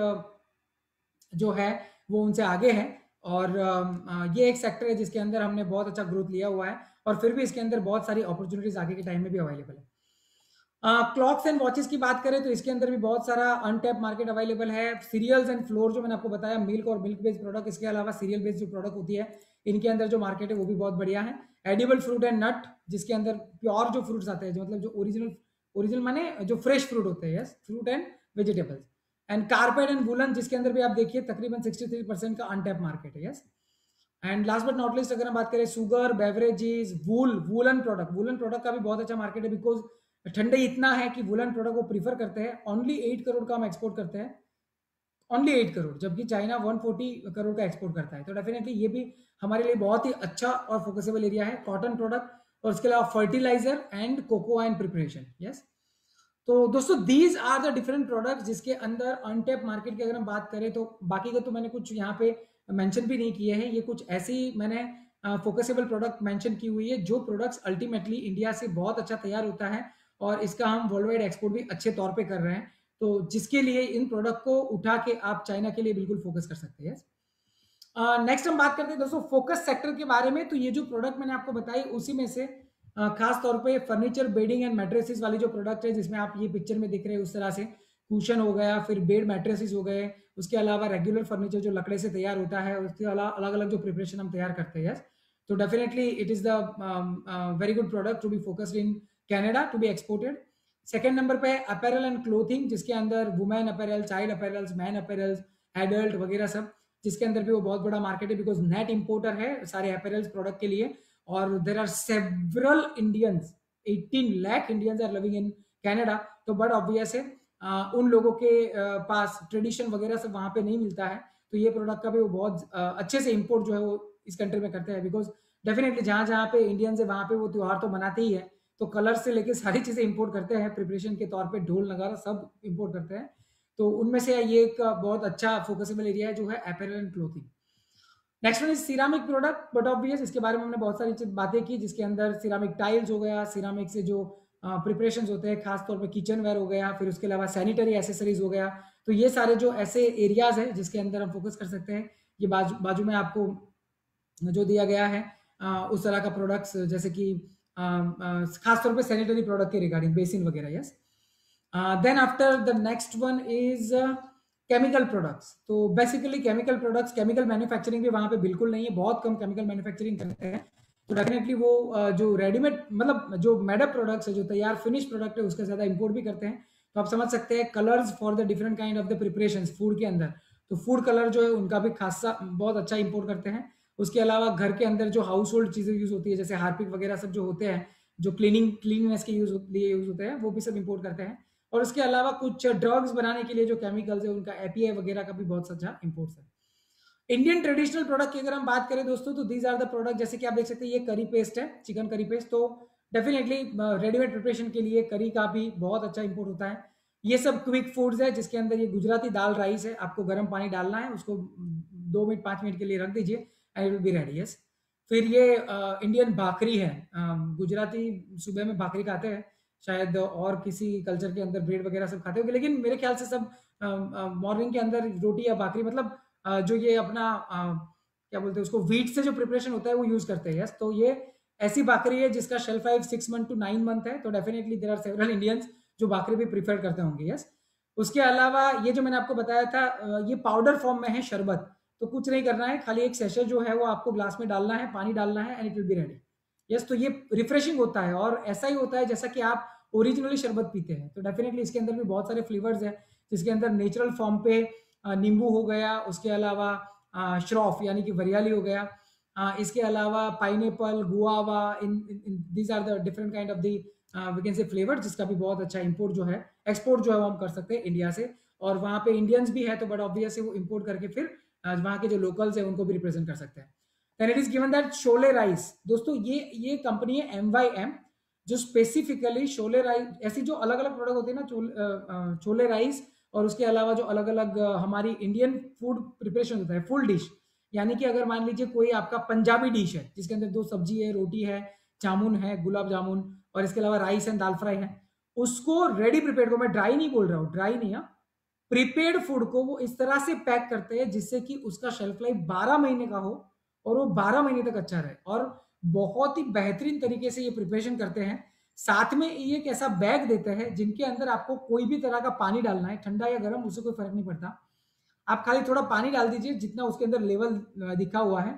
जो है वो उनसे आगे है। और ये एक सेक्टर है जिसके अंदर हमने बहुत अच्छा ग्रोथ लिया हुआ है, और फिर भी इसके अंदर बहुत सारी अपॉर्चुनिटीज आगे के टाइम में भी अवेलेबल है। क्लॉक्स एंड वॉचेस की बात करें तो इसके अंदर भी बहुत सारा अनटैप मार्केट अवेलेबल है। सीरियल्स एंड फ्लोर जो मैंने आपको बताया, मिल्क और मिल्क बेस्ड प्रोडक्ट, इसके अलावा सीरियल बेस्ड जो प्रोडक्ट होती है इनके अंदर जो मार्केट है वो भी बहुत बढ़िया है। एडिबल फ्रूट एंड नट, जिसके अंदर प्योर जो फ्रूट्स आते हैं, जो मतलब जो ओरिजिनल माने जो फ्रेश फ्रूट होते हैं, yes, fruit and vegetables. And carpet and woollen, जिसके अंदर भी आप देखिए तकरीबन 63% का अनटैप मार्केट है। Yes, and last but not least अगर हम बात करें शुगर, बेवरेजेस, वूलन प्रोडक्ट का भी बहुत अच्छा मार्केट है, बिकॉज ठंडे इतना है कि वुलन प्रोडक्ट वो प्रीफर करते हैं। ओनली 8 करोड़ का हम एक्सपोर्ट करते हैं, ओनली 8 करोड़, जबकि चाइना 140 करोड़ का एक्सपोर्ट करता है। तो डेफिनेटली ये भी हमारे लिए बहुत ही अच्छा और फोकसेबल एरिया है। कॉटन प्रोडक्ट, और उसके अलावा fertiliser and cocoa and preparation. Yes, तो दोस्तों these are the different products जिसके अंदर अनटेप मार्केट की अगर हम बात करें तो बाकी का तो मैंने कुछ यहाँ पे मेंशन भी नहीं किए हैं, ये कुछ ऐसी मैंने फोकसेबल प्रोडक्ट मेंशन की हुई है जो प्रोडक्ट्स अल्टीमेटली इंडिया से बहुत अच्छा तैयार होता है और इसका हम वर्ल्ड वाइड एक्सपोर्ट भी अच्छे तौर पे कर रहे हैं, तो जिसके लिए इन प्रोडक्ट को उठा के आप चाइना के लिए बिल्कुल फोकस कर सकते हैं। नेक्स्ट हम बात करते हैं दोस्तों फोकस सेक्टर के बारे में। तो ये जो प्रोडक्ट मैंने आपको बताई उसी में से खास तौर पे फर्नीचर बेडिंग एंड मैट्रेसेस वाली जो प्रोडक्ट है जिसमें आप ये पिक्चर में दिख रहे हैं उस तरह से कुशन हो गया, फिर बेड मैट्रेसेस हो गए, उसके अलावा रेगुलर फर्नीचर जो लकड़े से तैयार होता है, उसके अलावा अलग अलग जो प्रिपरेशन हम तैयार करते हैं, तो definitely it is the very good product to be focused in Canada to be exported. Second number पे अपैरल एंड क्लोथिंग जिसके अंदर women apparel, child apparels, man apparels, adult वगैरह सब, जिसके अंदर भी वो बहुत बड़ा मार्केट है बिकॉज नेट इंपोर्टर है सारे अपैरल्स प्रोडक्ट के लिए और there are several Indians, 18 lakh Indians are living in Canada. तो बट ऑब्वियस है उन लोगों के पास ट्रेडिशन वगैरह सब वहां पे नहीं मिलता है, तो ये प्रोडक्ट का भी वो बहुत अच्छे से इंपोर्ट जो है वो इस कंट्री में करते हैं बिकॉज डेफिनेटली जहां जहां पे इंडियंस है वहां पे वो त्योहार तो मनाते ही है, तो कलर से लेके सारी चीजें इंपोर्ट करते हैं प्रिपरेशन के तौर पे, ढोल नगारा सब इंपोर्ट करते हैं। तो उनमें से ये एक बहुत अच्छा फोकसेबल एरिया है जो है apparel and clothing. Next one is ceramic product, but obvious इसके बारे में हमने बहुत सारी बातें की जिसके अंदर सिरामिक टाइल्स हो गया, सिरामिक से जो प्रिपरेशंस होते हैं खासतौर पे किचन वेयर हो गया, फिर उसके अलावा सैनिटरी एसेसरीज हो गया, तो ये सारे जो ऐसे एरियाज है जिसके अंदर हम फोकस कर सकते हैं। ये बाजू में आपको जो दिया गया है उस तरह का प्रोडक्ट्स जैसे कि खासतौर पे सैनिटरी प्रोडक्ट के रिगार्डिंग बेसिन वगैरह। Yes, then after the next one is chemical products. तो basically chemical products, chemical manufacturing भी वहां पे बिल्कुल नहीं है, बहुत कम केमिकल मैन्युफैक्चरिंग करते हैं, तो डेफिनेटली वो जो रेडीमेड मतलब जो मेडअप प्रोडक्ट्स है, जो तैयार फिनिश प्रोडक्ट है उसका ज्यादा इंपोर्ट भी करते हैं। तो आप समझ सकते हैं colours for the different kind of the preparations food के अंदर, तो फूड कलर जो है उनका भी खासा बहुत अच्छा इंपोर्ट करते हैं। उसके अलावा घर के अंदर जो हाउस होल्ड चीजें यूज होती है जैसे हार्पिक वगैरह सब जो होते हैं, जो क्लीनिंगनेस के लिए यूज होते हैं, वो भी सब इंपोर्ट करते हैं। और उसके अलावा कुछ ड्रग्स बनाने के लिए जो केमिकल्स है उनका एपीआई वगैरह का भी बहुत अच्छा इंपोर्ट्स है। इंडियन ट्रेडिशनल प्रोडक्ट की अगर हम बात करें दोस्तों तो दीज आर द प्रोडक्ट, जैसे कि आप देख सकते हैं ये करी पेस्ट है, चिकन करी पेस्ट, तो डेफिनेटली रेडीमेड प्रिपरेशन के लिए करी का भी बहुत अच्छा इंपोर्ट होता है। ये सब क्विक फूड्स है जिसके अंदर ये गुजराती दाल राइस है, आपको गर्म पानी डालना है, उसको 2 मिनट 5 मिनट के लिए रख दीजिए and it will be ready. Yes, फिर ये इंडियन भाकरी है, गुजराती सुबह में भाकरी खाते हैं, शायद और किसी कल्चर के अंदर ब्रेड वगैरह सब खाते होंगे, लेकिन मेरे ख्याल से सब मॉर्निंग के अंदर रोटी या भाकरी मतलब जो ये अपना क्या बोलते हैं उसको, व्हीट से जो प्रिपरेशन होता है वो यूज करते हैं। यस, तो ये ऐसी भाकरी है जिसका shelf life 6 month to 9 month है, तो definitely there are several Indians जो भाकरी भी प्रीफर करते होंगे। यस, उसके अलावा ये जो मैंने आपको बताया था ये पाउडर फॉर्म में है शरबत, तो कुछ नहीं करना है, खाली एक सेशे जो है वो आपको ग्लास में डालना है, पानी डालना है and it will be ready. Yes, तो ये रिफ्रेशिंग होता है और ऐसा ही होता है जैसा कि आप ओरिजिनली शरबत पीते हैं। तो डेफिनेटली इसके अंदर भी बहुत सारे फ्लेवर्स हैं जिसके अंदर नेचुरल फॉर्म पे नींबू हो गया, उसके अलावा श्रॉफ यानी कि वरियाली हो गया, इसके अलावा pineapple, guava, in these are the different kind of the we can say flavour, जिसका भी बहुत अच्छा इंपोर्ट जो है, एक्सपोर्ट जो है वो हम कर सकते हैं इंडिया से, और वहाँ पे इंडियंस भी है तो बट ऑब्वियसली वो इंपोर्ट करके फिर वहाँ के जो लोकल्स है उनको भी रिप्रेजेंट कर सकते हैं। Then it is given that शोले राइस, दोस्तों ये कंपनी है MYM जो स्पेसिफिकली शोले राइस, ऐसी जो अलग अलग प्रोडक्ट होते हैं ना छोले राइस, और उसके अलावा जो अलग अलग हमारी इंडियन फूड प्रिपरेशन होता है फुल डिश, यानी कि अगर मान लीजिए कोई आपका पंजाबी डिश है जिसके अंदर 2 सब्जी है, रोटी है, जामुन है, गुलाब जामुन, और इसके अलावा राइस एंड दाल फ्राई है, उसको रेडी प्रिपेयर्ड को, मैं ड्राई नहीं बोल रहा हूँ, ड्राई नहीं है, प्रीपेड फूड को वो इस तरह से पैक करते हैं जिससे कि उसका शेल्फ लाइफ 12 महीने का हो और वो 12 महीने तक अच्छा रहे, और बहुत ही बेहतरीन तरीके से ये प्रिपरेशन करते हैं। साथ में ये एक ऐसा बैग देते हैं जिनके अंदर आपको कोई भी तरह का पानी डालना है, ठंडा या गर्म उससे कोई फर्क नहीं पड़ता, आप खाली थोड़ा पानी डाल दीजिए, जितना उसके अंदर लेवल दिखा हुआ है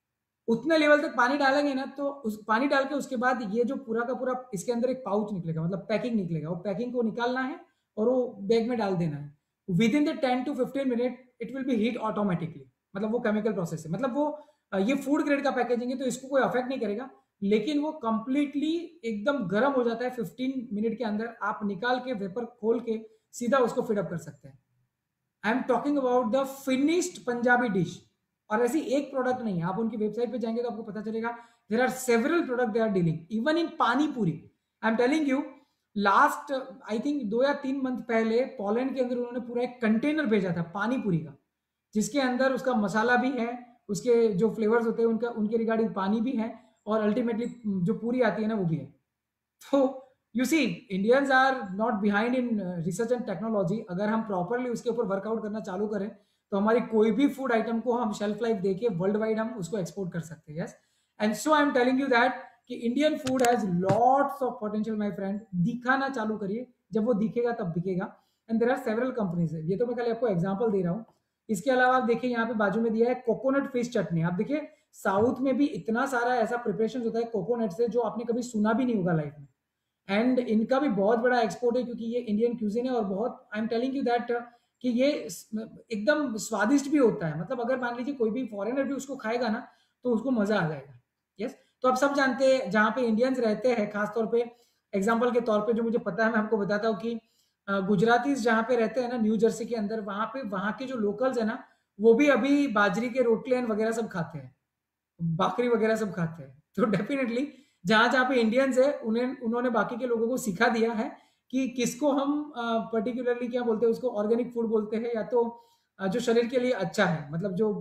उतने लेवल तक पानी डालेंगे ना, तो उस पानी डाल के उसके बाद ये जो पूरा का पूरा इसके अंदर एक पाउच निकलेगा, मतलब पैकिंग निकलेगा, वो पैकिंग को निकालना है और वो बैग में डाल देना है। Within the 10 to 15 minute it will be heat automatically, मतलब वो केमिकल प्रोसेस है, मतलब वो ये फूड ग्रेड का पैकेजिंग है तो इसको कोई अफेक्ट नहीं करेगा, लेकिन वो कंप्लीटली एकदम गर्म हो जाता है 15 मिनट के अंदर, आप निकाल के वेपर खोल के सीधा उसको फिडअप कर सकते हैं। I am talking about the finished Punjabi dish, और ऐसी एक प्रोडक्ट नहीं है, आप उनकी वेबसाइट पे जाएंगे तो आपको पता चलेगा there are several product they are dealing, even in pani puri. I am telling you, last I think 2 या 3 मंथ पहले पोलैंड के अंदर उन्होंने पूरा एक कंटेनर भेजा था पानी पूरी का, जिसके अंदर उसका मसाला भी है, उसके जो फ्लेवर्स होते हैं उनका उनके रिगार्डिंग पानी भी है, और अल्टीमेटली जो पूरी आती है ना वो भी है। तो you see Indians are not behind in research and technology. अगर हम प्रॉपरली उसके ऊपर वर्कआउट करना चालू करें तो हमारी कोई भी फूड आइटम को हम शेल्फ लाइफ देके वर्ल्ड वाइड हम उसको एक्सपोर्ट कर सकते हैं। Yes, and so I am telling you that कि Indian food has lots of potential my friend. दिखाना चालू करिए, जब वो दिखेगा तब बिकेगा। And there are several companies है, ये तो मैं कल आपको एग्जांपल दे रहा हूँ। इसके अलावा आप देखिए यहाँ पे बाजू में दिया है कोकोनट फिश चटनी। आप देखिए साउथ में भी इतना सारा ऐसा प्रिपरेशन होता है कोकोनट से जो आपने कभी सुना भी नहीं होगा लाइफ में, एंड इनका भी बहुत बड़ा एक्सपोर्ट है क्योंकि ये इंडियन क्यूजिन है। और बहुत I am telling you that कि ये एकदम स्वादिष्ट भी होता है। मतलब अगर मान लीजिए कोई भी फॉरेनर भी उसको खाएगा ना तो उसको मजा आ जाएगा। यस, तो आप सब जानते हैं जहाँ पे इंडियंस रहते हैं, खासतौर पे एग्जाम्पल के तौर पे जो मुझे पता है मैं आपको बताता हूँ कि गुजरातीज जहाँ पे रहते हैं ना न्यू जर्सी के अंदर, वहां पे वहां के जो लोकल्स है ना वो भी अभी बाजरी के रोटले वगैरह सब खाते हैं, बाकरी वगैरह सब खाते हैं। तो डेफिनेटली जहां जहां पे इंडियंस है उन्हें उन्होंने बाकी के लोगों को सिखा दिया है कि किसको हम पर्टिकुलरली क्या बोलते हैं, उसको ऑर्गेनिक फूड बोलते हैं या तो जो शरीर के लिए अच्छा है, मतलब जो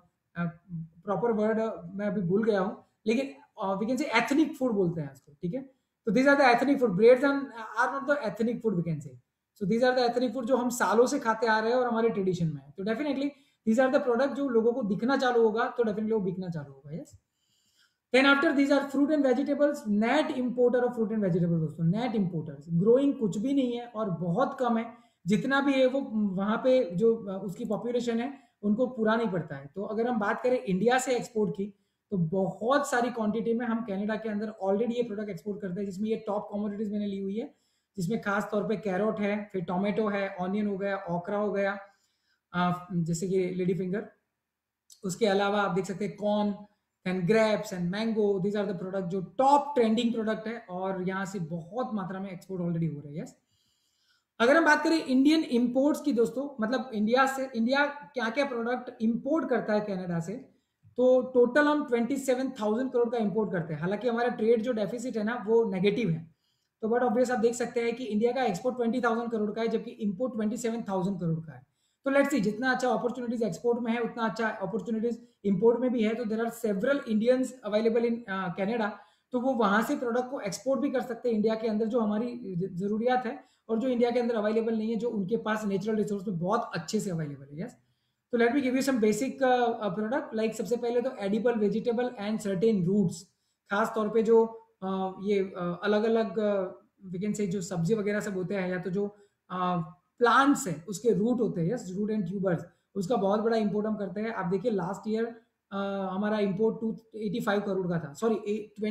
प्रॉपर वर्ड मैं अभी भूल गया हूँ, लेकिन we can say ethnic food बोलते हैं उसको। ठीक है, तो these are the ethnic food, breads are not the ethnic food we can say. So these are the ethnic food जो हम सालों से खाते आ रहे हैं और हमारे ट्रेडिशन में है। तो definitely these are the product जो लोगों को दिखना चालू होगा तो डेफिनेटली वो बिकना चालू होगा। Yes, then after these are fruit and vegetables, net importer of fruit and vegetables दोस्तों, नेट इंपोर्टर्स। ग्रोइंग कुछ भी नहीं है और बहुत कम है, जितना भी है वो वहां पे जो उसकी पॉपुलेशन है उनको पूरा नहीं पड़ता है। तो अगर हम बात करें इंडिया से एक्सपोर्ट की तो बहुत सारी क्वांटिटी में हम कनाडा के अंदर ऑलरेडी ये प्रोडक्ट एक्सपोर्ट करते हैं, जिसमें ये टॉप कमोडिटीज मैंने ली हुई है, जिसमें खास तौर पे कैरोट है, फिर टोमेटो है, ऑनियन हो गया, ओकरा हो गया, जैसे कि लेडी फिंगर। उसके अलावा आप देख सकते हैं corn and grapes and mango, these are the product जो टॉप ट्रेंडिंग प्रोडक्ट है और यहाँ से बहुत मात्रा में एक्सपोर्ट ऑलरेडी हो रहा है। यस, अगर हम बात करें इंडियन इंपोर्ट्स की दोस्तों, मतलब इंडिया क्या क्या प्रोडक्ट इंपोर्ट करता है कनाडा से, तो टोटल हम 27,000 करोड़ का इंपोर्ट करते हैं। हालांकि हमारा ट्रेड जो डेफिसिट है ना वो नेगेटिव है, तो बट ऑब्वियस आप देख सकते हैं कि इंडिया का एक्सपोर्ट 20,000 करोड़ का है जबकि इंपोर्ट 27,000 करोड़ का है। तो लेट्स सी, जितना अच्छा अपॉर्चुनिटीज एक्सपोर्ट में है उतना अच्छा अपॉर्चुनिटीज इंपोर्ट में भी है। तो there are several Indians available in Canada, तो वो वहां से प्रोडक्ट को एक्सपोर्ट भी कर सकते हैं इंडिया के अंदर जो हमारी जरूरियात है और जो इंडिया के अंदर अवेलेबल नहीं है, जो उनके पास नेचुरल रिसोर्स में बहुत अच्छे से अवेलेबल है। यस, तो let me give you some basic product. Like सबसे पहले तो edible vegetable and certain roots, खास तौर पे जो ये अलग अलग वी कैन से जो सब्जी वगैरह सब होते हैं या तो जो प्लांट्स है उसके रूट होते हैं, यस, रूट एंड ट्यूबर्स, उसका बहुत बड़ा इंपोर्ट हम करते हैं। आप देखिए लास्ट ईयर हमारा इंपोर्ट 285 करोड़ का था, सॉरी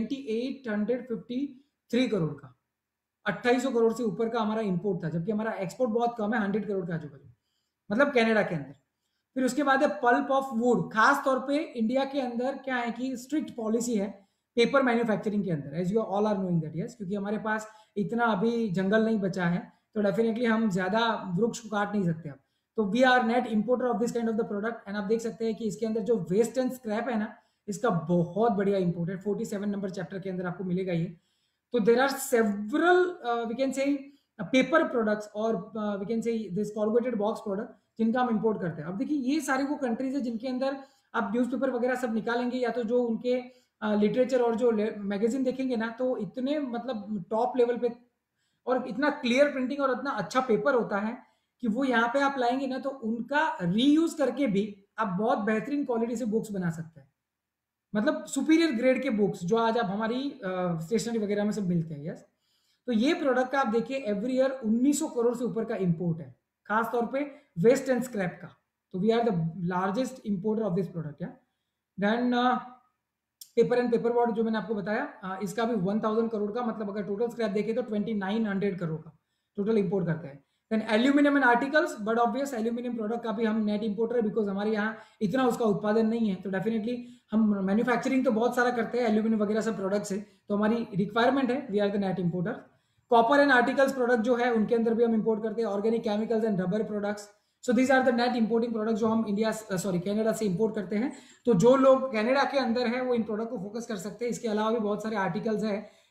2853 करोड़ का, 2800 करोड़ से ऊपर का हमारा इंपोर्ट था, जबकि हमारा एक्सपोर्ट बहुत कम है, 100 करोड़ का आजू बाजू, मतलब कनाडा के अंदर। फिर उसके बाद है पल्प ऑफ वुड। खास तौर पे इंडिया के अंदर क्या है कि स्ट्रिक्ट पॉलिसी है पेपर मैन्युफैक्चरिंग के अंदर, as you all are knowing that. Yes, क्योंकि हमारे पास इतना अभी जंगल नहीं बचा है तो डेफिनेटली हम ज्यादा वृक्ष को काट नहीं सकते अब। तो we are net importer of this kind of the product. And आप देख सकते हैं कि इसके अंदर जो वेस्ट एंड स्क्रैप है ना, इसका बहुत बढ़िया इंपोर्ट है। 47 नंबर चैप्टर के अंदर आपको मिलेगा ये। तो there are several we can say paper products और we can say this corrugated box product जिनका हम इंपोर्ट करते हैं। अब देखिए ये सारी वो कंट्रीज है जिनके अंदर आप न्यूज़पेपर वगैरह सब निकालेंगे या तो जो उनके लिटरेचर और जो मैगजीन देखेंगे ना, तो इतने मतलब टॉप लेवल पे और इतना क्लियर प्रिंटिंग और इतना अच्छा पेपर होता है कि वो यहाँ पे आप लाएंगे ना तो उनका रीयूज करके भी आप बहुत बेहतरीन क्वालिटी से बुक्स बना सकते हैं, मतलब सुपीरियर ग्रेड के बुक्स जो आज आप हमारी स्टेशनरी वगैरह में सब मिलते हैं। यस, तो ये प्रोडक्ट का आप देखिए एवरी ईयर 1900 करोड़ से ऊपर का इंपोर्ट है, खास तौर पे वेस्ट एंड स्क्रैप का। तो we are the largest importer of this product. या then paper and paper board जो मैंने आपको बताया, इसका भी 1000 करोड़ का, मतलब अगर टोटल स्क्रैप देखें तो 2900 करोड़ का टोटल इंपोर्ट करते हैं। Then aluminium and articles, but obvious aluminium product का भी हम नेट इंपोर्टर है बिकॉज हमारे यहाँ इतना उसका उत्पादन नहीं है। तो डेफिनेटली हम मैन्युफैक्चरिंग तो बहुत सारा करते हैं एल्यूमिनियम वगैरह सब प्रोडक्ट्स है, तो हमारी रिक्वायरमेंट है, we are the net importer. Copper and articles product जो है उनके अंदर भी हम इंपोर्ट करते हैं, organic chemicals and rubber products. So these are the net importing product जो हम इंडिया सॉरी कनाडा से इंपोर्ट करते हैं। तो जो लोग कनाडा के अंदर है वो इन प्रोडक्ट को फोकस कर सकते हैं। इसके अलावा भी बहुत सारे आर्टिकल्स है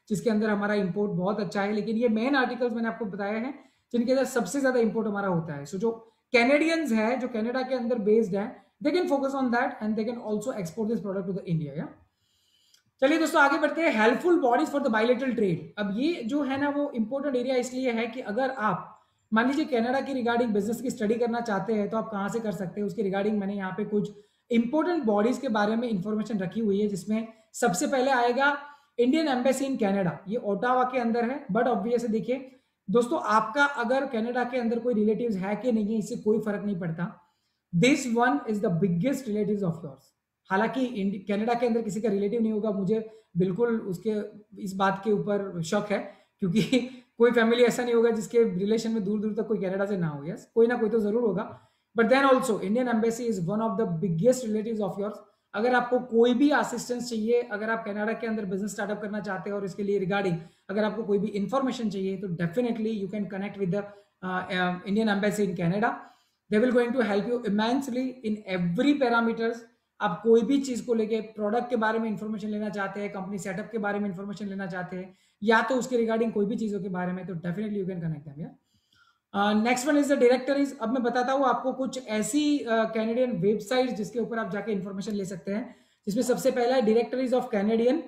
जिसके अंदर हमारा इंपोर्ट बहुत अच्छा है, लेकिन ये मेन आर्टिकल्स मैंने आपको बताया है जिनके अंदर सबसे ज्यादा इंपोर्ट हमारा होता है। सो जो कैनेडियंस है, जो कनाडा के अंदर बेस्ड है, they can focus on that and they can also export this product to the India. या चलिए दोस्तों आगे बढ़ते हैं। Helpful bodies for the bilateral trade. अब ये जो है ना वो इंपॉर्टेंट एरिया इसलिए है कि अगर आप मान लीजिए कनाडा की रिगार्डिंग बिजनेस की स्टडी करना चाहते हैं तो आप कहाँ से कर सकते हैं, उसके रिगार्डिंग मैंने यहाँ पे कुछ इंपॉर्टेंट बॉडीज के बारे में इंफॉर्मेशन रखी हुई है, जिसमें सबसे पहले आएगा इंडियन एम्बेसी इन कनाडा। ये ओटावा के अंदर है, बट ऑब्वियसली देखिए दोस्तों, आपका अगर कनाडा के अंदर कोई रिलेटिव्स है कि नहीं है इससे कोई फर्क नहीं पड़ता। This one is the biggest relatives of yours. हालांकि कनाडा के अंदर किसी का रिलेटिव नहीं होगा, मुझे बिल्कुल उसके इस बात के ऊपर शक है, क्योंकि कोई फैमिली ऐसा नहीं होगा जिसके रिलेशन में दूर दूर तक कोई कनाडा से ना हो। यस, कोई ना कोई तो जरूर होगा, but then also Indian embassy is one of the biggest relatives of yours. अगर आपको कोई भी असिस्टेंस चाहिए, अगर आप कनाडा के अंदर बिजनेस स्टार्टअप करना चाहते हैं और इसके लिए रिगार्डिंग अगर आपको कोई भी इंफॉर्मेशन चाहिए, तो definitely you can connect with the Indian embassy in Canada. They will going to help you immensely in every parameters. आप कोई भी चीज को लेके, प्रोडक्ट के बारे में इंफॉर्मेशन लेना चाहते हैं, कंपनी सेटअप के बारे में इंफॉर्मेशन लेना चाहते हैं, या तो उसके रिगार्डिंग कोई भी चीजों के बारे में, तो definitely you can connect them. Next one is the directories. अब मैं बताता हूँ आपको कुछ ऐसी कैनेडियन वेबसाइट जिसके ऊपर आप जाके इंफॉर्मेशन ले सकते हैं, जिसमें सबसे पहला है directories of Canadian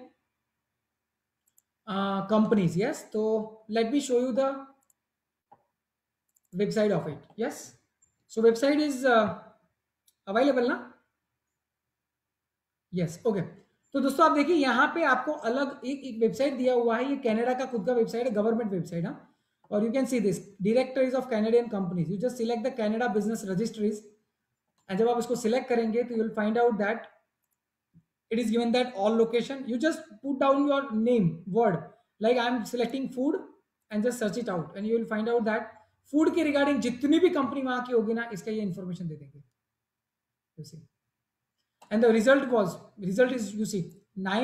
companies. Yes, तो let me show you the website of it. Yes, so website is available ना? Yes, okay. तो दोस्तों आप देखिए यहाँ पे आपको अलग एक वेबसाइट दिया हुआ है, ये कनाडा का खुद का वेबसाइट है, गवर्नमेंट वेबसाइट है। और you can see this directories of Canadian companies. You just select the Canada business registries, and जब आप इसको सिलेक्ट करेंगे तो you will find out that it is given that all location. You just put down your name word, like I am selecting food, and just search it out and you will find out that food के regarding जितनी भी company वहां की होगी ना, इसका ये information दे देंगे। you see, and the result is you see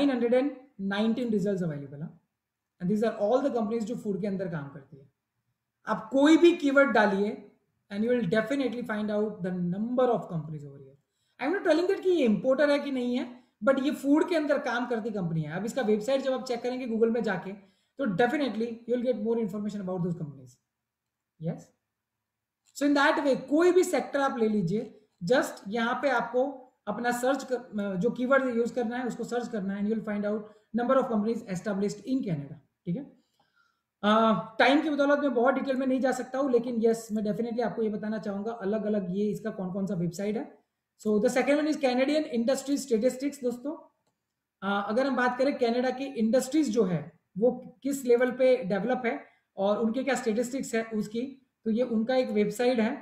919 results available, and these are all the companies जो फूड के अंदर काम करती है। आप कोई भी कीवर्ड डालिए and you will definitely find out the number of companies over here. I'm not telling that कि ये इंपोर्टर है कि नहीं है, बट ये फूड के अंदर काम करती कंपनी है। अब इसका वेबसाइट जब आप चेक करेंगे गूगल में जाके, तो definitely you will get more information about those companies. Yes, so in that way कोई भी सेक्टर आप ले लीजिए, जस्ट यहाँ पे आपको अपना सर्च जो कीवर्ड यूज करना है उसको सर्च करना है, and you will find out number of companies established in Canada. ठीक है, टाइम की बदौलत में बहुत डिटेल में नहीं जा सकता हूँ, लेकिन यस मैं डेफिनेटली आपको ये बताना चाहूंगा अलग अलग ये इसका कौन कौन सा वेबसाइट है। So the second one is Canadian industry statistics. दोस्तों अगर हम बात करें कनाडा की इंडस्ट्रीज जो है वो किस लेवल पे डेवलप है और उनके क्या स्टेटिस्टिक्स है उसकी, तो ये उनका एक वेबसाइट है।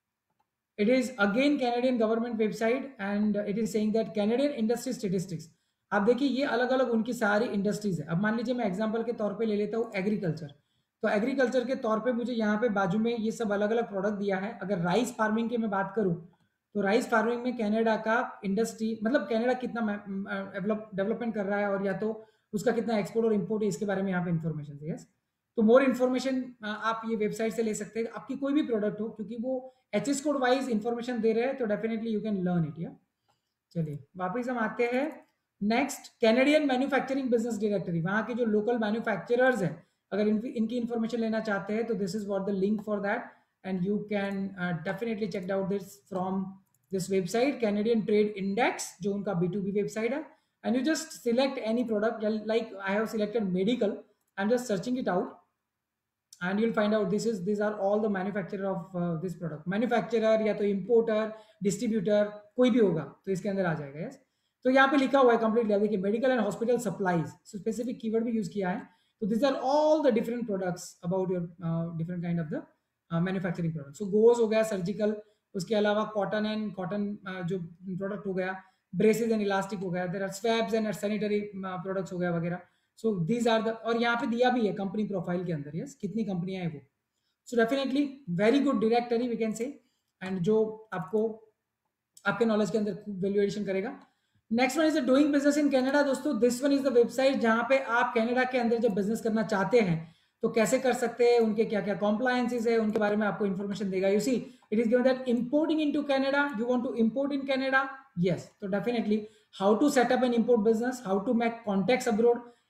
It is again Canadian government website and it is saying that Canadian industry statistics. आप देखिए ये अलग अलग उनकी सारी इंडस्ट्रीज है। अब मान लीजिए मैं एग्जांपल के तौर पे ले लेता हूँ एग्रीकल्चर, तो एग्रीकल्चर के तौर पे मुझे यहाँ पे बाजू में ये सब अलग अलग प्रोडक्ट दिया है। अगर राइस फार्मिंग की मैं बात करूँ, तो राइस फार्मिंग में कनाडा का इंडस्ट्री, मतलब कनाडा कितना डेवलपमेंट कर रहा है और या तो उसका कितना एक्सपोर्ट और इम्पोर्ट है, इसके बारे में यहाँ पे इन्फॉर्मेशन है। यस, तो मोर इन्फॉर्मेशन आप ये वेबसाइट से ले सकते हैं, आपकी कोई भी प्रोडक्ट हो, क्योंकि वो एचएस कोड वाइज इन्फॉर्मेशन दे रहे हैं, तो definitely you can learn it. या चलिए वापिस हम आते हैं next, Canadian manufacturing business directory. वहां के जो लोकल मैन्युफैक्चरर्स हैं, अगर इनकी इन्फॉर्मेशन लेना चाहते हैं, तो this is what the link for that, and you can definitely check out this from this website, Canadian Trade Index, जो उनका B2B वेबसाइट है, and you just select any product, like I have selected medical, I'm just searching it out and you'll find out these are all the manufacturer of this product। manufacturer या तो importer, distributor कोई भी होगा तो इसके अंदर आ जाएगा। yes, तो यहाँ पे लिखा हुआ है कंप्लीट, देखिए medical and hospital supplies, specific keyword भी यूज किया है। तो this are all the different products about your different kind of the manufacturing product. So goes हो गया सर्जिकल, उसके अलावा कॉटन एंड कॉटन जो प्रोडक्ट हो गया, ब्रेसेस एंड इलास्टिक हो गया, there are swabs and sanitary products हो गया वगैरह। सो दीज आर द, और यहाँ पे दिया भी है कंपनी प्रोफाइल के अंदर, यस कितनी कंपनियां हैं वो। So definitely very good directory we can say, and जो आपको आपके नॉलेज के अंदर वैल्यूएशन करेगा। Next one is the doing business in Canada. दोस्तों this one is the website जहां पे आप कनाडा के अंदर जब बिजनेस करना चाहते हैं तो कैसे कर सकते हैं, उनके क्या क्या कॉम्प्लायंसेस है, उनके बारे में आपको इन्फॉर्मेशन देगा। You see it is given that importing into Canada, you want to import in Canada, yes, तो definitely how to set up an import business, how to make contacts abroad,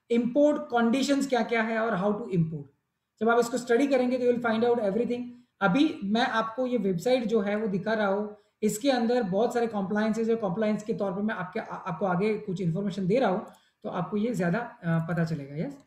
import conditions क्या क्या है और how to import. जब आप इसको study करेंगे तो you will find out everything. अभी मैं आपको ये वेबसाइट जो है वो दिखा रहा हूँ, इसके अंदर बहुत सारे कॉम्प्लायंसेज है, कॉम्प्लायंस के तौर पर मैं आपको आगे कुछ इन्फॉर्मेशन दे रहा हूँ, तो आपको ये ज्यादा पता चलेगा। Yes,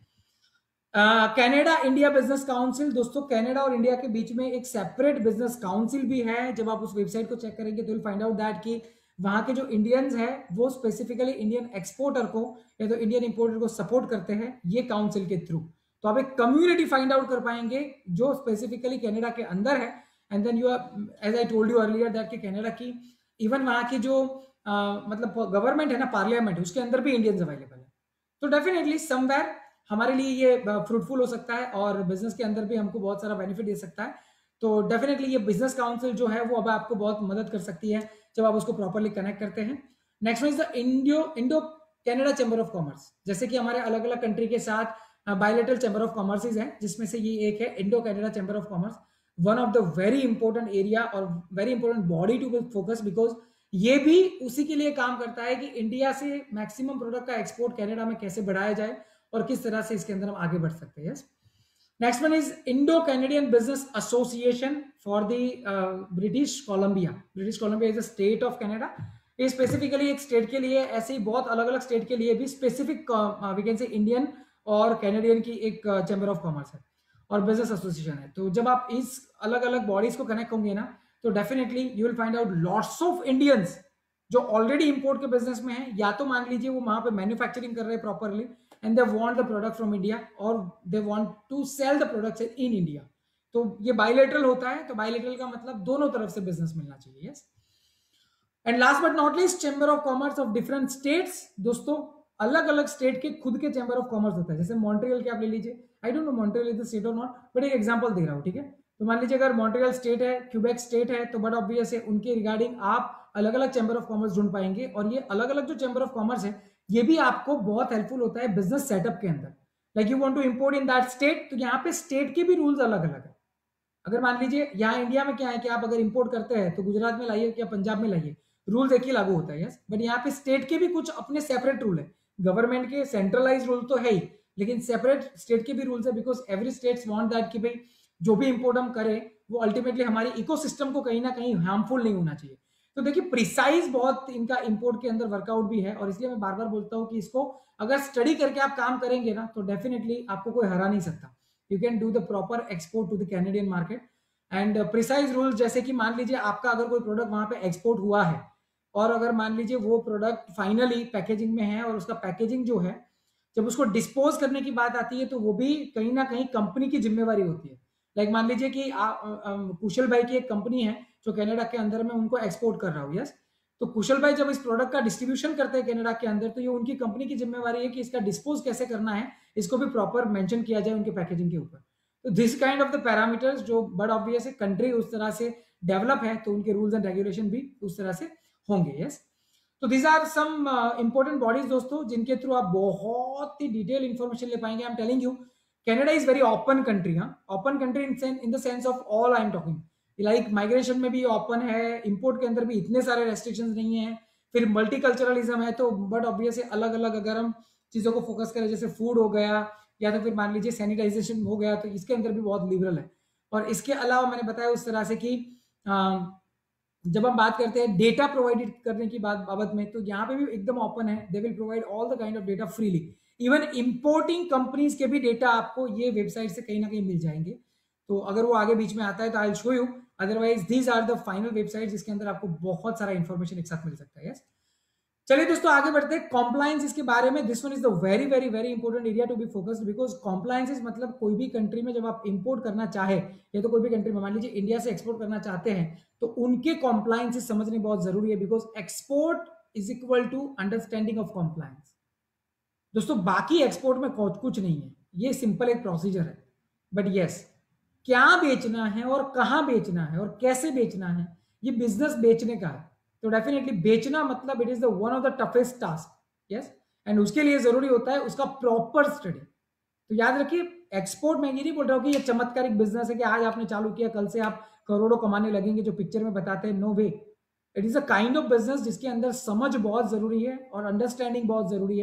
Canada India business council, दोस्तों कनाडा और इंडिया के बीच में एक सेपरेट बिजनेस काउंसिल भी है। जब आप उस वेबसाइट को चेक करेंगे तो विल फाइंड आउट दैट कि वहां के जो इंडियंस है वो स्पेसिफिकली इंडियन एक्सपोर्टर को या तो इंडियन इंपोर्टर को सपोर्ट करते हैं ये काउंसिल के थ्रू। तो आप एक कम्युनिटी फाइंड आउट कर पाएंगे जो स्पेसिफिकली कनाडा के अंदर है। And then you are, as I told you earlier that कि कनाडा की इवन वहां की जो मतलब गवर्नमेंट है ना, पार्लियामेंट, उसके अंदर भी इंडियंस अवेलेबल है। तो डेफिनेटली समवेयर हमारे लिए ये फ्रूटफुल हो सकता है और बिजनेस के अंदर भी हमको बहुत सारा बेनिफिट दे सकता है। तो डेफिनेटली ये बिजनेस काउंसिल जो है वो अब आपको बहुत मदद कर सकती है जब आप उसको प्रॉपरली कनेक्ट करते हैं। Next is the Indo Canada chamber of commerce. जैसे कि हमारे अलग अलग कंट्री के साथ बायलैटरल चैम्बर ऑफ कॉमर्स है, जिसमें से ये एक है Indo Canada chamber of commerce. One of the very important area और very important body to focus, because ये भी उसी के लिए काम करता है कि इंडिया से मैक्सिमम प्रोडक्ट का एक्सपोर्ट कनाडा में कैसे बढ़ाया जाए और किस तरह से इसके अंदर हम आगे बढ़ सकते हैं। Yes, next one is Indo Canadian business association for the British Columbia. British Columbia is a state of Canada. ये स्पेसिफिकली एक स्टेट के लिए, ऐसे ही बहुत अलग अलग स्टेट के लिए भी specific we can say Indian और कैनेडियन की एक चैम्बर ऑफ कॉमर्स है और बिजनेस एसोसिएशन है। तो जब आप इस अलग अलग बॉडीज को कनेक्ट होंगे ना, तो definitely you will find out lots of Indians जो ऑलरेडी इंपोर्ट के बिजनेस में है, या तो मान लीजिए वो वहां पे मैन्युफैक्चरिंग कर रहे हैं properly and they want the product from India or they want to sell the products in India। तो ये बायलैटरल होता है। तो बायलैटरल का मतलब दोनों तरफ से बिजनेस मिलना चाहिए। Yes, and last but not least chamber of commerce of different states. दोस्तों अलग अलग स्टेट के खुद के चैम्बर ऑफ कॉमर्स होता है। जैसे मॉन्ट्रियल के आप ले लीजिए, I don't know Montreal is the state और नॉट, बट एक एग्जांपल दे रहा हूँ, ठीक है। तो मान लीजिए अगर मॉन्ट्रियल स्टेट है, क्यूबेक स्टेट है, तो बट ऑब्वियस है उनके रिगार्डिंग आप अलग अलग चैम्बर ऑफ कॉमर्स ढूंढ पाएंगे। और ये अलग अलग जो चैम्बर ऑफ कॉमर्स है ये भी आपको बहुत हेल्पफुल होता है बिजनेस सेटअप के अंदर। Like you want to import in that state, तो यहाँ पे स्टेट के भी रूल्स अलग अलग है। अगर मान लीजिए यहाँ इंडिया में क्या है कि आप अगर इंपोर्ट करते हैं तो गुजरात में लाइए या पंजाब में लाइए, रूल एक ही लागू होता है। यस, बट यहाँ पे स्टेट के भी कुछ अपने सेपरेट रूल है। गवर्नमेंट के सेंट्रलाइज रूल तो है ही, लेकिन सेपरेट स्टेट के भी रूल्स है, because every states want that कि भाई जो भी इंपोर्ट हम करें वो अल्टीमेटली हमारे इकोसिस्टम को कहीं ना कहीं हार्मफुल नहीं होना चाहिए। तो देखिए प्रिसाइज बहुत इनका इंपोर्ट के अंदर वर्कआउट भी है, और इसलिए मैं बार बार बोलता हूँ कि इसको अगर स्टडी करके आप काम करेंगे ना तो डेफिनेटली आपको कोई हरा नहीं सकता। You can do the proper export to the Canadian market and precise rules. जैसे कि मान लीजिए आपका अगर कोई प्रोडक्ट वहां पे एक्सपोर्ट हुआ है और अगर मान लीजिए वो प्रोडक्ट फाइनली पैकेजिंग में है और उसका पैकेजिंग जो है जब उसको डिस्पोज करने की बात आती है तो वो भी कहीं ना कहीं कंपनी की जिम्मेवारी होती है। लाइक मान लीजिए कि कुशल भाई की एक कंपनी है जो कनाडा के अंदर में उनको एक्सपोर्ट कर रहा हूँ। यस, तो कुशल भाई जब इस प्रोडक्ट का डिस्ट्रीब्यूशन करते हैं कनाडा के अंदर, तो ये उनकी कंपनी की जिम्मेवारी है कि इसका डिस्पोज कैसे करना है, इसको भी प्रॉपर मेंशन किया जाए उनके पैकेजिंग के ऊपर। तो this kind of the parameters जो बट ऑब्वियस है कंट्री उस तरह से डेवलप है तो उनके रूल्स एंड रेगुलेशन भी उस तरह से होंगे। यस, तो these are some important bodies दोस्तों जिनके थ्रू आप बहुत ही डिटेल इंफॉर्मेशन ले पाएंगे। I am telling you Canada is very open country. हाँ, open country in the sense of all I am talking, like migration में भी ओपन है, इंपोर्ट के अंदर भी इतने सारे रेस्ट्रिक्शंस नहीं है, फिर मल्टीकल्चरलिज्म है। तो बट ऑब्वियस है अलग अलग अगर हम चीजों को फोकस करें, जैसे फूड हो गया या तो फिर मान लीजिए सैनिटाइजेशन हो गया, तो इसके अंदर भी बहुत लिबरल है। और इसके अलावा मैंने बताया उस तरह से कि जब हम बात करते हैं डेटा प्रोवाइडेड करने की बात बाबत में, तो यहाँ पे भी एकदम ओपन है। They will provide all the kind of data freely. Even importing companies के भी डेटा आपको ये वेबसाइट से कहीं ना कहीं मिल जाएंगे। तो अगर वो आगे बीच में आता है तो I will show you, otherwise these are the final website जिसके अंदर आपको बहुत सारा इंफॉर्मेशन एक साथ मिल सकता है। यस, चलिए दोस्तों आगे बढ़ते हैं कॉम्प्लायंस इसके बारे में। This one is the very very very important area to be focused, because compliance is मतलब कोई भी कंट्री में जब आप इंपोर्ट करना चाहे या तो कोई भी कंट्री में मान लीजिए इंडिया से एक्सपोर्ट करना चाहते हैं तो उनके कॉम्प्लायंस समझने बहुत जरूरी है, because export is equal to understanding of compliance. दोस्तों बाकी एक्सपोर्ट में कुछ नहीं है, ये सिंपल एक प्रोसीजर है। बट यस, क्या बेचना है और कहां बेचना है और कैसे बेचना है, ये बिजनेस बेचने का है। तो डेफिनेटली बेचना मतलब it is the one of the toughest task. Yes, and उसके लिए जरूरी होता है उसका प्रॉपर स्टडी। तो याद रखिए एक्सपोर्ट में ये नहीं बोल रहा हूँ कि ये चमत्कारिक बिजनेस है कि आज आपने चालू किया कल से आप करोड़ों कमाने लगेंगे जो पिक्चर में बताते हैं। No way, it is a kind of business जिसके अंदर समझ बहुत जरूरी है और अंडरस्टैंडिंग बहुत जरूरी है।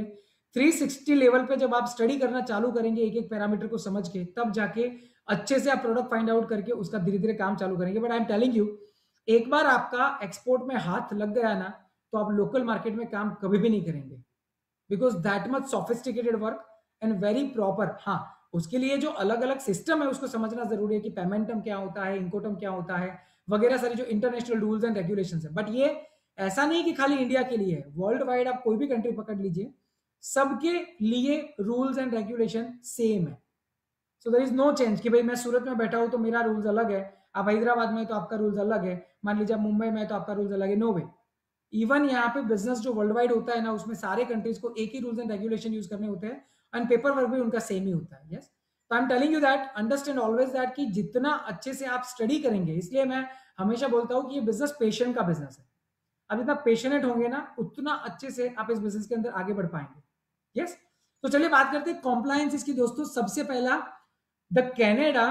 360 लेवल पे जब आप स्टडी करना चालू करेंगे एक एक पैरामीटर को समझ के, तब जाके अच्छे से आप प्रोडक्ट फाइंड आउट करके उसका धीरे धीरे काम चालू करेंगे। But I am telling you, एक बार आपका एक्सपोर्ट में हाथ लग गया ना, तो आप लोकल मार्केट में काम कभी भी नहीं करेंगे, because that much sophisticated work and very proper. हाँ, उसके लिए जो अलग अलग सिस्टम है उसको समझना जरूरी है कि पेमेंटम क्या होता है, इनकोटम क्या होता है, वगैरह सारी जो इंटरनेशनल रूल्स एंड रेगुलेशंस है। बट ये ऐसा नहीं कि खाली इंडिया के लिए है, वर्ल्ड वाइड आप कोई भी कंट्री पकड़ लीजिए, सबके लिए रूल्स एंड रेगुलेशन सेम है। So there is no change कि भाई मैं सूरत में बैठा हूं तो मेरा रूल्स अलग है, आप हैदराबाद में तो आपका रूल्स अलग है, मान लीजिए आप मुंबई में तो आपका रूल्स अलग है। नो वे। इवन यहाँ पे बिजनेस जो वर्ल्ड वाइड होता है ना, उसमें सारे कंट्रीज को एक ही रूल्स एंड रेगुलेशन यूज करने होते हैं, एंड पेपर वर्क भी उनका सेम ही होता है। यस, तो I am telling you that understand always that कि जितना अच्छे से आप स्टडी करेंगे, इसलिए मैं हमेशा बोलता हूँ कि ये बिजनेस पेशेंट का बिजनेस है। आप जितना पेशेंट होंगे ना, उतना अच्छे से आप इस बिजनेस के अंदर आगे बढ़ पाएंगे। यस, तो चलिए बात करते हैं कॉम्प्लायंस इसकी। दोस्तों सबसे पहला, the Canada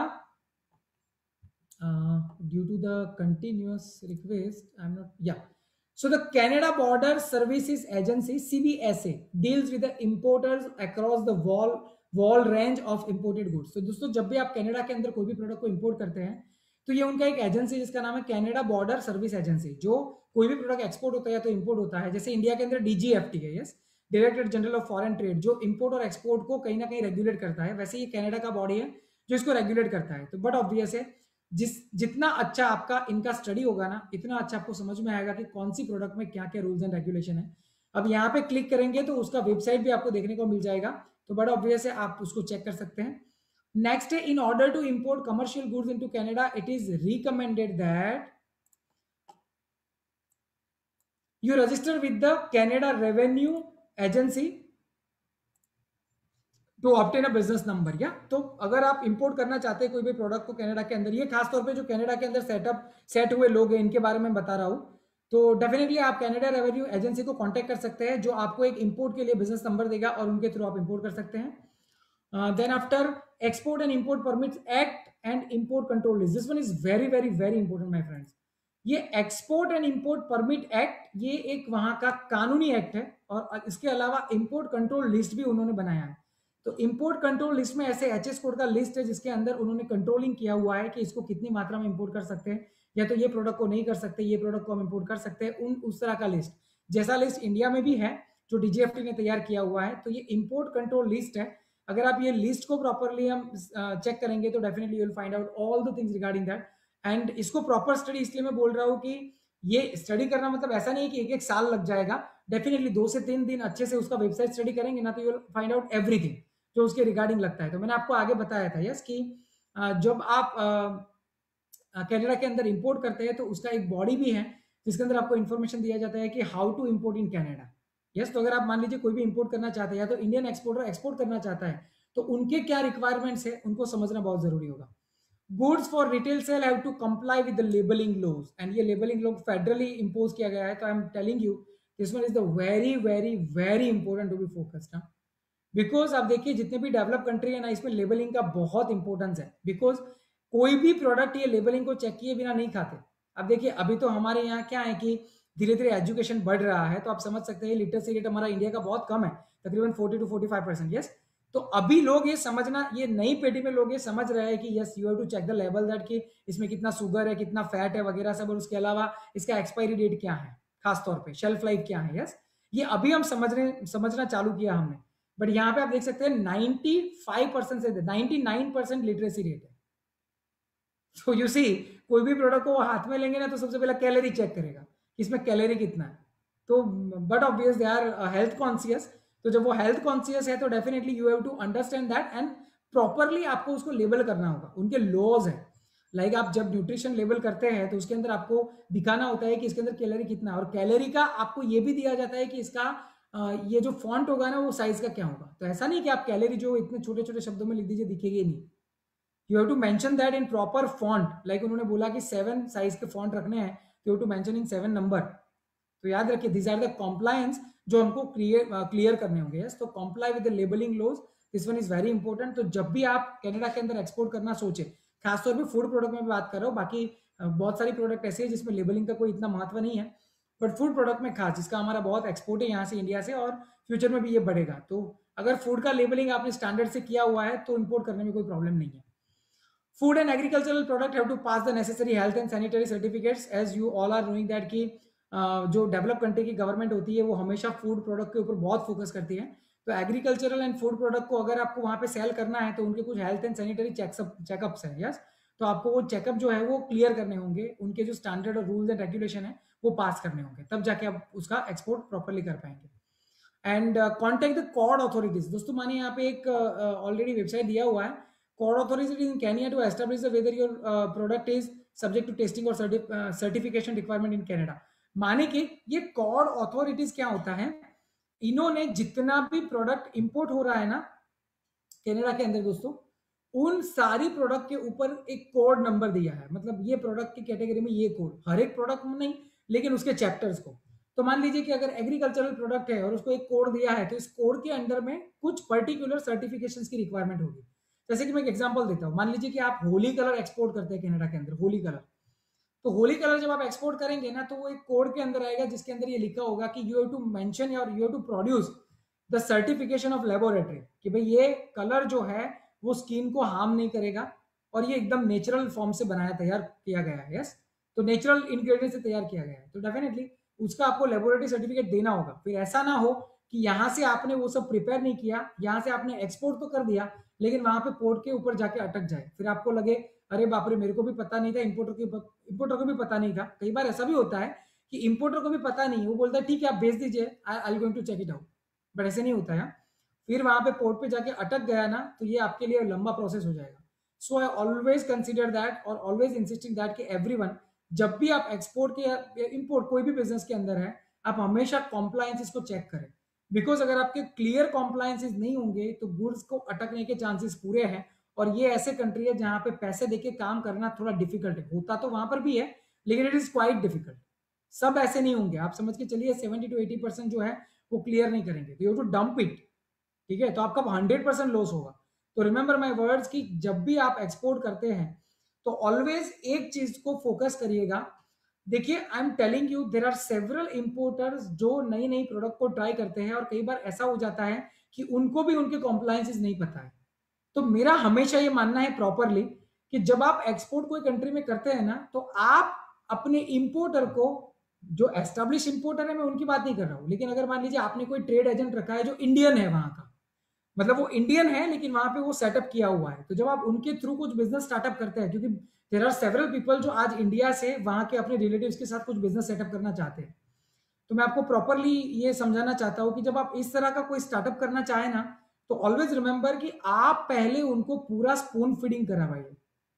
due to the continuous request, I'm not, yeah. So the Canada Border Services Agency CBSA deals with the importers across the wall range of imported goods. तो दोस्तों जब भी आप कनाडा के अंदर कोई भी प्रोडक्ट को इंपोर्ट करते हैं, तो ये उनका एक एजेंसी जिसका नाम है कैनेडा बॉर्डर सर्विस एजेंसी, जो कोई भी प्रोडक्ट एक्सपोर्ट होता है या तो इंपोर्ट होता है, जैसे इंडिया के अंदर DGFT है, yes, director general of foreign trade, जो इंपोर्ट और एक्सपोर्ट को कहीं ना कहीं रेगुलेट करता है, वैसे ये कनाडा का बॉडी है जो इसको रेगुलेट करता है। तो बट ऑब्वियस है, जितना अच्छा आपका इनका स्टडी होगा ना, इतना अच्छा आपको समझ में आएगा कि कौन सी प्रोडक्ट में क्या क्या रूल्स एंड रेगुलेशन है। अब यहाँ पे क्लिक करेंगे तो उसका वेबसाइट भी आपको देखने को मिल जाएगा, तो बड़ा ऑब्वियस है, आप उसको चेक कर सकते हैं। नेक्स्ट है, in order to import commercial goods into Canada, it is recommended that you register with the Canada Revenue Agency to obtain a business number। या तो अगर आप इंपोर्ट करना चाहते हैं कोई भी प्रोडक्ट को कनाडा के अंदर, ये खासतौर पे जो कनाडा के अंदर सेट हुए लोग हैं इनके बारे में बता रहा हूँ, तो डेफिनेटली आप कैनेडा रेवेन्यू एजेंसी को कांटेक्ट कर सकते हैं, जो आपको एक इंपोर्ट के लिए बिजनेस नंबर देगा और उनके थ्रू आप इंपोर्ट कर सकते हैं। Then after, export and import permits act and import control list, this one is very very very important my friends. ये export and import permit act, ये एक वहां का कानूनी एक्ट है, और इसके अलावा इंपोर्ट कंट्रोल लिस्ट भी उन्होंने बनाया है। तो इंपोर्ट कंट्रोल लिस्ट में ऐसे HS कोड का लिस्ट है जिसके अंदर उन्होंने कंट्रोलिंग किया हुआ है कि इसको कितनी मात्रा में इंपोर्ट कर सकते हैं, या तो ये प्रोडक्ट को नहीं कर सकते, ये प्रोडक्ट को हम इंपोर्ट कर सकते हैं, उस तरह का लिस्ट, जैसा लिस्ट इंडिया में भी है जो DGFT ने तैयार किया हुआ है। तो ये इंपोर्ट कंट्रोल लिस्ट है। अगर आप ये लिस्ट को प्रॉपरली हम चेक करेंगे तो definitely you will find out all the things regarding that. And इसको प्रॉपर स्टडी इसलिए मैं बोल रहा हूँ कि ये स्टडी करना मतलब ऐसा नहीं कि एक एक साल लग जाएगा, डेफिनेटली 2 से 3 दिन अच्छे से उसका वेबसाइट स्टडी करेंगे ना, तो you will find out everything जो उसके रिगार्डिंग लगता है। तो मैंने आपको आगे बताया था यस कि जब आप कनाडा के अंदर इंपोर्ट करते हैं तो उसका एक बॉडी भी है जिसके अंदर आपको इन्फॉर्मेशन दिया जाता है कि how to import in Canada. Yes, तो अगर आप मान लीजिए कोई भी इंपोर्ट करना चाहते हैं या तो इंडियन एक्सपोर्टर एक्सपोर्ट करना चाहता है, तो उनके क्या रिक्वायरमेंट्स है उनको समझना बहुत जरूरी होगा। Goods for retail sale have to comply with the labelling laws, and ये लेबलिंग लॉ फेडरली इंपोज किया गया है। तो I am telling you this one is the very very very important to be focused, because आप देखिए जितने भी develop country है ना, इसमें लेबलिंग का बहुत इंपॉर्टेंस है, बिकॉज कोई भी प्रोडक्ट ये लेबलिंग को चेक किए बिना नहीं खाते। अब देखिए अभी तो हमारे यहाँ क्या है कि धीरे धीरे एजुकेशन बढ़ रहा है, तो आप समझ सकते हैं लिटरेसी रेट हमारा इंडिया का बहुत कम है, तकरीबन 40 to 45%। यस, तो अभी लोग ये समझना, ये नई पीढ़ी में लोग ये समझ रहे हैं कि yes you have to check the लेवल दैट कि इसमें कितना शुगर है, कितना फैट है वगैरह सब, और उसके अलावा इसका एक्सपायरी डेट क्या है, खासतौर पे शेल्फ लाइफ क्या है। यस, ये अभी हम समझना चालू किया हमने। बट यहाँ पे आप देख सकते हैं 95% से 99% लिटरेसी रेट है। तो यू सी, कोई भी प्रोडक्ट को हाथ में लेंगे ना तो सबसे पहले कैलोरी चेक करेगा, इसमें कैलोरी कितना है। तो but obvious they are health conscious, तो जब वो हेल्थ कॉन्शियस है तो definitely you have to understand that and properly आपको उसको लेबल करना होगा। उनके लॉज है, लाइक आप जब न्यूट्रिशन लेबल करते हैं तो उसके अंदर आपको दिखाना होता है कि इसके अंदर कैलोरी कितना है, और कैलोरी का आपको ये भी दिया जाता है कि इसका ये जो फॉन्ट होगा ना वो साइज का क्या होगा। तो ऐसा नहीं कि आप कैलोरी जो इतने छोटे छोटे शब्दों में लिख दीजिए, दिखेगी नहीं। You have to mention that in proper font, like उन्होंने बोला कि 7 साइज के फॉन्ट रखने हैं, तो you have to mention in 7 number. तो याद रखिए दिस आर द कॉम्प्लायंस जो हमको क्लियर करने होंगे। यस, तो comply with the labelling laws, this one is very important. तो जब भी आप कनाडा के अंदर एक्सपोर्ट करना सोचे, खासतौर पर फूड प्रोडक्ट में बात कर रहा हूँ, बाकी बहुत सारी प्रोडक्ट ऐसे है जिसमें लेबलिंग का कोई इतना महत्व नहीं है, बट फूड प्रोडक्ट में खास, जिसका हमारा बहुत एक्सपोर्ट है यहाँ से, इंडिया से, और फ्यूचर में भी ये बढ़ेगा। तो अगर फूड का लेबलिंग आपने स्टैंडर्ड से किया हुआ है तो इंपोर्ट करने में कोई प्रॉब्लम नहीं है। Food and agricultural product have to pass the necessary health and sanitary certificates, as you all are knowing that कि जो डेवलप कंट्री की गवर्नमेंट होती है वो हमेशा फूड प्रोडक्ट के ऊपर बहुत फोकस करती है। तो एग्रीकल्चरल एंड फूड प्रोडक्ट को अगर आपको वहाँ पे सेल करना है तो उनके कुछ हेल्थ एंड सैनिटरी चेकअप्स हैं, यस। तो आपको वो चेकअप जो है वो क्लियर करने होंगे, उनके जो स्टैंडर्ड और रूल्स एंड रेगुलेशन है वो पास करने होंगे, तब जाके आप उसका एक्सपोर्ट प्रॉपरली कर पाएंगे। And contact the cord authorities. दोस्तों मानिए यहाँ पे एक ऑलरेडी वेबसाइट दिया हुआ है, cord authorities in Kenya to establish whether your product is subject to testing और सर्टिफिकेशन रिक्वायरमेंट इन कनाडा। माने कि ये कॉर्ड अथॉरिटीज क्या होता है, इन्होंने जितना भी प्रोडक्ट इंपोर्ट हो रहा है ना कनाडा के अंदर दोस्तों, उन सारी प्रोडक्ट के ऊपर एक कोड नंबर दिया है। मतलब ये प्रोडक्ट की कैटेगरी में ये कोड, हर एक प्रोडक्ट में नहीं लेकिन उसके चैप्टर्स को। तो मान लीजिए कि अगर एग्रीकल्चरल प्रोडक्ट है और उसको एक कोड दिया है, तो इस कोड के अंडर में कुछ पर्टिकुलर सर्टिफिकेशन की रिक्वायरमेंट होगी। जैसे कि मैं एक एग्जांपल देता हूँ, मान लीजिए कि आप होली कलर एक्सपोर्ट करते हैं कनाडा के अंदर, होली कलर। तो होली कलर जब आप एक्सपोर्ट करेंगे ना, तो वो एक कोड के अंदर आएगा जिसके अंदर ये लिखा होगा कि यू हैव टू मेंशन और you have to produce the certification of laboratory, कि भाई ये कलर जो है वो स्किन को हार्म नहीं करेगा और ये एकदम नेचुरल फॉर्म से बनाया तैयार किया गया है, यस। तो नेचुरल इंग्रेडिएंट से तैयार किया गया है, तो डेफिनेटली उसका आपको लेबोरेटरी सर्टिफिकेट देना होगा। फिर ऐसा ना हो कि यहाँ से आपने वो सब प्रिपेयर नहीं किया, यहाँ से आपने एक्सपोर्ट तो कर दिया लेकिन वहां पे पोर्ट के ऊपर जाके अटक जाए, फिर आपको लगे अरे बाप रे मेरे को भी पता नहीं था, इंपोर्टर को भी पता नहीं था। कई बार ऐसा भी होता है कि इंपोर्टर को भी पता नहीं, वो बोलता है ठीक है आप भेज दीजिए, I going to check it out, but ऐसे नहीं होता है। फिर वहां पे पोर्ट पे जाके अटक गया ना, तो ये आपके लिए लंबा प्रोसेस हो जाएगा। So I always consider that और ऑलवेज इंसिस्टिंग दैट कि एवरीवन, जब भी आप एक्सपोर्ट के इंपोर्ट कोई भी बिजनेस के अंदर है, आप हमेशा कॉम्प्लायंसेस को चेक करें। बिकॉज अगर आपके क्लियर कॉम्प्लायंसेस नहीं होंगे तो गुड्स को अटकने के चांसेस पूरे हैं। और ये ऐसे कंट्री है जहां पे पैसे देके काम करना थोड़ा डिफिकल्ट है, होता तो वहां पर भी है लेकिन इट इज क्वाइट डिफिकल्ट। सब ऐसे नहीं होंगे, आप समझ के चलिए 70 to 80% जो है वो क्लियर नहीं करेंगे, तो यू टू डंप इट, ठीक है। तो आपका 100% लॉस होगा। तो रिमेंबर माय वर्ड्स कि जब भी आप एक्सपोर्ट करते हैं तो ऑलवेज एक चीज को फोकस करिएगा। देखिए I am telling you there are several importers जो नई नई प्रोडक्ट को ट्राई करते हैं और कई बार ऐसा हो जाता है कि उनको भी उनके कॉम्प्लायंसेस नहीं पता है। तो मेरा हमेशा ये मानना है प्रॉपरली कि जब आप एक्सपोर्ट कोई कंट्री में करते हैं ना, तो आप अपने इंपोर्टर को, जो एस्टेब्लिश इंपोर्टर है मैं उनकी बात नहीं कर रहा हूं, लेकिन अगर मान लीजिए आपने कोई ट्रेड एजेंट रखा है जो इंडियन है वहां का, मतलब वो इंडियन है लेकिन वहां पे वो सेटअप किया हुआ है, तो जब आप उनके थ्रू कुछ बिजनेस स्टार्टअप करते हैं, क्योंकि देर आर सेवरल पीपल जो आज इंडिया से वहां के अपने रिलेटिव्स के साथ कुछ बिजनेस सेटअप करना चाहते हैं, तो मैं आपको प्रॉपरली ये समझाना चाहता हूं कि जब आप इस तरह का कोई स्टार्टअप करना चाहें ना, तो ऑलवेज रिमेंबर कि आप पहले उनको पूरा स्पून फीडिंग करावाइए।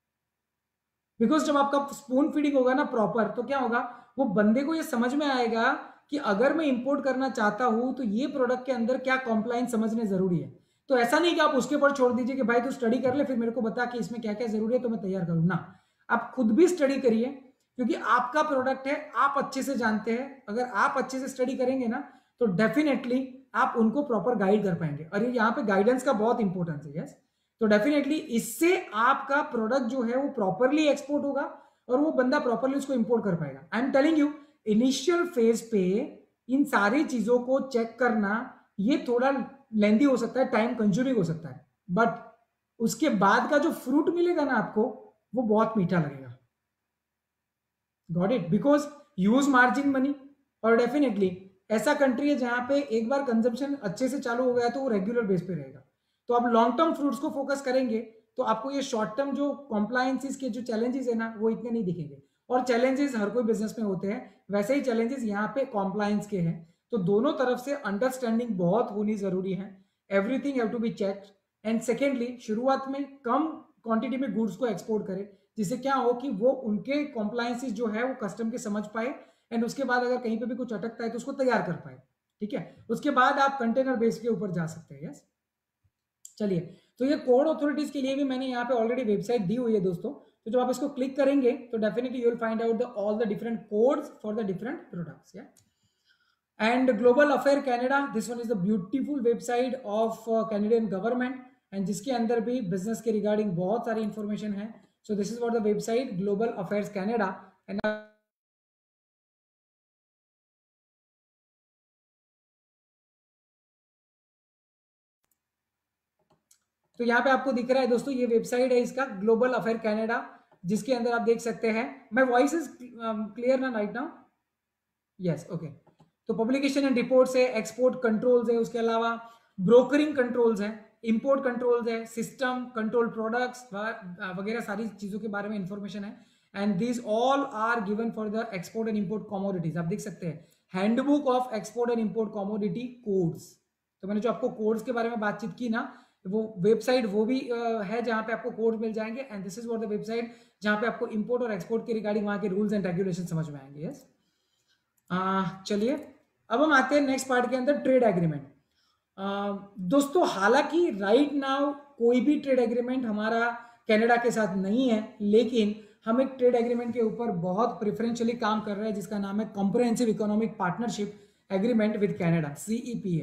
बिकॉज जब आपका स्पून फीडिंग होगा ना प्रॉपर, तो क्या होगा, वो बंदे को ये समझ में आएगा कि अगर मैं इंपोर्ट करना चाहता हूं तो ये प्रोडक्ट के अंदर क्या कॉम्प्लायंस समझने जरूरी है। तो ऐसा नहीं कि आप उसके ऊपर छोड़ दीजिए कि भाई तू स्टडी कर ले फिर मेरे को बता कि इसमें क्या क्या जरूरी है तो मैं तैयार करूँ ना। आप खुद भी स्टडी करिए, क्योंकि आपका प्रोडक्ट है, आप अच्छे से जानते हैं। अगर आप अच्छे से स्टडी करेंगे ना तो डेफिनेटली आप उनको प्रॉपर गाइड कर पाएंगे। और यहाँ पे गाइडेंस का बहुत इंपॉर्टेंस है, यस। तो डेफिनेटली इससे आपका प्रोडक्ट जो है वो प्रॉपरली एक्सपोर्ट होगा और वो बंदा प्रॉपरली उसको इंपोर्ट कर पाएगा। I am telling you, initial phase पे इन सारी चीजों को चेक करना ये थोड़ा लेंदी हो सकता है, टाइम कंज्यूमिंग हो सकता है, बट उसके बाद का जो फ्रूट मिलेगा ना आपको, वो बहुत मीठा लगेगा। Got it? Because use margin money. और डेफिनेटली ऐसा कंट्री है जहां पे एक बार कंजम्पशन अच्छे से चालू हो गया तो वो रेगुलर बेस पे रहेगा। तो आप लॉन्ग टर्म फ्रूट्स को फोकस करेंगे तो आपको ये शॉर्ट टर्म जो कॉम्प्लायंसेस के जो चैलेंजेस है ना वो इतने नहीं दिखेंगे। और चैलेंजेस हर कोई बिजनेस में होते हैं, वैसे ही चैलेंजेस यहाँ पे कॉम्प्लायंस के हैं। तो दोनों तरफ से अंडरस्टैंडिंग बहुत होनी जरूरी है। Everything have to be checked. And secondly शुरुआत में कम क्वांटिटी में गुड्स को एक्सपोर्ट करें, जिससे क्या हो कि वो उनके कॉम्प्लायंसेस जो है वो कस्टम के समझ पाए। एंड उसके बाद अगर कहीं पे भी कुछ अटकता है तो उसको तैयार कर पाए, ठीक है। उसके बाद आप कंटेनर बेस के ऊपर जा सकते हैं, यस। चलिए, तो ये कोड अथॉरिटीज के लिए भी मैंने यहाँ पे ऑलरेडी वेबसाइट दी हुई है दोस्तों। तो जब आप इसको क्लिक करेंगे तो definitely you will find out the all the different codes for the different products, yeah. And global affair Canada, this one is the beautiful website of Canadian government, and जिसके अंदर भी बिजनेस के regarding बहुत सारी information है। So this is what the website global affairs Canada. And तो यहाँ पे आपको दिख रहा है दोस्तों, ये वेबसाइट है इसका, ग्लोबल अफेयर कनाडा, जिसके अंदर आप देख सकते हैं। माय वॉइस इज क्लियर ना राइट नाउ? Yes, okay. तो पब्लिकेशन एंड रिपोर्ट्स है, एक्सपोर्ट कंट्रोल्स है, उसके अलावा ब्रोकरिंग कंट्रोल्स है, इंपोर्ट कंट्रोल्स है, सिस्टम कंट्रोल प्रोडक्ट्स वगैरह सारी चीजों के बारे में इंफॉर्मेशन है। And these all are given for the export and import commodities. आप देख सकते हैं handbook of export and import commodity codes. तो मैंने जो आपको कोड्स के बारे में बातचीत की ना, वो वेबसाइट वो भी है जहां पे आपको कोड मिल जाएंगे। And this is what the website जहां पे आपको इंपोर्ट और एक्सपोर्ट के रिगार्डिंग वहां के रूल्स एंड रेगुलेशन समझ में आएंगे। यस, चलिए अब हम आते हैं नेक्स्ट पार्ट के अंदर, ट्रेड एग्रीमेंट। दोस्तों हालांकि राइट नाउ कोई भी ट्रेड एग्रीमेंट हमारा कनाडा के साथ नहीं है, लेकिन हम एक ट्रेड एग्रीमेंट के ऊपर बहुत प्रेफरेंशियली काम कर रहे हैं जिसका नाम है comprehensive economic partnership agreement with Canada, CEPA।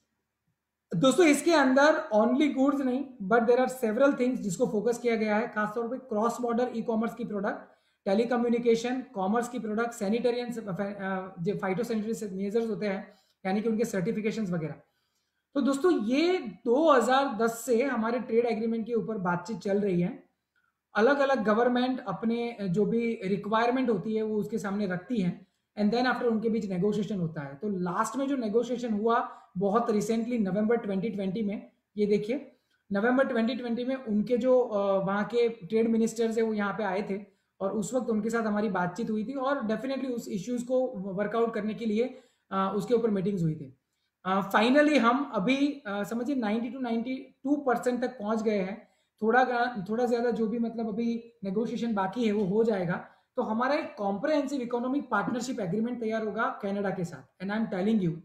दोस्तों इसके अंदर ओनली गुड्स नहीं, but there are several things जिसको फोकस किया गया है, खासतौर पे क्रॉस बॉर्डर ई कॉमर्स की प्रोडक्ट, टेलीकम्युनिकेशन, कॉमर्स की प्रोडक्ट, सैनिटरी एंड जो फाइटोसैनिटरी मेजर्स होते हैं, यानी कि उनके सर्टिफिकेशंस वगैरह। तो दोस्तों ये 2010 से हमारे ट्रेड एग्रीमेंट के ऊपर बातचीत चल रही है। अलग अलग गवर्नमेंट अपने जो भी रिक्वायरमेंट होती है वो उसके सामने रखती है, एंड देन आफ्टर उनके बीच नेगोशिएशन होता है। तो लास्ट में जो नेगोशिएशन हुआ बहुत रिसेंटली नवंबर 2020 में, ये देखिए नवंबर 2020 में उनके जो वहाँ के ट्रेड मिनिस्टर्स है वो यहाँ पे आए थे, और उस वक्त उनके साथ हमारी बातचीत हुई थी, और डेफिनेटली उस इश्यूज को वर्कआउट करने के लिए उसके ऊपर मीटिंग्स हुई थी। फाइनली हम अभी समझिए 90 to 92% तक पहुंच गए हैं। थोड़ा ज्यादा जो भी मतलब अभी नेगोशिएशन बाकी है वो हो जाएगा, तो हमारा एक कॉम्प्रिहेंसिव इकोनॉमिक पार्टनरशिप एग्रीमेंट तैयार होगा कनाडा के साथ। And I am telling you,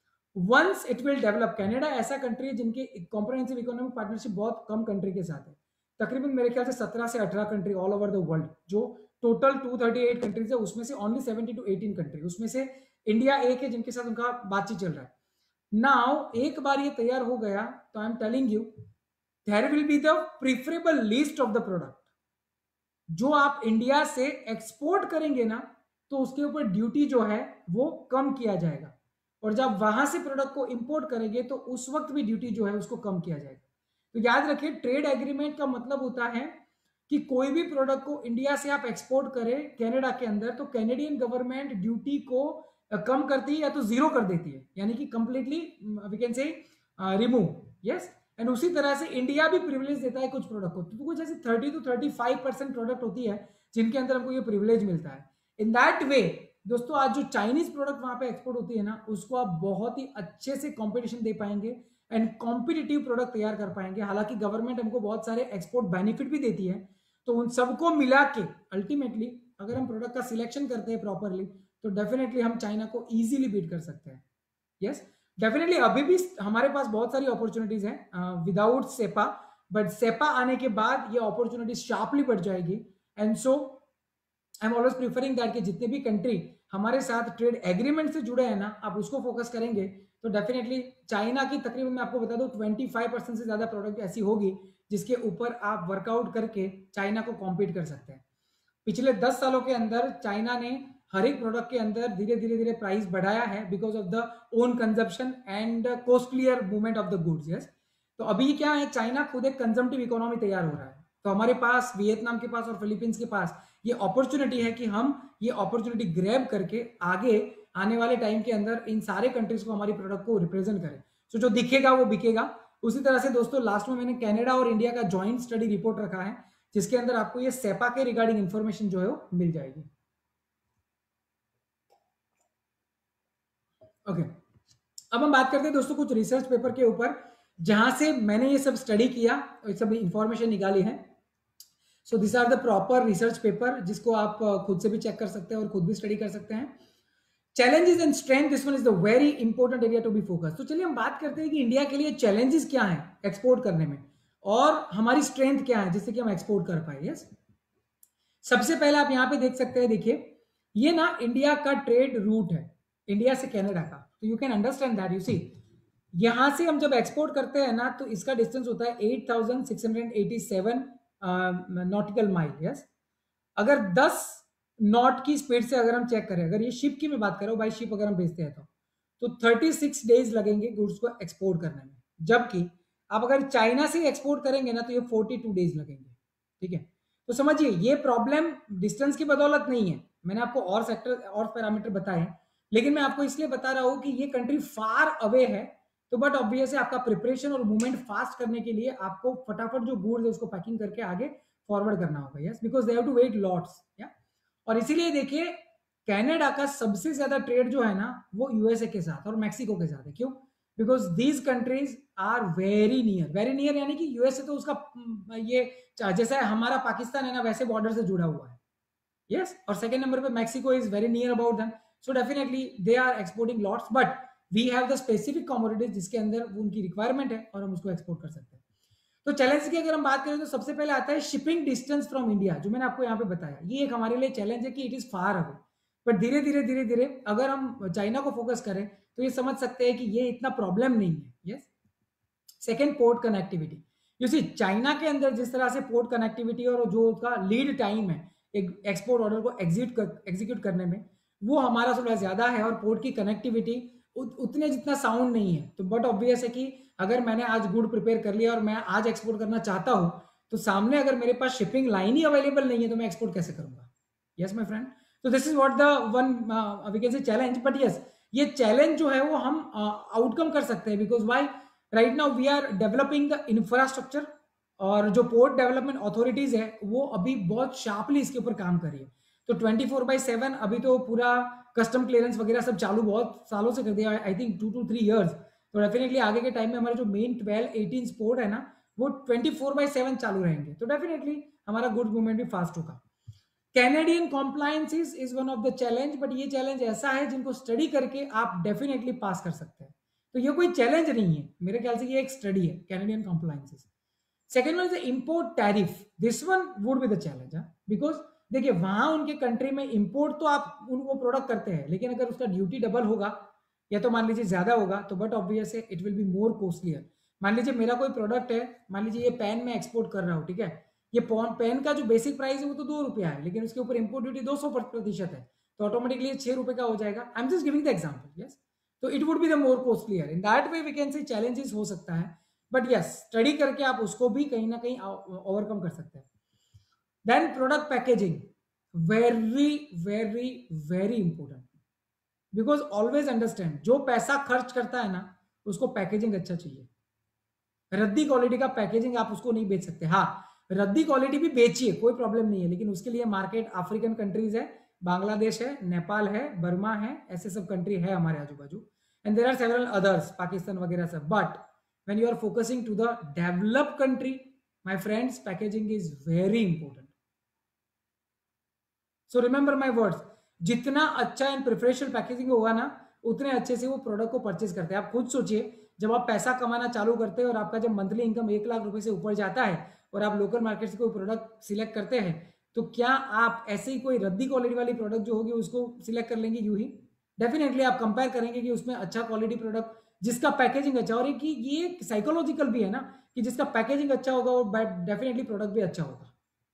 once it will develop, Canada ऐसा कंट्री है जिनके कॉम्प्रिहेंसिव इकोनॉमिक पार्टनरशिप बहुत कम कंट्री के साथ है। तकरीबन मेरे ख्याल से 17 से 18 country all over the world, जो टोटल 238 कंट्रीज है उसमें से ओनली 70 to 18 कंट्री, उसमें से इंडिया एक है जिनके साथ उनका बातचीत चल रहा है। नाउ एक बार ये तैयार हो गया तो I am telling you, there will be the preferable list of the product जो आप इंडिया से एक्सपोर्ट करेंगे ना, तो उसके ऊपर ड्यूटी जो है वो कम किया जाएगा, और जब वहां से प्रोडक्ट को इंपोर्ट करेंगे तो उस वक्त भी ड्यूटी जो है उसको कम किया जाएगा। तो याद रखिए, ट्रेड एग्रीमेंट का मतलब होता है कि कोई भी प्रोडक्ट को इंडिया से आप एक्सपोर्ट करें कनाडा के अंदर, तो कैनेडियन गवर्नमेंट ड्यूटी को कम करती है या तो जीरो कर देती है, यानी कि completely we can say remove. Yes, and उसी तरह से इंडिया भी प्रिविलेज देता है कुछ प्रोडक्ट को, तो कुछ ऐसे 30 to 35% प्रोडक्ट होती है जिनके अंदर हमको ये प्रिविलेज मिलता है। इन दैट वे दोस्तों आज जो चाइनीज प्रोडक्ट वहां पे एक्सपोर्ट होती है ना, उसको आप बहुत ही अच्छे से कंपटीशन दे पाएंगे एंड कॉम्पिटिटिव प्रोडक्ट तैयार कर पाएंगे। हालांकि गवर्नमेंट हमको बहुत सारे एक्सपोर्ट बेनिफिट भी देती है, तो उन सबको मिला के अल्टीमेटली अगर हम प्रोडक्ट का सिलेक्शन करते हैं प्रॉपरली, तो डेफिनेटली हम चाइना को इजीली बीट कर सकते हैं। यस, डेफिनेटली अभी भी हमारे पास बहुत सारी अपॉर्चुनिटीज हैं विदाउट सेपा, बट सेपा आने के बाद ये अपॉर्चुनिटीज शार्पली बढ़ जाएगी। And so I am always preferring that कि जितने भी कंट्री हमारे साथ ट्रेड एग्रीमेंट से जुड़े हैं ना, आप उसको फोकस करेंगे तो डेफिनेटली चाइना की तकरीबन मैं आपको बता दूं 25% से ज्यादा प्रोडक्ट ऐसी होगी जिसके ऊपर आप वर्कआउट करके चाइना को कॉम्पीट कर सकते हैं। पिछले 10 सालों के अंदर चाइना ने हर एक प्रोडक्ट के अंदर धीरे धीरे प्राइस बढ़ाया है because of the own consumption and costlier movement of the goods. Yes, तो अभी क्या है, चाइना खुद एक कंजम्पटिव इकोनॉमी तैयार हो रहा है, तो हमारे पास, वियतनाम के पास और फिलीपींस के पास ये अपॉर्चुनिटी है कि हम ये अपॉर्चुनिटी ग्रैब करके आगे आने वाले टाइम के अंदर इन सारे कंट्रीज को हमारी प्रोडक्ट को रिप्रेजेंट करें। तो जो दिखेगा वो बिकेगा। उसी तरह से दोस्तों लास्ट में मैंने कनाडा और इंडिया का ज्वाइंट स्टडी रिपोर्ट रखा है, जिसके अंदर आपको ये सेपा के रिगार्डिंग इंफॉर्मेशन जो है वो मिल जाएगी। ओके, अब हम बात करते हैं दोस्तों कुछ रिसर्च पेपर के ऊपर जहां से मैंने ये सब स्टडी किया और सब इंफॉर्मेशन निकाली है। So this are the proper research paper जिसको आप खुद से भी चेक कर सकते हैं और खुद भी स्टडी कर सकते हैं। Challenges and strength, this one is the very important area to be focus. तो चलिए हम बात करते हैं कि इंडिया के लिए चैलेंजेस क्या हैं एक्सपोर्ट करने में, और हमारी स्ट्रेंथ क्या है जिससे कि हम एक्सपोर्ट कर पाए। यस, सबसे पहले आप यहाँ पे देख सकते हैं, देखिए ये ना इंडिया का ट्रेड रूट है, इंडिया से कनाडा का। तो you can understand that, you see यहां से हम जब एक्सपोर्ट करते हैं ना, तो इसका डिस्टेंस होता है 8687 नॉटिकल माइल। यस, अगर 10 नॉट की स्पीड से अगर हम चेक करें, अगर ये शिप की मैं बात कर रहा हूं, बाई शिप अगर हम भेजते हैं तो 36 डेज लगेंगे गुड्स को एक्सपोर्ट करने में। जबकि आप अगर चाइना से एक्सपोर्ट करेंगे ना तो ये 42 डेज लगेंगे, ठीक है। तो समझिए ये प्रॉब्लम डिस्टेंस की बदौलत नहीं है, मैंने आपको और सेक्टर और पैरामीटर बताए, लेकिन मैं आपको इसलिए बता रहा हूं कि ये कंट्री फार अवे है। तो बट ऑब्वियस है आपका प्रिपरेशन और मूवमेंट फास्ट करने के लिए आपको फटाफट जो गुड्स है उसको पैकिंग करके आगे फॉरवर्ड करना होगा, yes, because they have to wait lots, yeah. और इसीलिए देखिए कनाडा का सबसे ज्यादा ट्रेड जो है ना वो यूएसए के साथ और मैक्सिको के साथ है। क्यों? Because these countries are very near, यानी कि यूएसए तो उसका ये जैसा है हमारा पाकिस्तान है ना वैसे बॉर्डर से जुड़ा हुआ है, यस। और सेकंड नंबर पे Mexico is very near about them, so definitely they are exporting lots, but we have the specific commodities जिसके अंदर उनकी रिक्वायरमेंट है और हम उसको एक्सपोर्ट कर सकते हैं। तो चैलेंज की अगर हम बात करें तो सबसे पहले आता है शिपिंग डिस्टेंस फ्रॉम इंडिया, जो मैंने आपको यहाँ पे बताया, ये एक हमारे लिए चैलेंज है कि it is far away. But धीरे धीरे अगर हम चाइना को फोकस करें तो ये समझ सकते हैं कि ये इतना प्रॉब्लम नहीं है, yes. Second, port connectivity. You see China के अंदर जिस तरह से पोर्ट कनेक्टिविटी और जो उसका लीड टाइम है एक एक्सपोर्ट ऑर्डर को एग्जीक्यूट करने में, वो हमारा थोड़ा ज्यादा है और पोर्ट की कनेक्टिविटी उतने जितना साउंड नहीं है। तो बट ऑब्वियस है कि अगर मैंने आज गुड प्रिपेयर कर लिया और मैं आज एक्सपोर्ट करना चाहता हूं तो सामने अगर मेरे पास शिपिंग लाइन ही अवेलेबल नहीं है तो मैं एक्सपोर्ट कैसे करूंगा? यस माय फ्रेंड, तो this is what the one we can say challenge. But yes, ये चैलेंज जो है वो हम आउटकम कर सकते हैं, because why right now we are developing the infrastructure, और जो पोर्ट डेवलपमेंट अथॉरिटीज है वो अभी बहुत शार्पली इसके ऊपर काम कर रही है। तो 24/7 अभी तो पूरा कस्टम क्लियरेंस वगैरह सब चालू बहुत सालों से कर दिया, आई थिंक 2 to 3 ईयर्स। तो डेफिनेटली आगे के टाइम में हमारे जो मेन 12-18 स्पोर्ट है ना वो 24/7 चालू रहेंगे, तो डेफिनेटली हमारा गुड मूवमेंट भी फास्ट होगा। Canadian compliance is one of the challenge, but ये चैलेंज ऐसा है जिनको स्टडी करके आप डेफिनेटली पास कर सकते हैं। तो ये कोई चैलेंज नहीं है, मेरे ख्याल से ये एक स्टडी है, Canadian compliances. Second one is import tariff, this one would be the challenge, because देखिए वहां उनके कंट्री में इंपोर्ट तो आप उनको प्रोडक्ट करते हैं, लेकिन अगर उसका ड्यूटी डबल होगा या तो मान लीजिए ज्यादा होगा तो बट ऑब्वियस है it will be more costlier. मान लीजिए मेरा कोई प्रोडक्ट है, मान लीजिए ये पेन में एक्सपोर्ट कर रहा हूँ, ठीक है, ये पेन का जो बेसिक प्राइस है वो तो 2 रुपया है, लेकिन उसके ऊपर इंपोर्ट ड्यूटी 200% है, तो ऑटोमेटिकली 6 रुपए का हो जाएगा। I am just giving the example, yes. तो it would be the more costlier, in that way we can say challenges हो सकता है, बट यस स्टडी करके आप उसको भी कहीं ना कहीं ओवरकम कर सकते हैं। Then product packaging, very very very important, because always understand जो पैसा खर्च करता है ना उसको पैकेजिंग अच्छा चाहिए। रद्दी क्वालिटी का पैकेजिंग आप उसको नहीं बेच सकते। हाँ, रद्दी क्वालिटी भी बेचिए, कोई प्रॉब्लम नहीं है, लेकिन उसके लिए मार्केट अफ्रीकन कंट्रीज है, बांग्लादेश है, नेपाल है, बर्मा है, ऐसे सब कंट्री है हमारे आजू बाजू, and there are several others, Pakistan वगैरह सब। But when you are focusing to the developed country, my friends, packaging is very important. So remember my words, जितना अच्छा एंड प्रिफरेंशियल पैकेजिंग होगा ना उतने अच्छे से वो प्रोडक्ट को परचेज करते हैं। आप खुद सोचिए, जब आप पैसा कमाना चालू करते हैं और आपका जब मंथली इनकम 1 लाख रुपए से ऊपर जाता है और आप लोकल मार्केट से कोई प्रोडक्ट सिलेक्ट करते हैं, तो क्या आप ऐसे ही कोई रद्दी क्वालिटी वाली प्रोडक्ट जो होगी उसको सिलेक्ट कर लेंगे? यूं ही डेफिनेटली आप कंपेयर करेंगे कि उसमें अच्छा क्वालिटी प्रोडक्ट जिसका पैकेजिंग अच्छा, और ये साइकोलॉजिकल भी है ना कि जिसका पैकेजिंग अच्छा होगा वो डेफिनेटली प्रोडक्ट भी अच्छा होगा।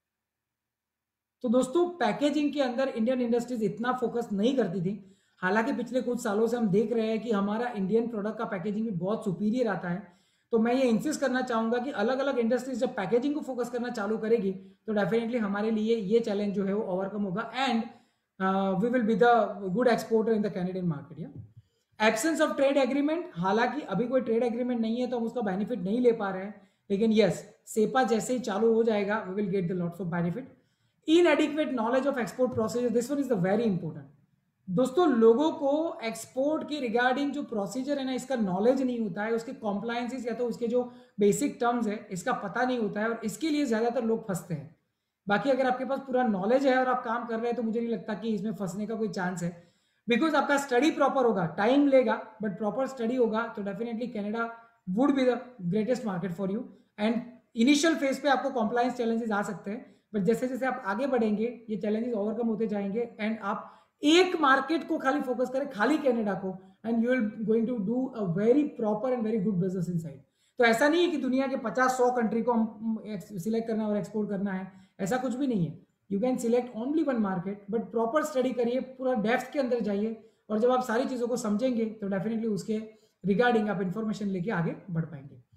तो दोस्तों पैकेजिंग के अंदर इंडियन इंडस्ट्रीज इतना फोकस नहीं करती थी, हालांकि पिछले कुछ सालों से हम देख रहे हैं कि हमारा इंडियन प्रोडक्ट का पैकेजिंग भी बहुत सुपीरियर आता है। तो मैं ये इंसिस्ट करना चाहूंगा कि अलग अलग इंडस्ट्रीज जब पैकेजिंग को फोकस करना चालू करेगी तो डेफिनेटली हमारे लिए ये चैलेंज जो है वो ओवरकम होगा, and we will be the good exporter in the Canadian market. Yeah absence of trade agreement, हालांकि अभी कोई ट्रेड एग्रीमेंट नहीं है तो हम उसका बेनिफिट नहीं ले पा रहे हैं, लेकिन यस सेपा जैसे ही चालू हो जाएगा we will get the lots of benefit. inadequate knowledge of export procedure, this one is the very important। दोस्तों लोगों को एक्सपोर्ट के रिगार्डिंग जो प्रोसीजर है ना इसका नॉलेज नहीं होता है, उसके कॉम्प्लायंसेस या तो उसके जो बेसिक टर्म्स है इसका पता नहीं होता है, और इसके लिए ज्यादातर लोग फंसते हैं। बाकी अगर आपके पास पूरा नॉलेज है और आप काम कर रहे हैं तो मुझे नहीं लगता कि इसमें फंसने का कोई चांस है, बिकॉज आपका स्टडी प्रॉपर होगा, टाइम लेगा बट प्रॉपर स्टडी होगा, तो definitely Canada would be the greatest market for you. And initial phase पे आपको कॉम्प्लायंस चैलेंजेस आ सकते हैं, बट जैसे जैसे आप आगे बढ़ेंगे ये चैलेंजेस ओवरकम होते जाएंगे, एंड आप एक मार्केट को खाली फोकस करें, खाली कनाडा को, and you will going to do a very proper and very good business inside. तो ऐसा नहीं है कि दुनिया के 50-100 कंट्री को हम सिलेक्ट करना और एक्सपोर्ट करना है, ऐसा कुछ भी नहीं है। You can select only one market, but proper study करिए, पूरा डेप्थ के अंदर जाइए, और जब आप सारी चीजों को समझेंगे तो डेफिनेटली उसके रिगार्डिंग आप इंफॉर्मेशन लेके आगे बढ़ पाएंगे।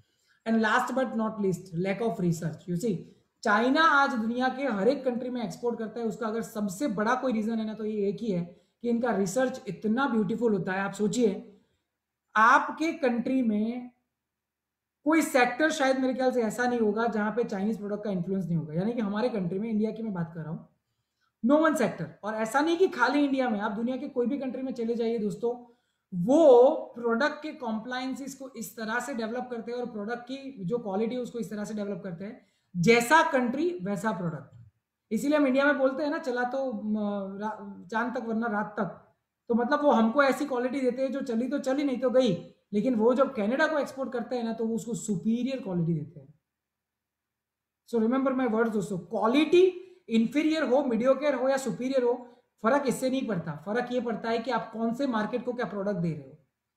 And last but not least, lack of research. You see, China आज दुनिया के हर एक कंट्री में एक्सपोर्ट करता है, उसका अगर सबसे बड़ा कोई रीजन है ना तो ये एक ही है कि इनका रिसर्च इतना ब्यूटीफुल होता है। आप सोचिए, आपके कंट्री में कोई सेक्टर शायद मेरे ख्याल से ऐसा नहीं होगा जहां पे चाइनीज प्रोडक्ट का इन्फ्लुएंस नहीं होगा, यानी कि हमारे कंट्री में, इंडिया की मैं बात कर रहा हूं, नो वन सेक्टर। और ऐसा नहीं कि खाली इंडिया में, आप दुनिया के कोई भी कंट्री में चले जाइए दोस्तों, वो प्रोडक्ट के कॉम्प्लायंसेस को इस तरह से डेवलप करते हैं और प्रोडक्ट की जो क्वालिटी है उसको इस तरह से डेवलप करते हैं, जैसा कंट्री वैसा प्रोडक्ट। इसीलिए हम इंडिया में बोलते हैं ना, चला तो चांद तक वरना रात तक, तो मतलब वो हमको ऐसी क्वालिटी देते हैं जो चली तो चली, नहीं तो गई। लेकिन वो जब कनाडा को एक्सपोर्ट करते हैं ना तो वो उसको सुपीरियर क्वालिटी देते हैं। सो रिमेंबर माय वर्ड्स दोस्तों, क्वालिटी इंफीरियर हो, मीडियोकेयर हो या सुपीरियर हो, फर्क इससे नहीं पड़ता। फर्क ये पड़ता है कि आप कौन से मार्केट को क्या प्रोडक्ट दे रहे हो।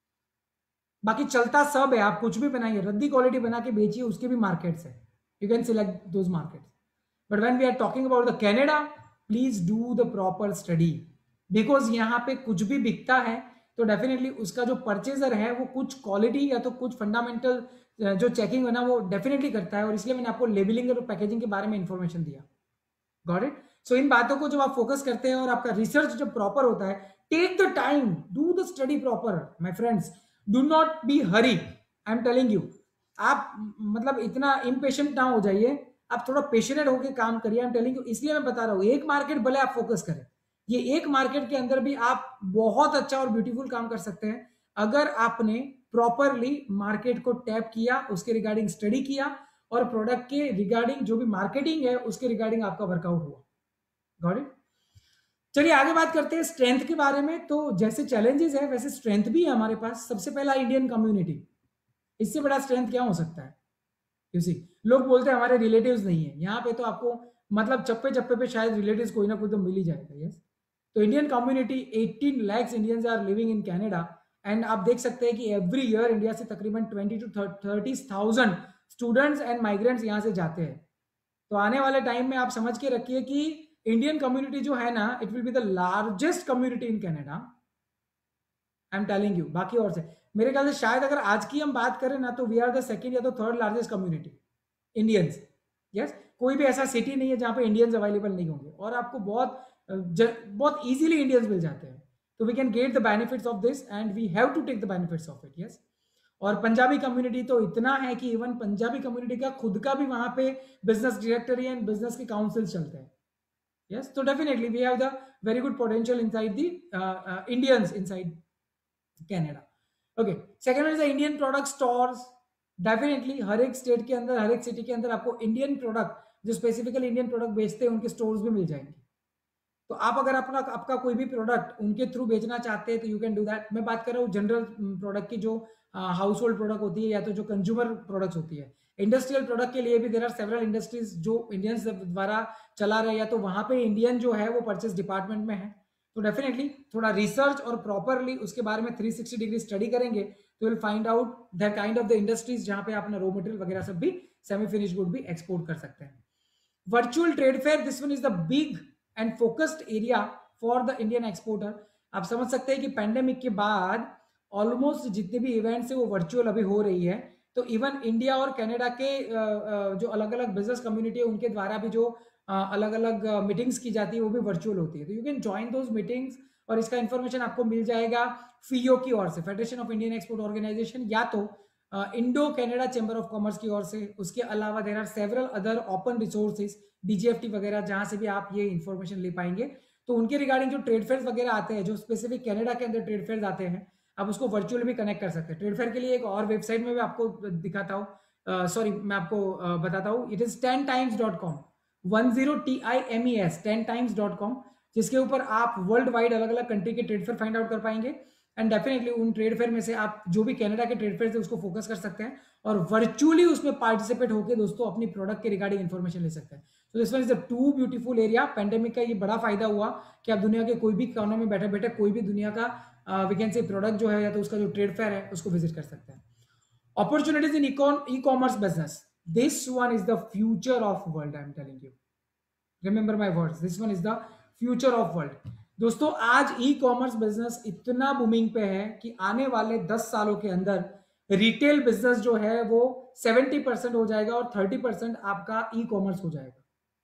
बाकी चलता सब है, आप कुछ भी बनाइए, रद्दी क्वालिटी बना के बेचिए, उसके भी मार्केट्स है, you can select those markets. But when we are talking about the Canada, please do the proper study, because यहाँ पे कुछ भी बिकता है तो डेफिनेटली उसका जो परचेजर है वो कुछ क्वालिटी या तो कुछ फंडामेंटल जो चेकिंग है ना वो डेफिनेटली करता है। और इसलिए मैंने आपको लेबलिंग और पैकेजिंग के बारे में इंफॉर्मेशन दिया। Got it? सो इन बातों को जब आप फोकस करते हैं और आपका रिसर्च जब प्रॉपर होता है, take the time, do the study proper my friends, do not be hurry. I am telling you, आप मतलब इतना इम्पेशेंट ना हो जाइए, आप थोड़ा पेशेंट होकर काम करिए। आई एम टेलिंग यू, इसलिए मैं बता रहा हूँ, एक मार्केट भले आप फोकस करें, ये एक मार्केट के अंदर भी आप बहुत अच्छा और ब्यूटीफुल काम कर सकते हैं अगर आपने प्रॉपरली मार्केट को टैप किया, उसके रिगार्डिंग स्टडी किया और प्रोडक्ट के रिगार्डिंग जो भी मार्केटिंग है उसके रिगार्डिंग आपका वर्कआउट हुआ। Got it? चलिए आगे बात करते हैं स्ट्रेंथ के बारे में। तो जैसे चैलेंजेस है वैसे स्ट्रेंथ भी है हमारे पास। सबसे पहला, इंडियन कम्युनिटी। इससे बड़ा स्ट्रेंथ क्या हो सकता है? किसी लोग बोलते हैं हमारे रिलेटिव्स नहीं है यहाँ पे, तो आपको मतलब चप्पे चप्पे पे शायद रिलेटिव्स कोई ना कोई तो मिल ही जाएगा। यस, तो Indian community, 18 lakhs Indians are living in Canada. And आप देख सकते हैं कि एवरी ईयर इंडिया से तकरीबन 20 to 30,000 स्टूडेंट्स एंड माइग्रेंट्स यहाँ से जाते हैं। तो आने वाले टाइम में आप समझ के रखिए कि इंडियन कम्युनिटी जो है ना, it will be the largest community in Canada. I am telling you. बाकी और से मेरे ख्याल से शायद अगर आज की हम बात करें ना तो वी आर द सेकंड या तो third largest community Indians. Yes, कोई भी ऐसा सिटी नहीं है जहां पे इंडियंस अवेलेबल नहीं होंगे और आपको बहुत इजीली इंडियंस मिल जाते हैं। तो we can get the benefits of this and we have to take the benefits of it. Yes, और पंजाबी कम्युनिटी तो इतना है कि इवन पंजाबी कम्युनिटी का खुद का भी वहां पे बिजनेस डायरेक्टरी एंड बिजनेस के काउंसिल चलते हैं। यस, तो definitely we have the very good potential inside the Indians inside Canada. Okay, second is the Indian product stores. Definitely हर एक स्टेट के अंदर, हर एक सिटी के अंदर आपको इंडियन प्रोडक्ट, जो स्पेसिफिकली इंडियन प्रोडक्ट बेचते हैं, उनके स्टोर्स भी मिल जाएंगे। तो आप अगर अपना आपका कोई भी प्रोडक्ट उनके थ्रू बेचना चाहते हैं तो यू कैन डू दैट। मैं बात कर रहा हूँ जनरल प्रोडक्ट की, जो हाउस होल्ड प्रोडक्ट होती है या तो जो कंज्यूमर प्रोडक्ट्स होती है। इंडस्ट्रियल प्रोडक्ट के लिए भी देयर आर सेवरल इंडस्ट्रीज जो इंडियंस द्वारा चला रहे, या तो वहां पे इंडियन जो है वो परचेस डिपार्टमेंट में है। तो डेफिनेटली थोड़ा रिसर्च और प्रॉपरली उसके बारे में 360 डिग्री स्टडी करेंगे तो will find out that kind of the industries जहां पे आप अपना रॉ मटेरियल वगैरह सब भी, सेमी फिनिश गुड भी एक्सपोर्ट कर सकते हैं। Virtual trade fair, this one is the big and focused area for the Indian exporter. आप समझ सकते हैं कि पैंडेमिक के बाद ऑलमोस्ट जितने भी इवेंट्स है वो वर्चुअल अभी हो रही है। तो इवन इंडिया और कनाडा के जो अलग अलग बिजनेस कम्युनिटी है उनके द्वारा भी जो अलग अलग मीटिंग्स की जाती है वो भी वर्चुअल होती है। तो you can join those meetings और इसका इन्फॉर्मेशन आपको मिल जाएगा फीओ की ओर से, federation of Indian export organisation, या तो Indo Canada chamber of commerce की ओर से। उसके अलावा there are several other open resources, DGFT वगैरह, जहां से भी आप ये इन्फॉर्मेशन ले पाएंगे। तो उनके रिगार्डिंग जो ट्रेड फेयर वगैरह आते हैं, जो स्पेसिफिक कनाडा के अंदर ट्रेड फेयर आते हैं, आप उसको वर्चुअली भी कनेक्ट कर सकते हैं। ट्रेड फेयर के लिए एक और वेबसाइट में भी आपको दिखाता हूँ, सॉरी मैं आपको बताता हूँ, it is 10times.com, 10times 10times.com, जिसके ऊपर आप वर्ल्ड वाइड अलग अलग कंट्री के ट्रेड फेयर फाइंड आउट कर पाएंगे। एंड डेफिनेटली उन ट्रेड फेयर में से आप जो भी कनाडा के ट्रेड फेयर है उसको फोकस कर सकते हैं और वर्चुअली उसमें पार्टिसिपेट होकर दोस्तों अपनी प्रोडक्ट के रिगार्डिंग इन्फॉर्मेशन ले सकते हैं। तो this one is the too beautiful area. Pandemic का ये बड़ा फायदा हुआ कि आप दुनिया के कोई भी कोने में बैठे बैठे कोई भी दुनिया का वी कैन से प्रोडक्ट जो है या तो उसका जो ट्रेड फेयर है उसको विजिट कर सकते हैं। Opportunities in e commerce business, this one is the future of world. I am telling you, remember my words, this one is the future of world. दोस्तों आज ई कॉमर्स बिजनेस इतना booming पे है कि आने वाले 10 सालों के अंदर रिटेल बिजनेस जो है वो 70% हो जाएगा और 30% आपका ई कॉमर्स हो जाएगा।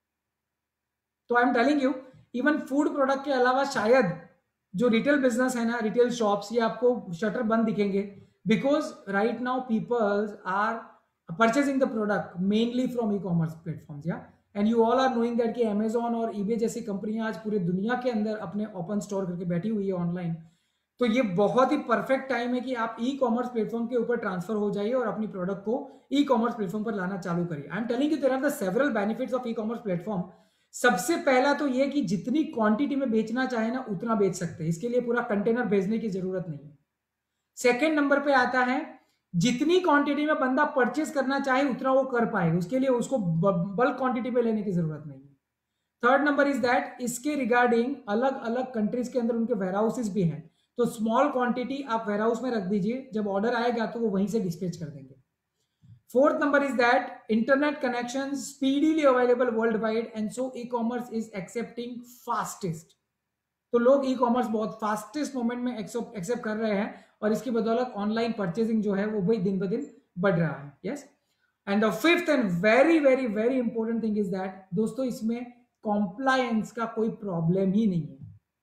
तो I am telling you, even food product के अलावा शायद जो रिटेल बिजनेस है ना, रिटेल शॉप्स, ये आपको शटर बंद दिखेंगे, because right now peoples are purchasing the product mainly from e commerce platforms. Yeah and you all are knowing that कि अमेजॉन और ईबे जैसी कंपनियां आज पूरे दुनिया के अंदर अपने ओपन स्टोर करके बैठी हुई है ऑनलाइन। तो ये बहुत ही परफेक्ट टाइम है कि आप ई कॉमर्स प्लेटफॉर्म के ऊपर ट्रांसफर हो जाइए और अपनी प्रोडक्ट को ई कॉमर्स प्लेटफॉर्म पर लाना चालू करिए। I am telling you there are the several benefits of e commerce platform. सबसे पहला तो ये कि जितनी क्वांटिटी में बेचना चाहे ना उतना बेच सकते हैं, इसके लिए पूरा कंटेनर भेजने की जरूरत नहीं है। सेकेंड नंबर पे आता है, जितनी क्वांटिटी में बंदा परचेस करना चाहे उतना वो कर पाएगा, उसके लिए उसको बल्क क्वांटिटी में लेने की जरूरत नहीं है। थर्ड नंबर इज दैट इसके रिगार्डिंग अलग अलग कंट्रीज के अंदर उनके वेयर हाउसेस भी हैं, तो स्मॉल क्वांटिटी आप वेयर हाउस में रख दीजिए, जब ऑर्डर आएगा तो वो वहीं से डिस्पैच कर देंगे। Fourth number is that internet connections speedily available worldwide and so e-commerce is accepting fastest। तो लोग ई कॉमर्स बहुत फास्टेस्ट मोमेंट में एक्सेप्ट कर रहे हैं और इसकी बदौलत ऑनलाइन परचेसिंग जो है वो भी दिन ब दिन बढ़ रहा है। Yes, and the fifth and very very very important thing is that दोस्तों, इसमें कॉम्प्लायंस का कोई प्रॉब्लम ही नहीं है।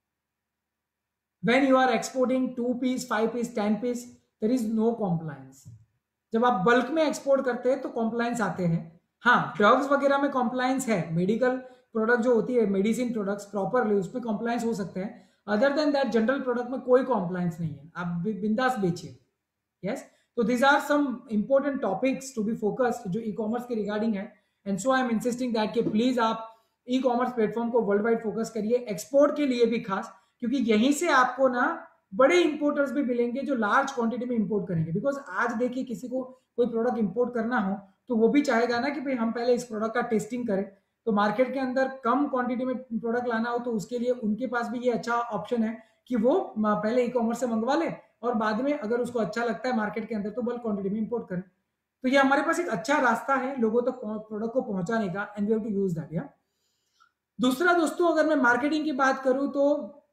When you are exporting 2 piece 5 piece 10 piece there is no compliance. जब आप बल्क में एक्सपोर्ट करते हैं तो कॉम्प्लायंस आते हैं। हाँ, ड्रग्स वगैरह में कॉम्प्लायंस है, मेडिकल प्रोडक्ट जो होती है, मेडिसिन प्रोडक्ट्स प्रॉपरली उसमें कॉम्प्लायंस हो सकते हैं। Other than that general product में कोई कॉम्प्लायंस नहीं है, आप बिंदास बेचिए। यस, तो this are some important topics to be focused जो ई कॉमर्स के रिगार्डिंग है। And so I am insisting that कि प्लीज आप ई कॉमर्स प्लेटफॉर्म को वर्ल्ड वाइड फोकस करिए, एक्सपोर्ट के लिए भी खास, क्योंकि यहीं से आपको ना बड़े इंपोर्टर्स भी मिलेंगे जो लार्ज क्वांटिटी में इंपोर्ट करेंगे। बिकॉज आज देखिए किसी को कोई प्रोडक्ट इंपोर्ट करना हो तो वो भी चाहेगा ना कि भाई हम पहले इस प्रोडक्ट का टेस्टिंग करें। तो मार्केट के अंदर कम क्वांटिटी में प्रोडक्ट लाना हो तो उसके लिए उनके पास भी ये अच्छा ऑप्शन है कि वो पहले ई कॉमर्स से मंगवा ले और बाद में अगर उसको अच्छा लगता है मार्केट के अंदर तो बल्क क्वांटिटी में इंपोर्ट करें। तो ये हमारे पास एक अच्छा रास्ता है लोगों तक प्रोडक्ट को पहुंचाने का, and we have to use that. या दूसरा दोस्तों, अगर मैं मार्केटिंग की बात करूं तो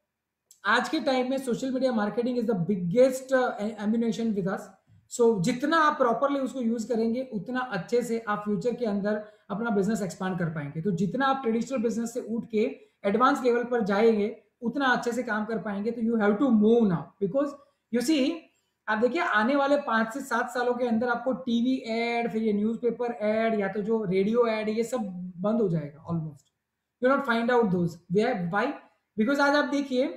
आज के टाइम में social media marketing is the biggest ammunition with us. So जितना आप प्रॉपरली उसको यूज करेंगे उतना अच्छे से आप फ्यूचर के अंदर अपना बिजनेस एक्सपांड कर पाएंगे। तो जितना आप ट्रेडिशनल बिजनेस से उठ के एडवांस लेवल पर जाएंगे उतना अच्छे से काम कर पाएंगे। तो you have to move now, because you see, आप देखिए आने वाले 5 से 7 सालों के अंदर आपको टीवी एड, फिर ये न्यूज़पेपर एड या तो जो रेडियो एड, ये सब बंद हो जाएगा almost. You not find out those why, because आज आप देखिए,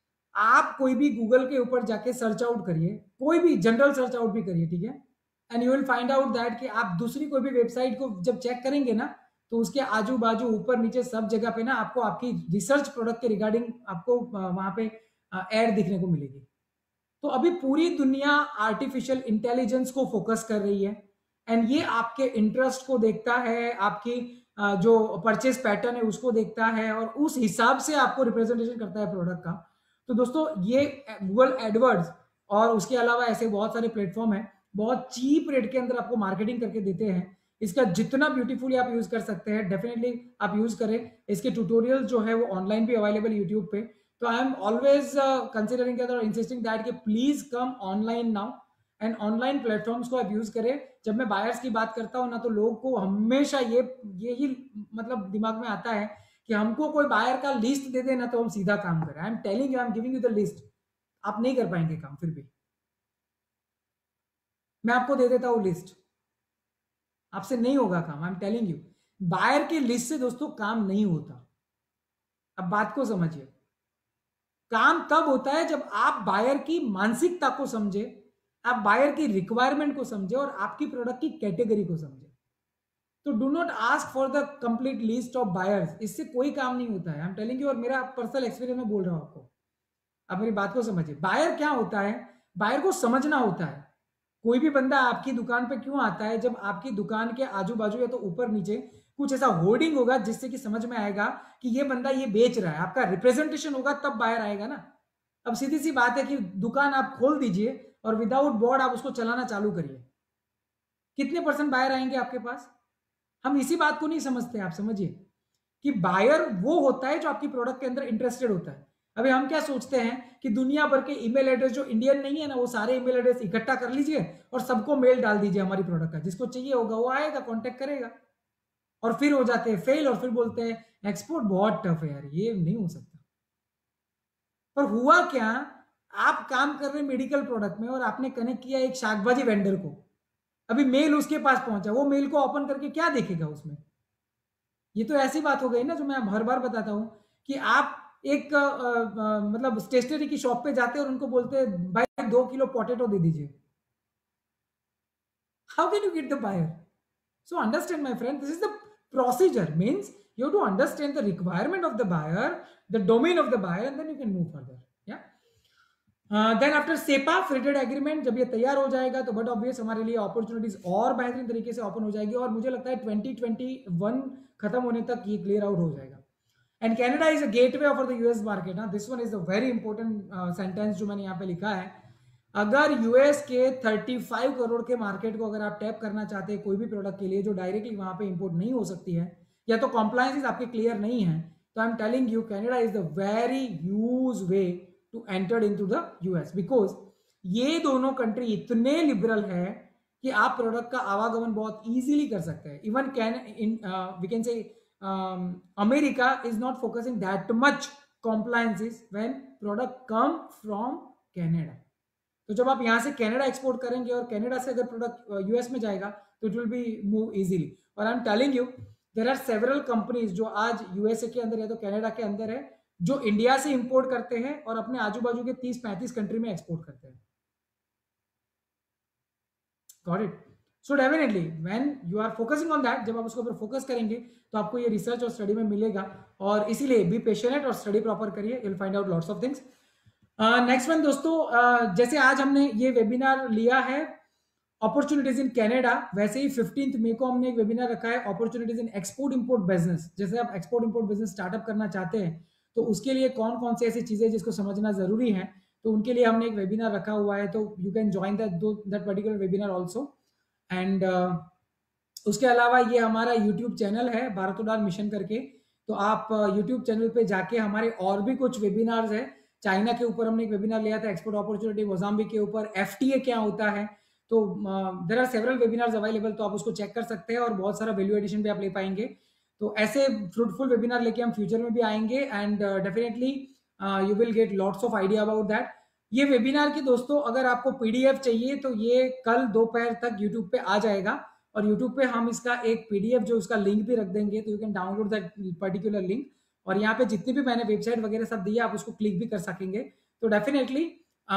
आप कोई भी गूगल के ऊपर जाके सर्च आउट करिए, कोई भी जनरल सर्च आउट भी करिए, ठीक है, and you will find out that कि आप दूसरी कोई भी वेबसाइट को जब चेक करेंगे ना तो उसके आजू बाजू ऊपर नीचे सब जगह पे ना आपको आपकी रिसर्च प्रोडक्ट के रिगार्डिंग आपको वहां पे एड दिखने को मिलेगी। तो अभी पूरी दुनिया आर्टिफिशियल इंटेलिजेंस को फोकस कर रही है एंड ये आपके इंटरेस्ट को देखता है, आपकी जो परचेस पैटर्न है उसको देखता है और उस हिसाब से आपको रिप्रेजेंटेशन करता है प्रोडक्ट का। तो दोस्तों ये गूगल एडवर्ड्स और उसके अलावा ऐसे बहुत सारे प्लेटफॉर्म हैं, बहुत चीप रेट के अंदर आपको मार्केटिंग करके देते हैं। इसका जितना ब्यूटीफुली आप यूज कर सकते हैं डेफिनेटली आप यूज करें। इसके ट्यूटोरियल जो है वो ऑनलाइन भी अवेलेबल यूट्यूब पे। तो आई एम ऑलवेज कंसिडरिंग और इंसिस्टिंग दैट कि please come online now and online platforms को आप यूज करें। जब मैं बायर्स की बात करता हूं ना तो लोगों को हमेशा ये ही मतलब दिमाग में आता है कि हमको कोई बायर का लिस्ट दे देना तो हम सीधा काम करें। I am telling you, I am giving you the list, आप नहीं कर पाएंगे काम, फिर भी मैं आपको दे देता हूं लिस्ट, आपसे नहीं होगा काम। I am telling you, buyer की लिस्ट से दोस्तों काम नहीं होता। अब बात को समझिए, काम तब होता है जब आप बायर की मानसिकता को समझे, आप बायर की रिक्वायरमेंट को समझे और आपकी प्रोडक्ट की कैटेगरी को समझे। तो do not ask for the complete list of buyers, इससे कोई काम नहीं होता है। आई एम टेलिंग यू, और मेरा पर्सनल एक्सपीरियंस में बोल रहा हूं आपको। आप मेरी बात को समझिए, बायर क्या होता है, बायर को समझना होता है। कोई भी बंदा आपकी दुकान पे क्यों आता है, जब आपकी दुकान के आजू बाजू या तो ऊपर नीचे कुछ ऐसा होर्डिंग होगा जिससे कि समझ में आएगा कि ये बंदा ये बेच रहा है, आपका रिप्रेजेंटेशन होगा तब बायर आएगा ना। अब सीधी सी बात है कि दुकान आप खोल दीजिए और विदाउट बोर्ड आप उसको चलाना चालू करिए, कितने परसेंट बायर आएंगे आपके पास? हम इसी बात को नहीं समझते। आप समझिए कि बायर वो होता है जो आपकी प्रोडक्ट के अंदर इंटरेस्टेड होता है। अभी हम क्या सोचते हैं कि दुनिया भर के ईमेल एड्रेस जो इंडियन नहीं है ना, वो सारे ईमेल एड्रेस इकट्ठा कर लीजिए और सबको मेल डाल दीजिए हमारी प्रोडक्ट का, जिसको चाहिए होगा वो आएगा, कांटेक्ट करेगा, और फिर हो जाते हैं फेल, और फिर बोलते हैं एक्सपोर्ट बहुत टफ है यार, ये नहीं हो सकता। पर हुआ क्या, आप काम कर रहे मेडिकल प्रोडक्ट में और आपने कनेक्ट किया एक शाकभाजी वेंडर को, अभी मेल उसके पास पहुंचा, वो मेल को ओपन करके क्या देखेगा उसमें? ये तो ऐसी बात हो गई ना, जो मैं हर बार बताता हूं कि आप एक मतलब स्टेशनरी की शॉप पे जाते हैं और उनको बोलते हैं भाई 2 किलो पोटैटो दे दीजिए, how can you get the buyer? So understand, my friend, this is the procedure. Means you have to understand the requirement of the buyer, the domain of the buyer, and then you can move further. Yeah. Then after SEPA free trade agreement जब ये तैयार हो जाएगा तो but obvious हमारे लिए opportunities और बेहतरीन तरीके से ओपन हो जाएगी, और मुझे लगता है 2021 खत्म होने तक ये क्लियर आउट हो जाएगा। And Canada is a gateway for the US market. This one is a very important sentence जो मैंने यहाँ पे लिखा है। अगर यूएस के 35 करोड़ के मार्केट को अगर आप टैप करना चाहते हैं कोई भी प्रोडक्ट के लिए जो डायरेक्टली वहां पे इंपोर्ट नहीं हो सकती है, या तो कॉम्प्लायंसेस आपके क्लियर नहीं है, तो I am telling you Canada is the very use way to enter into the US, because ये दोनों कंट्री इतने लिबरल है कि आप प्रोडक्ट का आवागमन बहुत इजीली कर सकते हैं। Even we can say America is not focusing that much compliances when product come from Canada। तो जब आप यहां से कनाडा एक्सपोर्ट करेंगे और कनाडा से अगर प्रोडक्ट यूएस में जाएगा तो it will be move easily. और I am telling you there are several companies जो आज यूएसए के अंदर है तो कनाडा के अंदर है, जो इंडिया से इंपोर्ट करते हैं और अपने आजू बाजू के 30-35 कंट्री में एक्सपोर्ट करते हैं। Got it? So definitely when you are focusing on that, जब आप उसके ऊपर फोकस करेंगे तो आपको ये रिसर्च और स्टडी में मिलेगा, और इसीलिए बी पेशेंट और स्टडी प्रॉपर करिए, you will find out lots of things. Next one दोस्तों, जैसे आज हमने ये वेबिनार लिया है अपॉर्चुनिटीज इन कनाडा, वैसे ही 15 मई को हमने एक वेबिनार रखा है opportunities in export import business. जैसे आप एक्सपोर्ट इंपोर्ट बिजनेस स्टार्टअप करना चाहते हैं तो उसके लिए कौन कौन सी ऐसी चीजें जिसको समझना जरूरी है, तो उनके लिए हमने एक वेबिनार रखा हुआ है, तो you can join that particular webinar also. एंड उसके अलावा ये हमारा यूट्यूब चैनल है भारत उड़ान मिशन करके, तो आप यूट्यूब चैनल पे जाके हमारे और भी कुछ वेबिनार्स है। चाइना के ऊपर हमने एक वेबिनार लिया था, एक्सपोर्ट अपॉर्चुनिटी, मोजाम्बिक के ऊपर एफटीए क्या होता है, तो there are several webinars available, तो आप उसको चेक कर सकते हैं और बहुत सारा वैल्यू एडिशन भी आप ले पाएंगे। तो ऐसे फ्रूटफुल वेबिनार लेके हम फ्यूचर में भी आएंगे, and definitely you will get lots of idea about that. ये वेबिनार की दोस्तों अगर आपको पीडीएफ चाहिए तो ये कल दोपहर तक यूट्यूब पे आ जाएगा, और यूट्यूब पे हम इसका एक पीडीएफ जो उसका लिंक भी रख देंगे, तो you can download that particular link, और यहाँ पे जितनी भी मैंने वेबसाइट वगैरह सब दी है आप उसको क्लिक भी कर सकेंगे। तो डेफिनेटली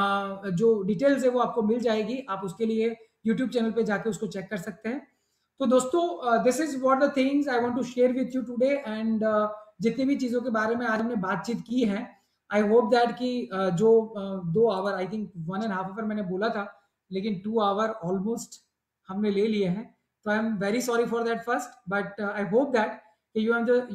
जो डिटेल्स है वो आपको मिल जाएगी, आप उसके लिए यूट्यूब चैनल पे जाके उसको चेक कर सकते हैं। तो दोस्तों this is what the things I want to share with you today, and जितनी भी चीजों के बारे में आज हमने बातचीत की है, आई होप दैट कि जो 2 आवर, आई थिंक 1.5 आवर मैंने बोला था, लेकिन 2 आवर ऑलमोस्ट हमने ले लिए हैं, तो I am very sorry for that first, but I hope that you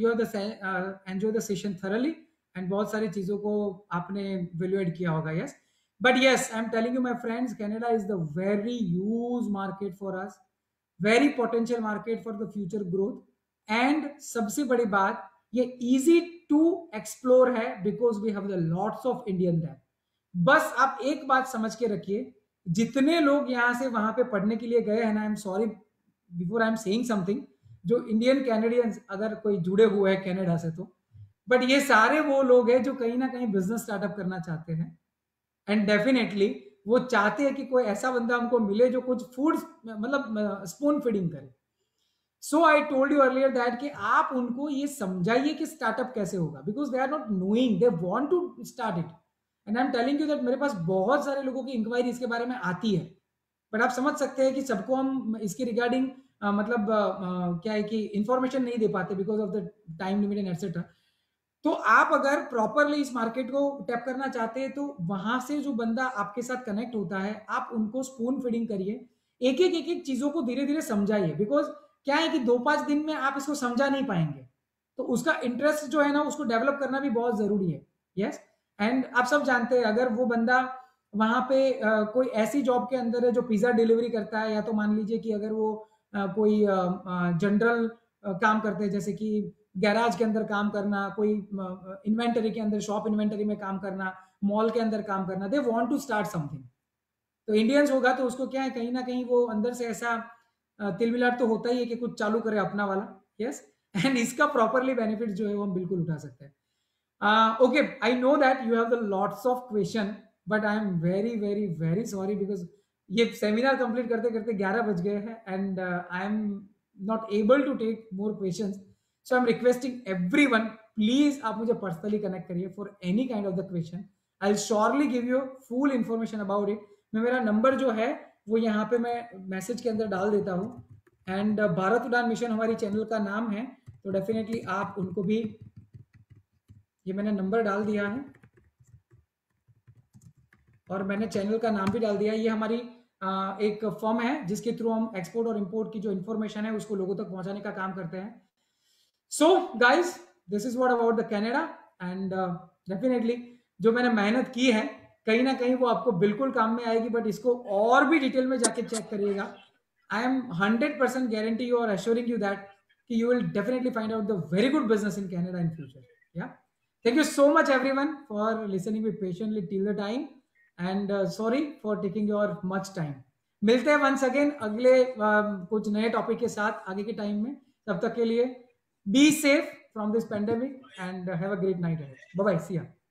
enjoy the session thoroughly, and बहुत सारी चीजों को आपने वैल्यूएट किया होगा। Yes, but yes, I am telling you my friends, Canada is the very huge market for us, very potential market for the future growth, and सबसे बड़ी बात ये इजी टू एक्सप्लोर है because we have the lots of Indian that. बस आप एक बात समझ के रखिए, जितने लोग यहां से वहां पे पढ़ने के लिए गए हैं ना, I am sorry before I am saying something, जो इंडियन कैनेडियंस अगर कोई जुड़े हुए हैं कनाडा से, तो बट ये सारे वो लोग हैं जो कहीं ना कहीं बिजनेस स्टार्टअप करना चाहते हैं, एंड डेफिनेटली वो चाहते हैं कि कोई ऐसा बंदा हमको मिले जो कुछ फूड मतलब स्पून फीडिंग करे। So I told you earlier that कि आप उनको ये समझाइए कि स्टार्टअप कैसे होगा, because they are not knowing, they want to start it, and I am telling you that मेरे पास बहुत सारे लोगों की इंक्वायरी इसके बारे में आती है, बट आप समझ सकते हैं कि सबको हम इसके रिगार्डिंग क्या है कि इंफॉर्मेशन नहीं दे पाते because of the time limit and etcetera. तो आप अगर प्रॉपरली इस मार्केट को टैप करना चाहते हैं तो वहां से जो बंदा आपके साथ कनेक्ट होता है, आप उनको स्पून फीडिंग करिए, एक एक चीजों को धीरे धीरे समझाइए, बिकॉज क्या है कि 2-5 दिन में आप इसको समझा नहीं पाएंगे, तो उसका इंटरेस्ट जो है ना उसको डेवलप करना भी बहुत जरूरी है। यस, एंड आप सब जानते हैं अगर वो बंदा वहां पे कोई ऐसी जॉब के अंदर है जो पिज्जा डिलीवरी करता है, या तो मान लीजिए कि अगर वो कोई जनरल काम करते हैं, जैसे कि गैराज के अंदर काम करना, कोई इन्वेंटरी के अंदर, शॉप इन्वेंटरी में काम करना, मॉल के अंदर काम करना, they want to start something. तो इंडियंस होगा तो उसको क्या है, कहीं ना कहीं वो अंदर से ऐसा तिलमिलाट तो होता ही है कि कुछ चालू करे अपना वाला। यस, एंड इसका प्रॉपरली बेनिफिट जो है वो हम बिल्कुल उठा सकते हैं। Okay, I know that you have the lots of question, but I am very very very sorry because ये सेमिनार कंप्लीट करते करते 11 बज गए हैं and I am not able to take more questions. So I am requesting everyone, please आप मुझे personally connect करिए for any kind of the question. I will surely give you full information about it. मैं मेरा number जो है वो यहाँ पे मैं मैसेज के अंदर डाल देता हूँ। एंड भारत उड़ान मिशन हमारी चैनल का नाम है, तो डेफिनेटली आप उनको भी, ये मैंने नंबर डाल दिया है और मैंने चैनल का नाम भी डाल दिया है। ये हमारी एक फर्म है जिसके थ्रू हम एक्सपोर्ट और इंपोर्ट की जो इन्फॉर्मेशन है उसको लोगों तक पहुंचाने का काम करते हैं। So guys, this is what about the Canada. And definitely जो मैंने मेहनत की है कहीं ना कहीं वो आपको बिल्कुल काम में आएगी, बट इसको और भी डिटेल में जाके चेक करिएगा। आई एम 100% गारंटी यू और एश्योरिंग यू दैट कि you will definitely find out the very good business in Canada in future. Yeah. Thank you so much everyone for listening me patiently till the time, and sorry for taking your much time. मिलते हैं once again अगले कुछ नए topic के साथ आगे के time में। तब तक के लिए be safe from this pandemic and have a great night ahead. Bye bye. See ya.